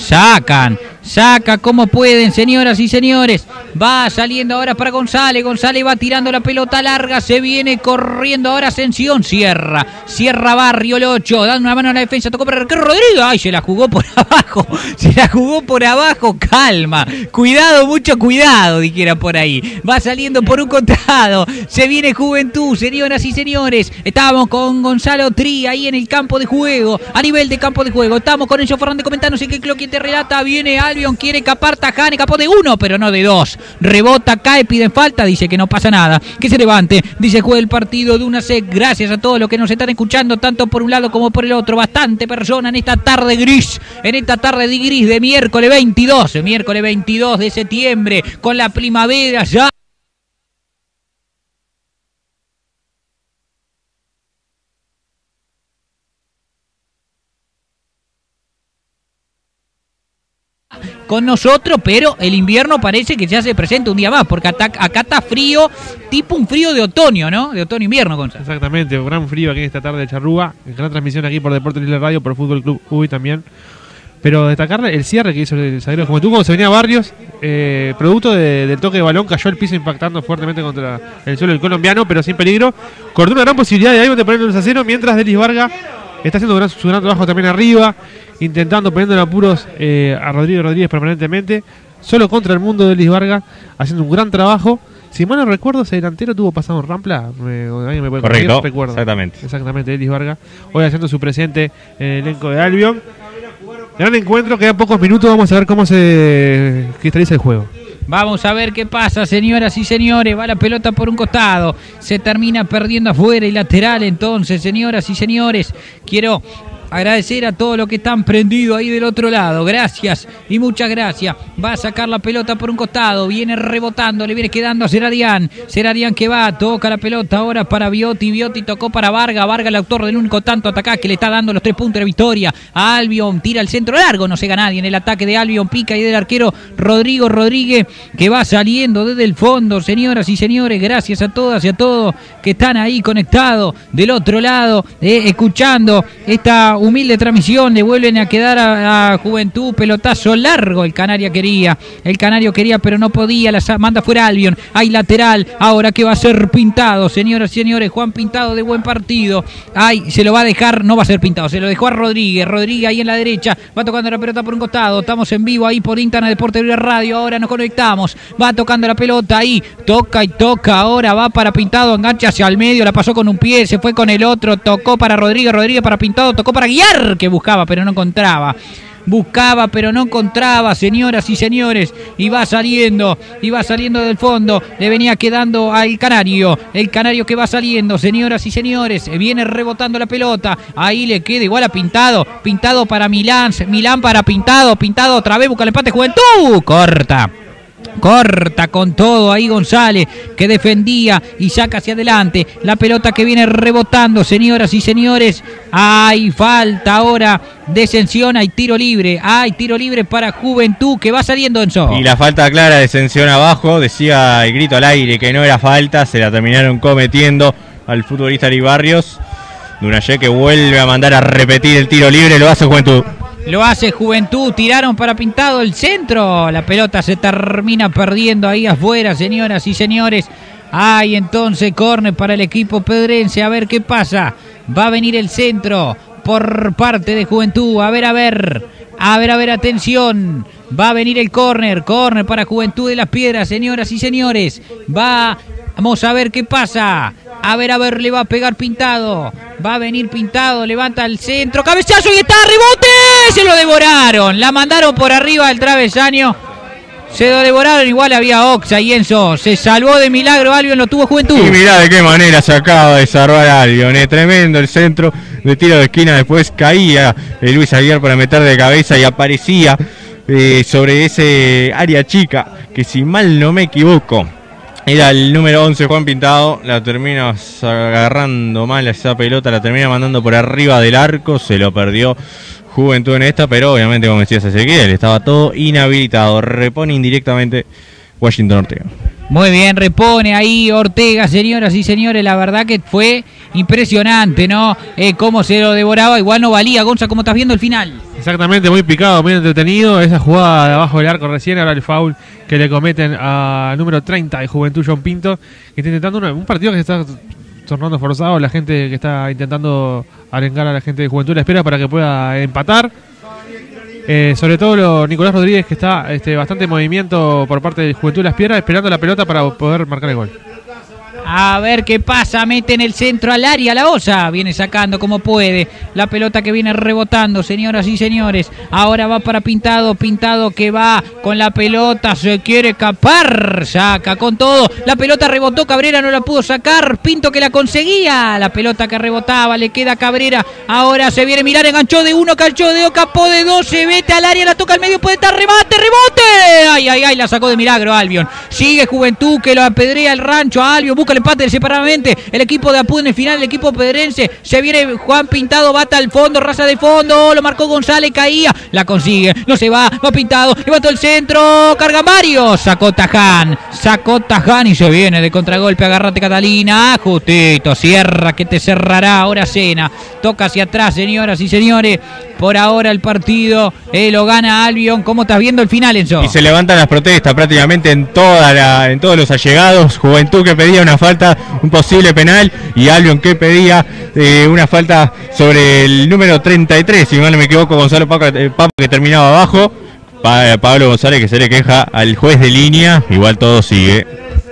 Saca como pueden, señoras y señores. Va saliendo ahora para González. González va tirando la pelota larga. Se viene corriendo ahora Ascensión. Cierra Barrio el 8. Dando una mano a la defensa. Tocó para Arquero Rodríguez. Ay, se la jugó por abajo. Calma. Cuidado, mucho cuidado, dijera por ahí. Va saliendo por un costado. Se viene Juventud, señoras y señores. Estamos con Gonzalo Tri ahí en el campo de juego. A nivel de campo de juego. Estamos con Enzo Fernández comentando. Sé que quien te relata, viene Albion, quiere escapar, Tajane, capó de 1, pero no de 2. Rebota, cae, pide falta, dice que no pasa nada, que se levante, dice juega el partido de una sec. Gracias a todos los que nos están escuchando, tanto por un lado como por el otro. Bastante persona en esta tarde gris, de miércoles 22 de septiembre, con la primavera ya. Con nosotros, pero el invierno parece que ya se presenta un día más, porque acá está frío, tipo un frío de otoño, ¿no? De otoño-invierno, Gonzalo. Exactamente, un gran frío aquí esta tarde de Charrúa, gran transmisión aquí por Deporte Libre Radio, por Fútbol Club UI también. Pero destacarle el cierre que hizo el zaguero de Juventud cuando se venía a Barrios, producto del toque de balón, cayó al piso impactando fuertemente contra el suelo del colombiano, pero sin peligro. Cortó una gran posibilidad de ahí de poner el 2-0, mientras Delis Vargas está haciendo su gran trabajo también arriba, intentando poniendo en apuros a Rodrigo Rodríguez permanentemente, solo contra el mundo de Delis Vargas, haciendo un gran trabajo. Si mal no recuerdo, ese delantero tuvo pasado en Rampla. ¿Alguien me puede correcto, recuerdo? Exactamente, Delis Vargas, hoy haciendo su presente en el elenco de Albion. Gran encuentro, quedan pocos minutos, vamos a ver cómo se cristaliza el juego. Vamos a ver qué pasa, señoras y señores. Va la pelota por un costado, se termina perdiendo afuera y lateral. Entonces, señoras y señores, quiero Agradecer a todos los que están prendidos ahí del otro lado. Gracias y muchas gracias. Va a sacar la pelota por un costado. Viene rebotando, le viene quedando a Seradián. Seradián que va, toca la pelota ahora para Viotti. Viotti tocó para Vargas. Vargas, el autor del único tanto atacá que le está dando los 3 puntos de victoria. A Albion, tira el centro largo. No se gana nadie en el ataque de Albion. Pica ahí del arquero Rodrigo Rodríguez, que va saliendo desde el fondo. Señoras y señores, gracias a todas y a todos que están ahí conectados del otro lado, escuchando esta humilde transmisión. Le vuelven a quedar a Juventud, pelotazo largo. El Canario quería, pero no podía. La manda fuera Albion. Hay lateral, ahora que va a ser Pintado. Señoras y señores, Juan Pintado de buen partido. Ay, se lo va a dejar, no va a ser Pintado, se lo dejó a Rodríguez. Rodríguez ahí en la derecha, va tocando la pelota por un costado. Estamos en vivo ahí por Internet Deporte Libre Radio. Ahora nos conectamos, va tocando la pelota ahí, toca y toca. Ahora va para Pintado, engancha hacia el medio, la pasó con un pie, se fue con el otro, tocó para Rodríguez, Rodríguez para Pintado, tocó para Guiar, que buscaba pero no encontraba. Señoras y señores, y va saliendo del fondo. Le venía quedando al Canario, el Canario que va saliendo, señoras y señores, viene rebotando la pelota. Ahí le queda igual a Pintado, Pintado para Milán, Milán para Pintado, Pintado otra vez, busca el empate. Juventud, corta con todo ahí González, que defendía y saca hacia adelante la pelota que viene rebotando. Señoras y señores, hay falta ahora de sanción, hay tiro libre para Juventud, que va saliendo Enzo. Y la falta clara de sanción abajo, decía el grito al aire que no era falta, se la terminaron cometiendo al futbolista Ari Barrios. Dunayé que vuelve a mandar a repetir el tiro libre, lo hace Juventud. Lo hace Juventud, tiraron para Pintado el centro. La pelota se termina perdiendo ahí afuera, señoras y señores. Hay entonces córner para el equipo pedrense. A ver qué pasa. Va a venir el centro por parte de Juventud. A ver, atención. Va a venir el córner para Juventud de Las Piedras, señoras y señores. Vamos a ver qué pasa. A ver, le va a pegar Pintado. Va a venir Pintado, levanta el centro, cabezazo y está, rebote. Se lo devoraron, la mandaron por arriba del travesaño. Se lo devoraron, igual había Oxa y Enzo. Se salvó de milagro, Albion lo tuvo Juventud. Y mirá de qué manera se acaba de salvar Albion. Tremendo el centro de tiro de esquina. Después caía Luis Aguiar para meter de cabeza y aparecía sobre ese área chica, que si mal no me equivoco era el número 11, Juan Pintado. La termina agarrando mal esa pelota, la termina mandando por arriba del arco. Se lo perdió Juventud en esta, pero obviamente, como decías Ezequiel, estaba todo inhabilitado. Repone indirectamente Washington Ortega. Muy bien, repone ahí Ortega, señoras y señores. La verdad que fue impresionante, ¿no? Cómo se lo devoraba. Igual no valía, Gonza, como estás viendo el final. Exactamente, muy picado, muy entretenido. Esa jugada de abajo del arco recién, ahora el foul que le cometen al número 30 de Juventud, John Pinto, que está intentando un partido que se está tornando forzado. La gente que está intentando arengar a la gente de Juventud la espera para que pueda empatar. Sobre todo Nicolás Rodríguez, que está bastante en movimiento por parte de Juventud Las Piedras, esperando la pelota para poder marcar el gol. A ver qué pasa, mete en el centro al área la Osa, viene sacando como puede, la pelota que viene rebotando, señoras y señores. Ahora va para Pintado, Pintado que va con la pelota, se quiere escapar, saca con todo, la pelota rebotó, Cabrera no la pudo sacar, Pinto que la conseguía, la pelota que rebotaba, le queda Cabrera, ahora se viene Milán, enganchó de uno, cachó de dos, capó de dos, se mete al área, la toca al medio, puede estar, remate, rebote, ay, la sacó de milagro Albion. Sigue Juventud que lo apedrea el rancho a Albion, busca el empate separadamente, el equipo de Apud en el final, el equipo pedrense, se viene Juan Pintado, bata al fondo, raza de fondo, lo marcó González, caía, la consigue, no se va Pintado, levantó el centro, carga Mario, sacó Taján y se viene de contragolpe, agárrate Catalina, justito, cierra que te cerrará, ahora Cena, toca hacia atrás, señoras y señores, por ahora el partido lo gana Albion. ¿Cómo estás viendo el final, Enzo? Y se levantan las protestas prácticamente en todos los allegados. Juventud que pedía una falta, un posible penal, y Albion que pedía una falta sobre el número 33, si mal no me equivoco, Gonzalo Papo que terminaba abajo. Pablo González que se le queja al juez de línea, igual todo sigue.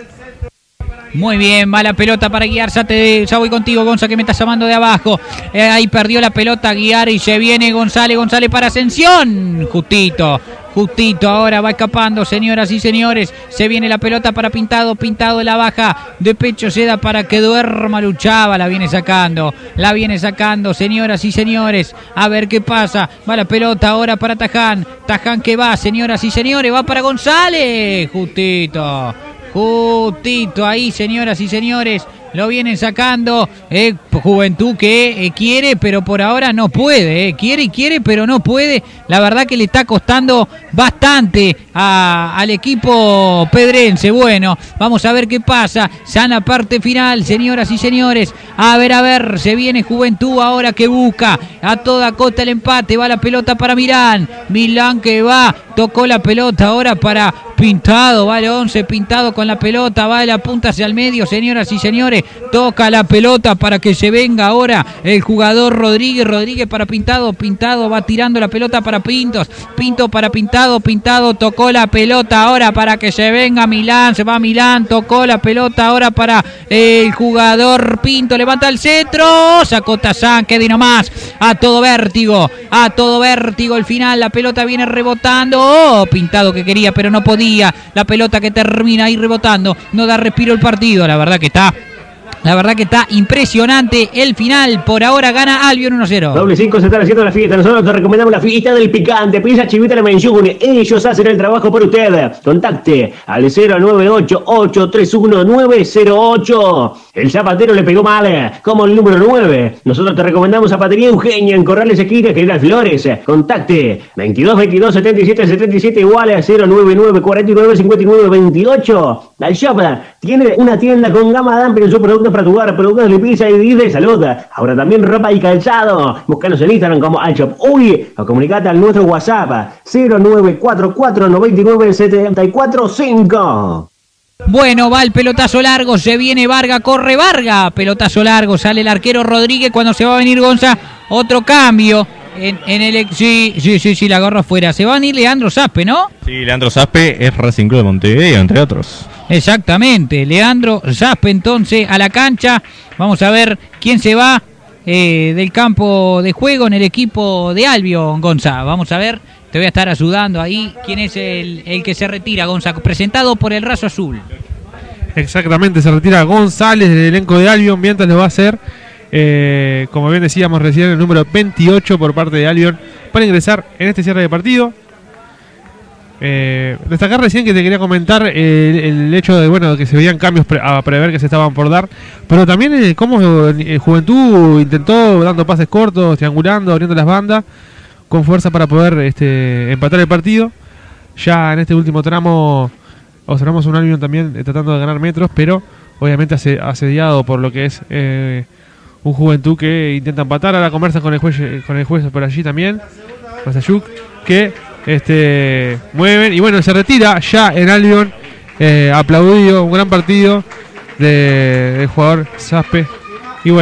Muy bien, mala pelota para Guiar, ya voy contigo, Gonza, que me estás llamando de abajo. Ahí perdió la pelota Guiar y se viene González para Ascensión. Justito, Justito ahora va escapando, señoras y señores. Se viene la pelota para Pintado. Pintado la baja de pecho, se da para que duerma Luchaba. La viene sacando, señoras y señores. A ver qué pasa. Va la pelota ahora para Taján. Taján que va, señoras y señores. Va para González. Justito ahí, señoras y señores. Lo vienen sacando. Juventud que quiere, pero por ahora no puede. Quiere, pero no puede. La verdad que le está costando bastante al equipo pedrense. Bueno, vamos a ver qué pasa. Ya en la parte final, señoras y señores. A ver, se viene Juventud ahora que busca a toda costa el empate. Va la pelota para Milán. Milán que va. Tocó la pelota ahora para Pintado. Va el 11, Pintado con la pelota. Va de la punta hacia el medio, señoras y señores. Toca la pelota para que se venga ahora el jugador Rodríguez. Rodríguez para Pintado. Pintado va tirando la pelota para Pintos. Pinto para Pintado. Pintado tocó la pelota ahora para que se venga Milán. Se va Milán. Tocó la pelota ahora para el jugador Pinto. Levanta el centro. Sacó Tazán. Quede nomás. A todo vértigo. El final. La pelota viene rebotando. Pintado que quería pero no podía. La pelota que termina ahí rebotando. No da respiro el partido. La verdad que está impresionante el final. Por ahora gana Albion 1-0. Doble 5 se están haciendo la fiesta. Nosotros te recomendamos la fiesta del picante. Pisa Chivita la mención. Ellos hacen el trabajo por usted. Contacte al 098-831-908. El zapatero le pegó mal como el número 9. Nosotros te recomendamos Zapatería Eugenia en Corrales Esquina, General Flores. Contacte 22 77 77 igual a 099 49 59 28. Al shop tiene una tienda con gama amplia en sus productos para tu hogar, productos de limpieza y de salud. Ahora también ropa y calzado. Búscanos en Instagram como Alshop Uy o comunicate al nuestro WhatsApp 0944 99 74 5. Bueno, va el pelotazo largo, se viene Varga, corre Varga, pelotazo largo, sale el arquero Rodríguez cuando se va a venir Gonza, otro cambio. Sí, la gorra afuera. Se va a venir Leandro Zaspe, ¿no? Sí, Leandro Zaspe es Racing Club de Montevideo, entre otros. Exactamente, Leandro Zaspe entonces a la cancha. Vamos a ver quién se va del campo de juego en el equipo de Albion, Gonza. Vamos a ver, te voy a estar ayudando ahí. ¿Quién es el que se retira, Gonza? Presentado por el Raso Azul. Exactamente, se retira González del elenco de Albion, mientras lo va a hacer, como bien decíamos recién, el número 28 por parte de Albion para ingresar en este cierre de partido. Destacar recién que te quería comentar el hecho de que se veían cambios a prever que se estaban por dar, pero también cómo Juventud intentó dando pases cortos, triangulando, abriendo las bandas con fuerza para poder empatar el partido. Ya en este último tramo observamos un Albion también tratando de ganar metros, pero obviamente asediado por lo que es un Juventud que intenta empatar. Ahora conversan con el juez por allí también, Masayuk, que mueven y se retira ya en Albion. Aplaudido, un gran partido del jugador Zaspe, y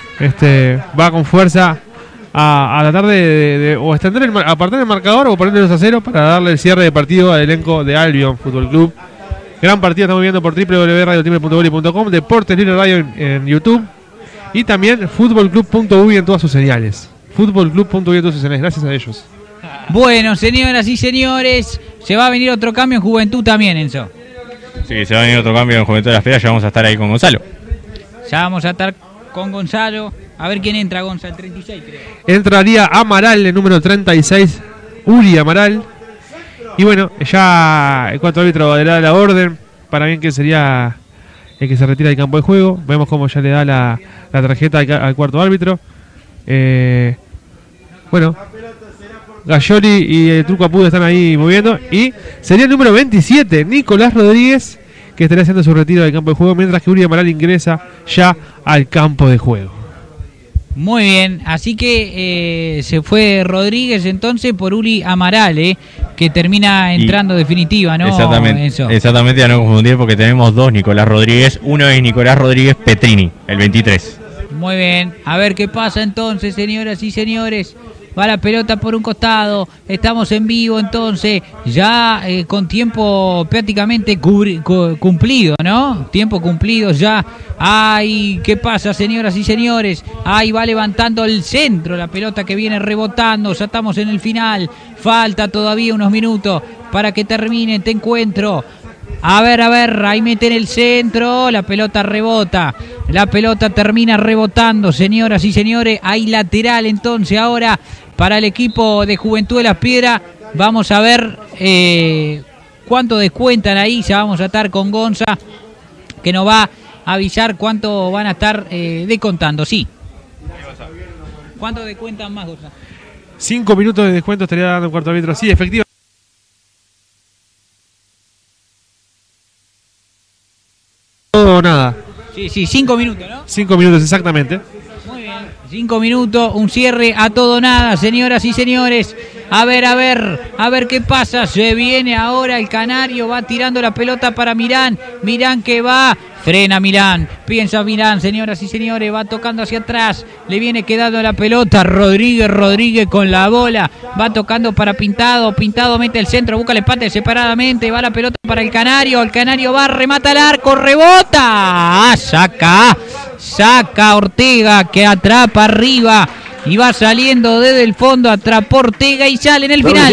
va con fuerza a tratar de o extender apartar el marcador o ponerle 2-0 para darle el cierre de partido al elenco de Albion Fútbol Club. Gran partido, estamos viendo por www.radiotimbre.com, Deportes Libre Radio en YouTube, y también futbolclub.uy en todas sus señales. Futbolclub.uy en todas sus señales, gracias a ellos. Bueno, señoras y señores, se va a venir otro cambio en Juventud también, Enzo. Sí, se va a venir otro cambio en Juventud de la Feria. Ya vamos a estar ahí con Gonzalo. Ya vamos a estar con Gonzalo. A ver quién entra, Gonzalo, el 36 creo. Entraría Amaral, el número 36, Uri Amaral. Y ya el cuarto árbitro dará la orden para bien que sería el que se retira del campo de juego. Vemos cómo ya le da la tarjeta al cuarto árbitro. Gayoli y el Truco Apudo están ahí moviendo. Y sería el número 27, Nicolás Rodríguez, que estaría haciendo su retiro del campo de juego, mientras que Uri Amaral ingresa ya al campo de juego. Muy bien, así que se fue Rodríguez entonces por Uri Amaral, que termina entrando definitiva, ¿no? Exactamente, a no confundir, porque tenemos dos Nicolás Rodríguez. Uno es Nicolás Rodríguez Petrini, el 23. Muy bien, a ver qué pasa entonces, señoras y señores. va la pelota por un costado, estamos en vivo entonces, ya con tiempo prácticamente cumplido, ¿no? Tiempo cumplido ya. Ay, ¿qué pasa, señoras y señores? Ahí va levantando el centro, la pelota que viene rebotando, ya estamos en el final, falta todavía unos minutos para que termine este encuentro. A ver, ahí mete en el centro, la pelota rebota, la pelota termina rebotando, señoras y señores, hay lateral entonces ahora para el equipo de Juventud de Las Piedras. Vamos a ver cuánto descuentan ahí, ya vamos a estar con Gonza, que nos va a avisar cuánto van a estar descontando, sí. ¿Cuánto descuentan más, Gonza? 5 minutos de descuento estaría dando el cuarto árbitro, sí, efectivamente. Todo o nada. Sí, 5 minutos, ¿no? 5 minutos, exactamente. Muy bien, 5 minutos, un cierre a todo o nada, señoras y señores. A ver qué pasa. Se viene ahora el canario, va tirando la pelota para Milán. Milán que va, frena Milán, piensa Milán, señoras y señores, va tocando hacia atrás, le viene quedando la pelota, Rodríguez con la bola, va tocando para Pintado mete el centro, busca el empate separadamente, va la pelota para el canario va, remata al arco, rebota, saca Ortega que atrapa arriba. Y va saliendo desde el fondo, atrapó Ortega y sale en el final.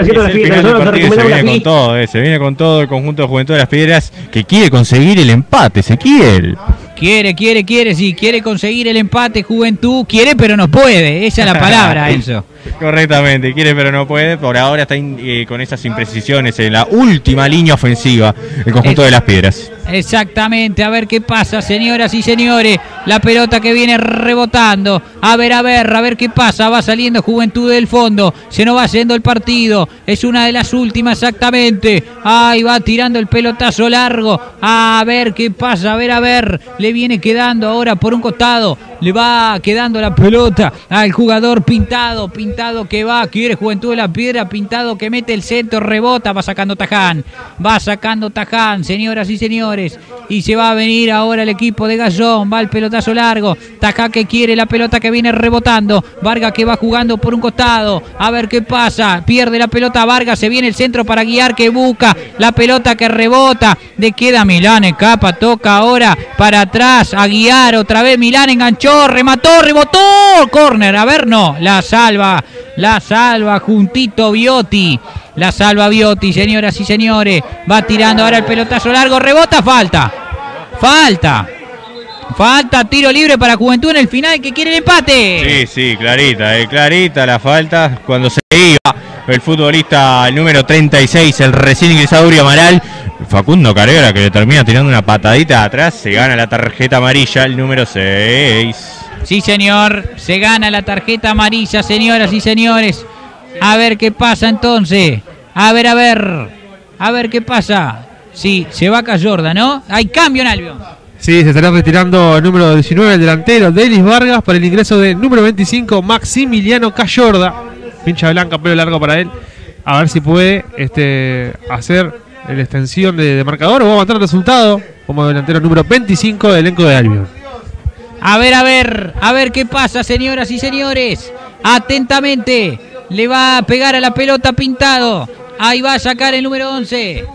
Se viene con todo el conjunto de Juventud de Las Piedras, que quiere conseguir el empate, Ezequiel. Quiere conseguir el empate. Juventud quiere pero no puede, esa es la palabra, Enzo. Correctamente, quiere pero no puede. Por ahora está con esas imprecisiones en la última línea ofensiva el conjunto de Las Piedras. Exactamente, a ver qué pasa, señoras y señores. La pelota que viene rebotando. A ver qué pasa. Va saliendo Juventud del fondo. Se nos va haciendo el partido. Es una de las últimas exactamente. Ahí va tirando el pelotazo largo. A ver qué pasa. A ver. Le viene quedando ahora por un costado. Le va quedando la pelota al jugador Pintado que va, quiere Juventud de la Piedra. Pintado que mete el centro, rebota, va sacando Taján, señoras y señores, y se va a venir ahora el equipo de Gallón. Va el pelotazo largo, Taján que quiere la pelota que viene rebotando, Vargas que va jugando por un costado, a ver qué pasa, pierde la pelota Vargas, se viene el centro para Guiar que busca la pelota que rebota, le queda Milán, escapa, toca ahora para atrás a Guiar, otra vez Milán enganchó, remató, rebotó, córner, la salva juntito Viotti. La salva Viotti, señoras y señores. Va tirando ahora el pelotazo largo. Rebota, falta, tiro libre para Juventud en el final que quiere el empate. Sí, clarita la falta. Cuando se iba el futbolista el número 36, el recién ingresado Uri Amaral, Facundo Carrera, que le termina tirando una patadita atrás, se gana la tarjeta amarilla, el número 6. Sí, señor, se gana la tarjeta amarilla, señoras y señores. A ver qué pasa entonces. A ver qué pasa. Sí, se va Cayorda, ¿no? Hay cambio en Albion. Sí, se estará retirando el número 19, el delantero Denis Vargas, para el ingreso del número 25, Maximiliano Cayorda. Pincha blanca, pelo largo para él. A ver si puede hacer la extensión de marcador o va a aguantar el resultado como delantero número 25 del elenco de Albion. A ver qué pasa, señoras y señores. Atentamente, le va a pegar a la pelota Pintado. Ahí va a sacar el número 11.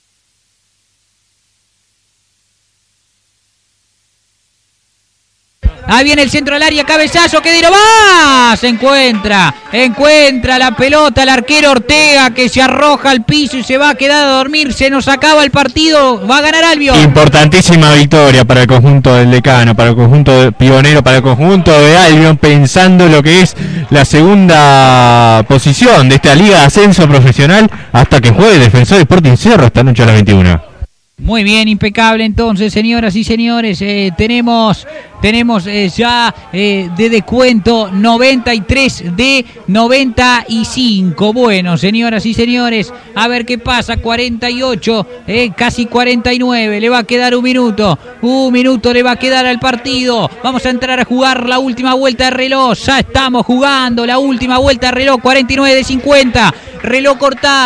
Ahí viene el centro al área, cabezazo, que dirá, ¡va! Se encuentra la pelota el arquero Ortega, que se arroja al piso y se va a quedar a dormir. Se nos acaba el partido, va a ganar Albion. Importantísima victoria para el conjunto del Decano, para el conjunto pionero, para el conjunto de Albion, pensando lo que es la segunda posición de esta liga de ascenso profesional hasta que juegue Defensor Sporting Cerro esta noche a las 21. Muy bien, impecable entonces, señoras y señores. Tenemos ya de descuento 93 de 95. Bueno, señoras y señores, a ver qué pasa. 48, casi 49. Le va a quedar un minuto le va a quedar al partido. Vamos a entrar a jugar la última vuelta de reloj. Ya estamos jugando la última vuelta de reloj, 49 de 50. Reloj cortado.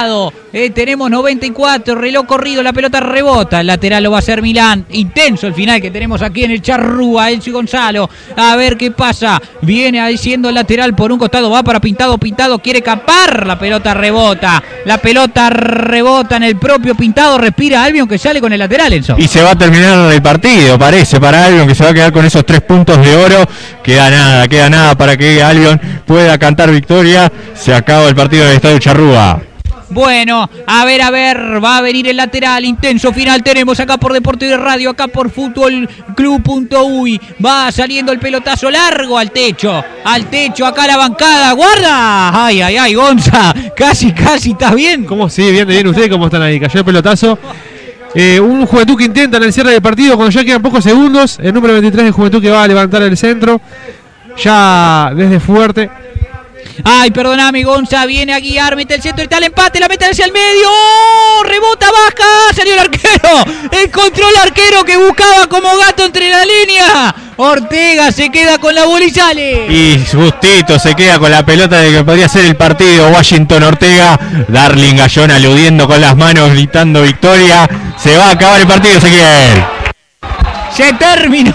Tenemos 94, reloj corrido, la pelota rebota. El lateral lo va a hacer Milán. Intenso el final que tenemos aquí en el Charrúa. Enzo y Gonzalo. A ver qué pasa. Viene ahí siendo el lateral por un costado. Va para Pintado. Pintado quiere capar. La pelota rebota. La pelota rebota en el propio Pintado. Respira Albion que sale con el lateral, Enzo. Y se va a terminar el partido, parece, para Albion, que se va a quedar con esos 3 puntos de oro. Queda nada para que Albion pueda cantar victoria. Se acaba el partido en el Estadio Charrúa. Bueno, a ver, va a venir el lateral, intenso final tenemos acá por Deportivo y Radio, acá por futbolclub.uy, va saliendo el pelotazo largo al techo, acá la bancada, guarda, ay, Gonza, casi, ¿estás bien? ¿Cómo? Sí, bien, ¿ustedes cómo están ahí? Cayó el pelotazo. Un Juventud que intenta en el cierre del partido cuando ya quedan pocos segundos, el número 23 de Juventud que va a levantar el centro, ya desde fuerte. Ay, perdóname, Gonza, viene a guiar, mete el centro, está el empate, la mete hacia el medio, ¡oh! Rebota, baja, salió el arquero, encontró el arquero que buscaba como gato entre la línea, Ortega se queda con la bola y sale. Y justito se queda con la pelota de que podría ser el partido, Washington Ortega, Darling Gallón aludiendo con las manos, gritando victoria, se va a acabar el partido, Ezequiel. Se terminó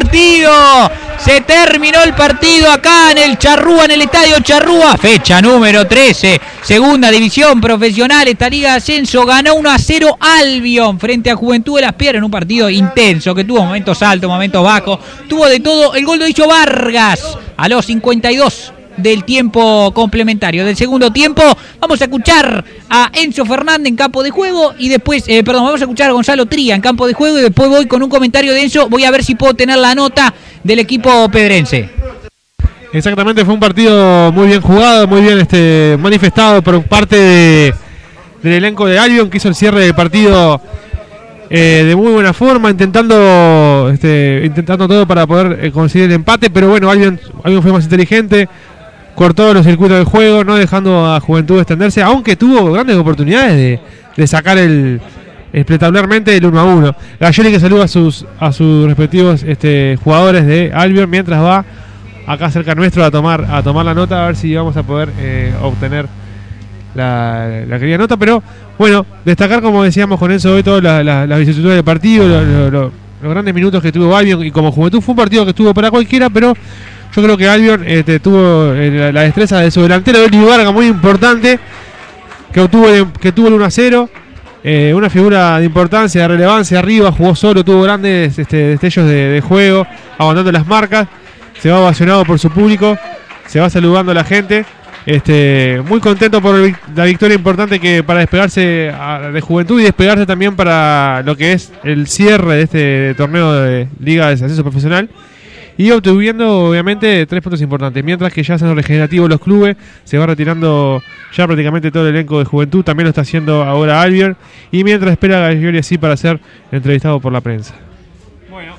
el partido acá en el Charrúa, en el Estadio Charrúa. Fecha número 13, segunda división profesional, esta liga de ascenso. Ganó 1-0 Albion frente a Juventud de Las Piedras en un partido intenso que tuvo momentos altos, momentos bajos. Tuvo de todo. El gol lo hizo Vargas a los 52 del tiempo complementario, del segundo tiempo. Vamos a escuchar a Enzo Fernández en campo de juego y después, vamos a escuchar a Gonzalo Tría en campo de juego y después voy con un comentario de Enzo. Voy a ver si puedo tener la nota del equipo pedrense. Exactamente, fue un partido muy bien jugado, muy bien manifestado por parte del elenco de Albion, que hizo el cierre del partido de muy buena forma, intentando todo para poder conseguir el empate, pero bueno, Albion fue más inteligente, cortó los circuitos del juego, no dejando a Juventud extenderse, aunque tuvo grandes oportunidades de sacar espectacularmente el 1-1. Galloli que saluda a sus respectivos jugadores de Albion mientras va acá cerca nuestro a tomar la nota, a ver si vamos a poder obtener la querida nota. Pero bueno, destacar, como decíamos con Enzo hoy, todas las vicisitudes del partido, los grandes minutos que tuvo Albion, y como Juventud fue un partido que estuvo para cualquiera, pero yo creo que Albion tuvo la destreza de su delantero, Eli Vargas, muy importante, que tuvo el 1-0. Una figura de importancia, de relevancia arriba, jugó solo, tuvo grandes destellos de juego, aguantando las marcas, se va ovacionado por su público, se va saludando a la gente, muy contento por la victoria importante que para despegarse de Juventud y despegarse también para lo que es el cierre de este torneo de Liga de Ascenso Profesional. Y obtuviendo obviamente 3 puntos importantes, mientras que ya son regenerativos los clubes, se va retirando ya prácticamente todo el elenco de Juventud, también lo está haciendo ahora Albion, y mientras espera a Galloli así para ser entrevistado por la prensa. Bueno,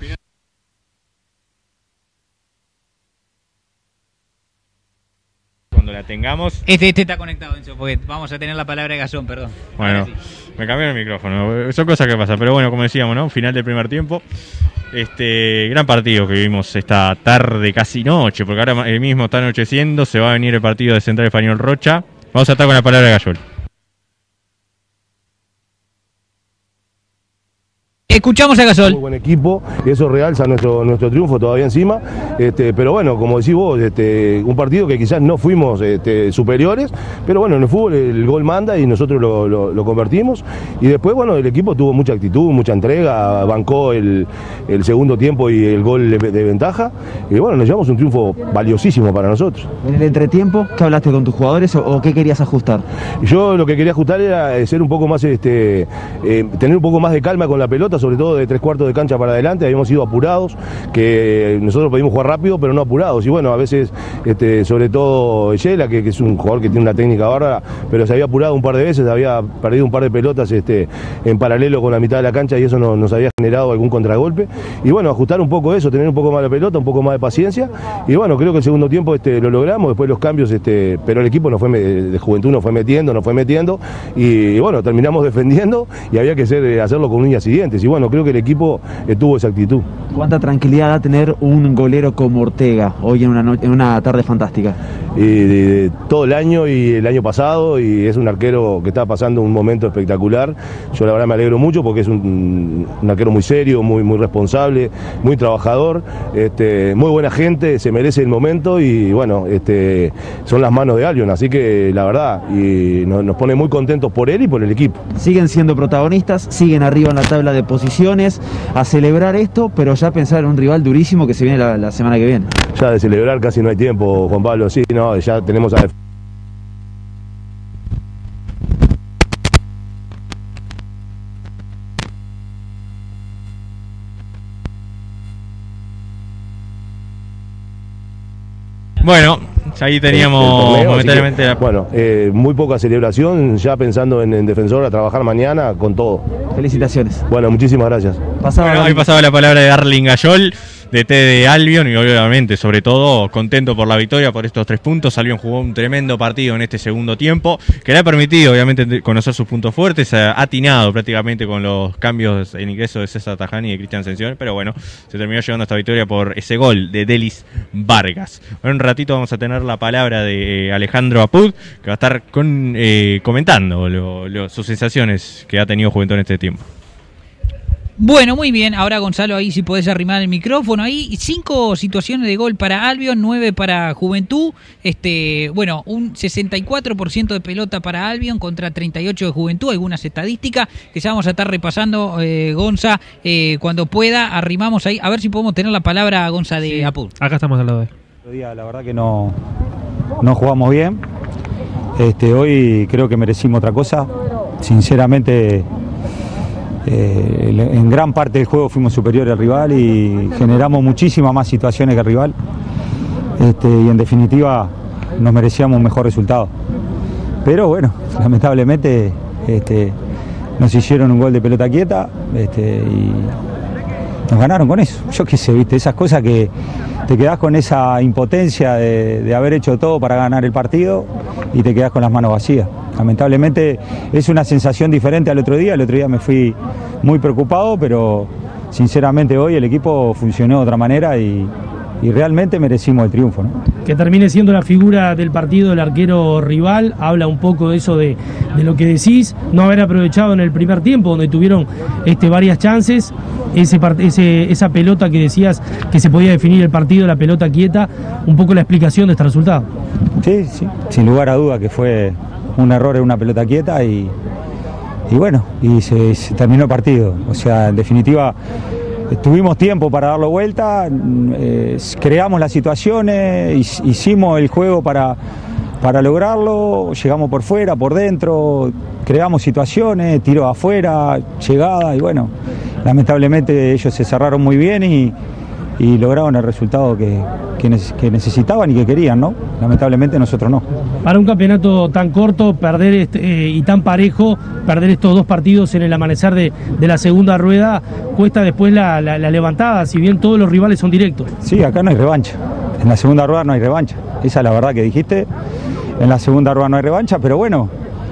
cuando la tengamos. Este está conectado, Enzo, porque vamos a tener la palabra de Gazón, perdón. Bueno, me cambió el micrófono, son cosas que pasan, pero bueno, como decíamos, ¿no? Final del primer tiempo. Gran partido que vimos esta tarde, casi noche, porque ahora mismo está anocheciendo, se va a venir el partido de Central Español Rocha. Vamos a estar con la palabra de Gallol. Escuchamos a Gasol. Muy buen equipo, y eso realza nuestro triunfo todavía encima. Pero bueno, como decís vos, un partido que quizás no fuimos superiores, pero bueno, en el fútbol el gol manda y nosotros lo convertimos. Y después, bueno, el equipo tuvo mucha actitud, mucha entrega, bancó el segundo tiempo y el gol de ventaja. Y bueno, nos llevamos un triunfo valiosísimo para nosotros. En el entretiempo, ¿qué hablaste con tus jugadores o qué querías ajustar? Yo lo que quería ajustar era ser un poco más, tener un poco más de calma con la pelota, sobre todo de 3/4 de cancha para adelante. Habíamos sido apurados, que nosotros pedimos jugar rápido pero no apurados, y bueno, a veces sobre todo Yela, que es un jugador que tiene una técnica bárbara, pero se había apurado un par de veces, había perdido un par de pelotas en paralelo con la mitad de la cancha, y eso nos había generado algún contragolpe. Y bueno, ajustar un poco eso, tener un poco más de pelota, un poco más de paciencia, y bueno, creo que el segundo tiempo lo logramos. Después los cambios, pero el equipo de Juventud nos fue metiendo, y bueno, terminamos defendiendo, y había que hacerlo con uñas y dientes. Y bueno, bueno, creo que el equipo tuvo esa actitud. ¿Cuánta tranquilidad da tener un golero como Ortega hoy en una tarde fantástica? De todo el año y el año pasado, y es un arquero que está pasando un momento espectacular. Yo la verdad me alegro mucho porque es un arquero muy serio, muy responsable, muy trabajador, muy buena gente, se merece el momento y bueno, son las manos de Albion, así que la verdad y nos pone muy contentos por él y por el equipo. Siguen siendo protagonistas, siguen arriba en la tabla de posiciones, a celebrar esto, pero ya pensar en un rival durísimo que se viene la semana que viene. Ya de celebrar casi no hay tiempo, Juan Pablo, sí, no, ya tenemos a... Bueno, ahí teníamos torneo, momentáneamente... Bueno, muy poca celebración, ya pensando en Defensor a trabajar mañana con todo. Felicitaciones. Bueno, muchísimas gracias. Bueno, hoy pasaba la palabra de Darling Gayol, DT de Albion, y obviamente, sobre todo, contento por la victoria, por estos 3 puntos. Albion jugó un tremendo partido en este segundo tiempo, que le ha permitido, obviamente, conocer sus puntos fuertes, ha atinado prácticamente con los cambios en ingreso de César Tajani y de Cristian Ascensión, pero bueno, se terminó llevando esta victoria por ese gol de Delis Vargas. En un ratito vamos a tener la palabra de Alejandro Apud, que va a estar comentando sus sensaciones que ha tenido Juventud en este tiempo. Bueno, muy bien. Ahora, Gonzalo, ahí si podés arrimar el micrófono. Ahí 5 situaciones de gol para Albion, 9 para Juventud. Bueno, un 64% de pelota para Albion contra 38% de Juventud. Algunas estadísticas que ya vamos a estar repasando, Gonza, cuando pueda. Arrimamos ahí. A ver si podemos tener la palabra, Gonza, de Apud. Acá estamos al lado de él. La verdad que no jugamos bien. Hoy creo que merecimos otra cosa. Sinceramente... en gran parte del juego fuimos superiores al rival y generamos muchísimas más situaciones que el rival, y en definitiva nos merecíamos un mejor resultado, pero bueno, lamentablemente nos hicieron un gol de pelota quieta y nos ganaron con eso. Yo qué sé, viste, esas cosas que te quedás con esa impotencia de haber hecho todo para ganar el partido y te quedás con las manos vacías. Lamentablemente es una sensación diferente al otro día. El otro día me fui muy preocupado, pero sinceramente hoy el equipo funcionó de otra manera y realmente merecimos el triunfo, ¿no? Que termine siendo la figura del partido el arquero rival, habla un poco de eso de lo que decís, no haber aprovechado en el primer tiempo, donde tuvieron varias chances, esa pelota que decías que se podía definir el partido, la pelota quieta, un poco la explicación de este resultado. Sí, sin lugar a duda que fue un error en una pelota quieta y bueno, y se terminó el partido. O sea, en definitiva, tuvimos tiempo para darlo vuelta, creamos las situaciones, hicimos el juego para lograrlo, llegamos por fuera, por dentro, creamos situaciones, tiros afuera, llegada y bueno, lamentablemente ellos se cerraron muy bien y lograron el resultado que necesitaban y que querían, ¿no? Lamentablemente nosotros no. Para un campeonato tan corto, perder y tan parejo, perder estos 2 partidos en el amanecer de la segunda rueda, cuesta después la levantada, si bien todos los rivales son directos. Sí, acá no hay revancha. En la segunda rueda no hay revancha. Esa es la verdad que dijiste. En la segunda rueda no hay revancha, pero bueno,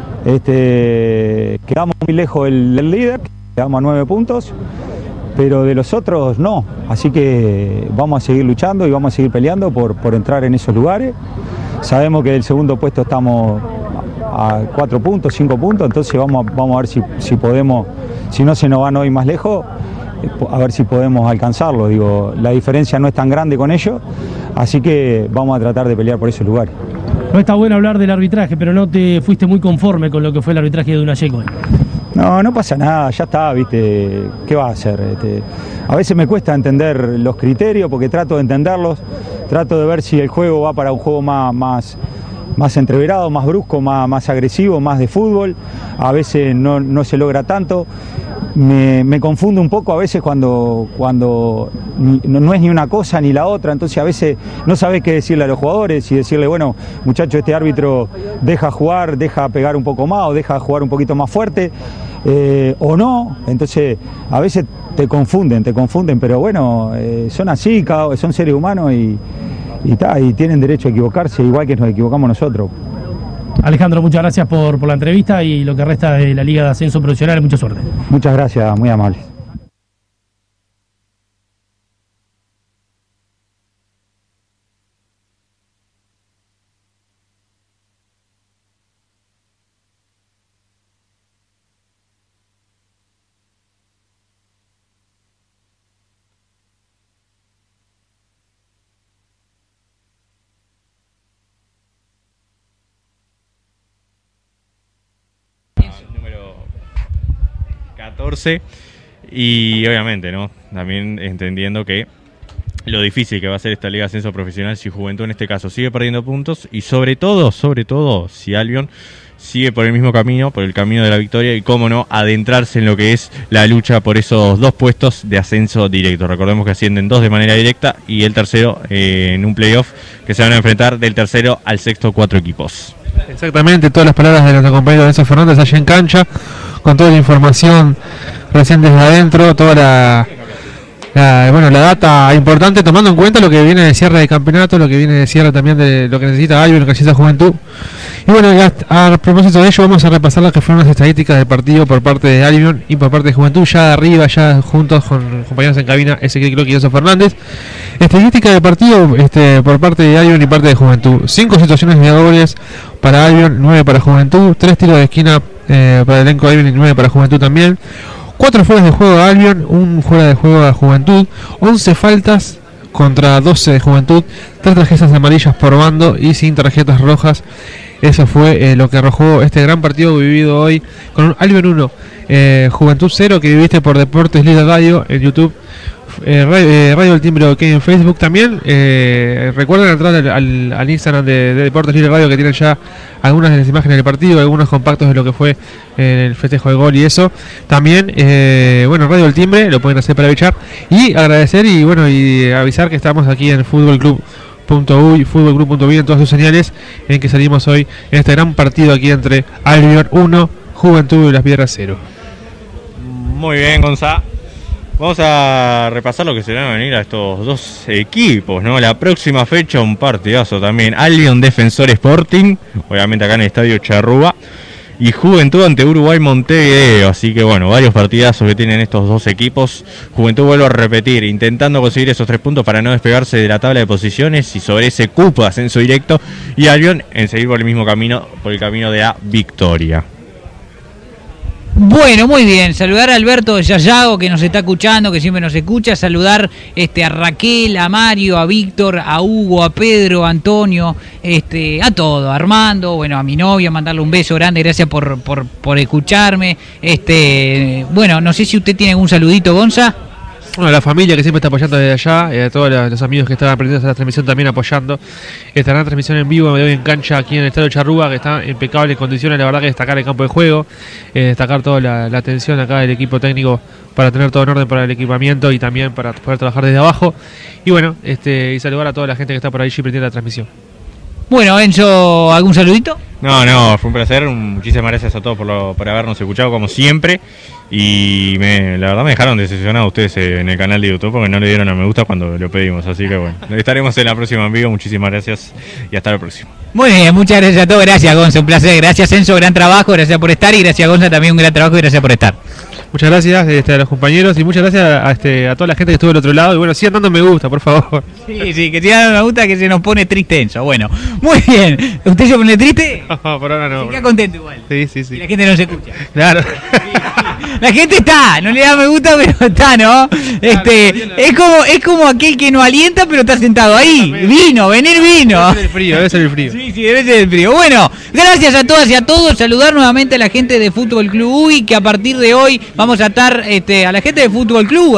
quedamos muy lejos del líder, quedamos a 9 puntos. Pero de los otros no, así que vamos a seguir luchando y vamos a seguir peleando por entrar en esos lugares. Sabemos que del segundo puesto estamos a 4 puntos, 5 puntos, entonces vamos a ver si podemos, si no se nos van hoy más lejos, a ver si podemos alcanzarlo. Digo, la diferencia no es tan grande con ellos, así que vamos a tratar de pelear por esos lugares. No está bueno hablar del arbitraje, pero no te fuiste muy conforme con lo que fue el arbitraje de Dunayeco. No pasa nada, ya está, viste, ¿qué va a hacer? A veces me cuesta entender los criterios porque trato de entenderlos, trato de ver si el juego va para un juego más entreverado, más brusco, más agresivo, más de fútbol. A veces no se logra tanto. Me confundo un poco a veces cuando no es ni una cosa ni la otra, entonces a veces no sabés qué decirle a los jugadores y decirle, bueno, muchachos, este árbitro deja jugar, deja pegar un poco más o deja jugar un poquito más fuerte o no, entonces a veces te confunden, pero bueno, son así, son seres humanos y tienen derecho a equivocarse igual que nos equivocamos nosotros. Alejandro, muchas gracias por la entrevista y lo que resta de la Liga de Ascenso Profesional, mucha suerte. Muchas gracias, muy amables. 14. Y obviamente, ¿no? También entendiendo que lo difícil que va a ser esta Liga de Ascenso Profesional si Juventud en este caso sigue perdiendo puntos y sobre todo, si Albion sigue por el mismo camino, por el camino de la victoria y cómo no, adentrarse en lo que es la lucha por esos 2 puestos de ascenso directo. Recordemos que ascienden 2 de manera directa y el tercero en un playoff que se van a enfrentar del tercero al sexto 4 equipos. Exactamente, todas las palabras de nuestro compañero Enzo Fernández allá en cancha, con toda la información recién desde adentro, toda la data importante, tomando en cuenta lo que viene de cierre de campeonato, lo que viene de cierre también de lo que necesita Albion, lo que necesita Juventud. Y bueno, a propósito de ello, vamos a repasar las que fueron las estadísticas del partido por parte de Albion y por parte de Juventud, ya de arriba, ya juntos con compañeros en cabina, Ezequiel Cloqui y Enzo Fernández. Estadística del partido por parte de Albion y parte de Juventud: 5 situaciones de goles para Albion, 9 para Juventud, 3 tiros de esquina para el elenco de Albion y 9 para Juventud también. 4 fueras de juego a Albion, 1 fuera de juego a Juventud, 11 faltas contra 12 de Juventud, 3 tarjetas amarillas por bando y sin tarjetas rojas. Eso fue lo que arrojó este gran partido vivido hoy con un Albion 1, Juventud 0, que viviste por Deportes Líder Radio en YouTube, Radio El Timbre OK en Facebook también. Recuerden entrar al Instagram de Deportes Líder Radio, que tienen ya algunas de las imágenes del partido, algunos compactos de lo que fue el festejo de gol y eso. También, Radio El Timbre, lo pueden hacer para avisar y agradecer y avisar que estamos aquí en fútbolclub.uy y fútbolclub.uy en todas sus señales, en que salimos hoy en este gran partido aquí entre Albion 1, Juventud y Las Piedras 0. Muy bien, Gonzalo. Vamos a repasar lo que se van a venir a estos 2 equipos, ¿no? La próxima fecha, un partidazo también. Albion Defensor Sporting, obviamente acá en el Estadio Charrúa, y Juventud ante Uruguay Montevideo. Así que bueno, varios partidazos que tienen estos 2 equipos. Juventud, vuelvo a repetir, intentando conseguir esos 3 puntos para no despegarse de la tabla de posiciones y sobre ese cupo de ascenso directo. Y Albion en seguir por el mismo camino, por el camino de la victoria. Bueno, muy bien, saludar a Alberto de Yayago, que nos está escuchando, que siempre nos escucha, saludar a Raquel, a Mario, a Víctor, a Hugo, a Pedro, a Antonio, a todo, a Armando, bueno, a mi novia, mandarle un beso grande, gracias por escucharme. No sé si usted tiene algún saludito, Gonza. Bueno, la familia que siempre está apoyando desde allá, a todos los amigos que estaban aprendiendo la transmisión también apoyando. Esta gran transmisión en vivo de hoy en cancha aquí en el Estadio Charrúa, que está en impecables condiciones, la verdad que destacar el campo de juego, destacar toda la atención acá del equipo técnico para tener todo en orden para el equipamiento y también para poder trabajar desde abajo. Y bueno, y saludar a toda la gente que está por ahí prendiendo la transmisión. Bueno, Enzo, ¿algún saludito? No, fue un placer, muchísimas gracias a todos por habernos escuchado como siempre. Y la verdad me dejaron decepcionado ustedes en el canal de YouTube porque no le dieron a me gusta cuando lo pedimos. Así que bueno, estaremos en la próxima en vivo. Muchísimas gracias y hasta la próxima. Muy bien, muchas gracias a todos. Gracias, Gonza, un placer. Gracias, Enzo, gran trabajo, gracias por estar. Y gracias, Gonza, también un gran trabajo y gracias por estar. Muchas gracias a los compañeros y muchas gracias a toda la gente que estuvo del otro lado. Y bueno, sigan dando me gusta, por favor. Sí, que sigan dando me gusta, que se nos pone triste Enzo. Bueno, muy bien. ¿Usted se pone triste? No, por ahora no. Se queda contento igual. Sí. Y la gente no se escucha. Claro. La gente está, no le da me gusta, pero está, ¿no? Es como aquel que no alienta, pero está sentado ahí. Vino. Debe ser el frío. Sí, debe ser el frío. Bueno, gracias a todas y a todos. Saludar nuevamente a la gente de Fútbol Club UI, que a partir de hoy vamos a estar, a la gente de Fútbol Club,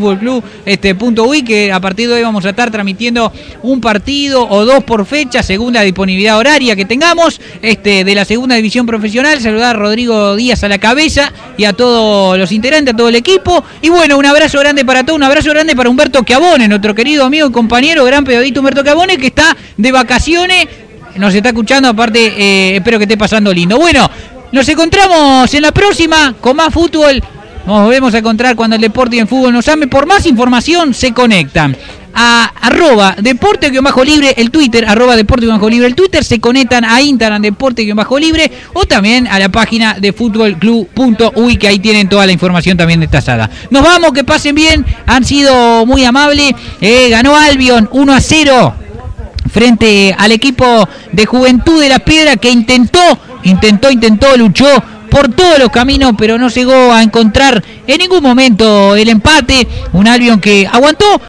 .uy, que a partir de hoy vamos a estar transmitiendo un partido o 2 por fecha, según la disponibilidad horaria que tengamos, de la segunda división profesional. Saludar a Rodrigo Díaz a la cabeza y a todos los integrantes, a todo el equipo. Y bueno, un abrazo grande para todos, un abrazo grande para Humberto Chiavone, nuestro querido amigo y compañero, gran periodista Humberto Chiavone, que está de vacaciones, nos está escuchando, aparte espero que esté pasando lindo. Bueno, nos encontramos en la próxima con más fútbol. Nos volvemos a encontrar cuando el deporte y el fútbol nos llame. Por más información se conectan a @deporte_libre el Twitter, @deporte_libre el Twitter, se conectan a Instagram deporte_libre o también a la página de fútbolclub.uy, que ahí tienen toda la información también destasada. Nos vamos, que pasen bien, han sido muy amables. Ganó Albion 1-0 frente al equipo de Juventud de Las Piedras, que intentó, luchó por todos los caminos, pero no llegó a encontrar en ningún momento el empate. Un Albion que aguantó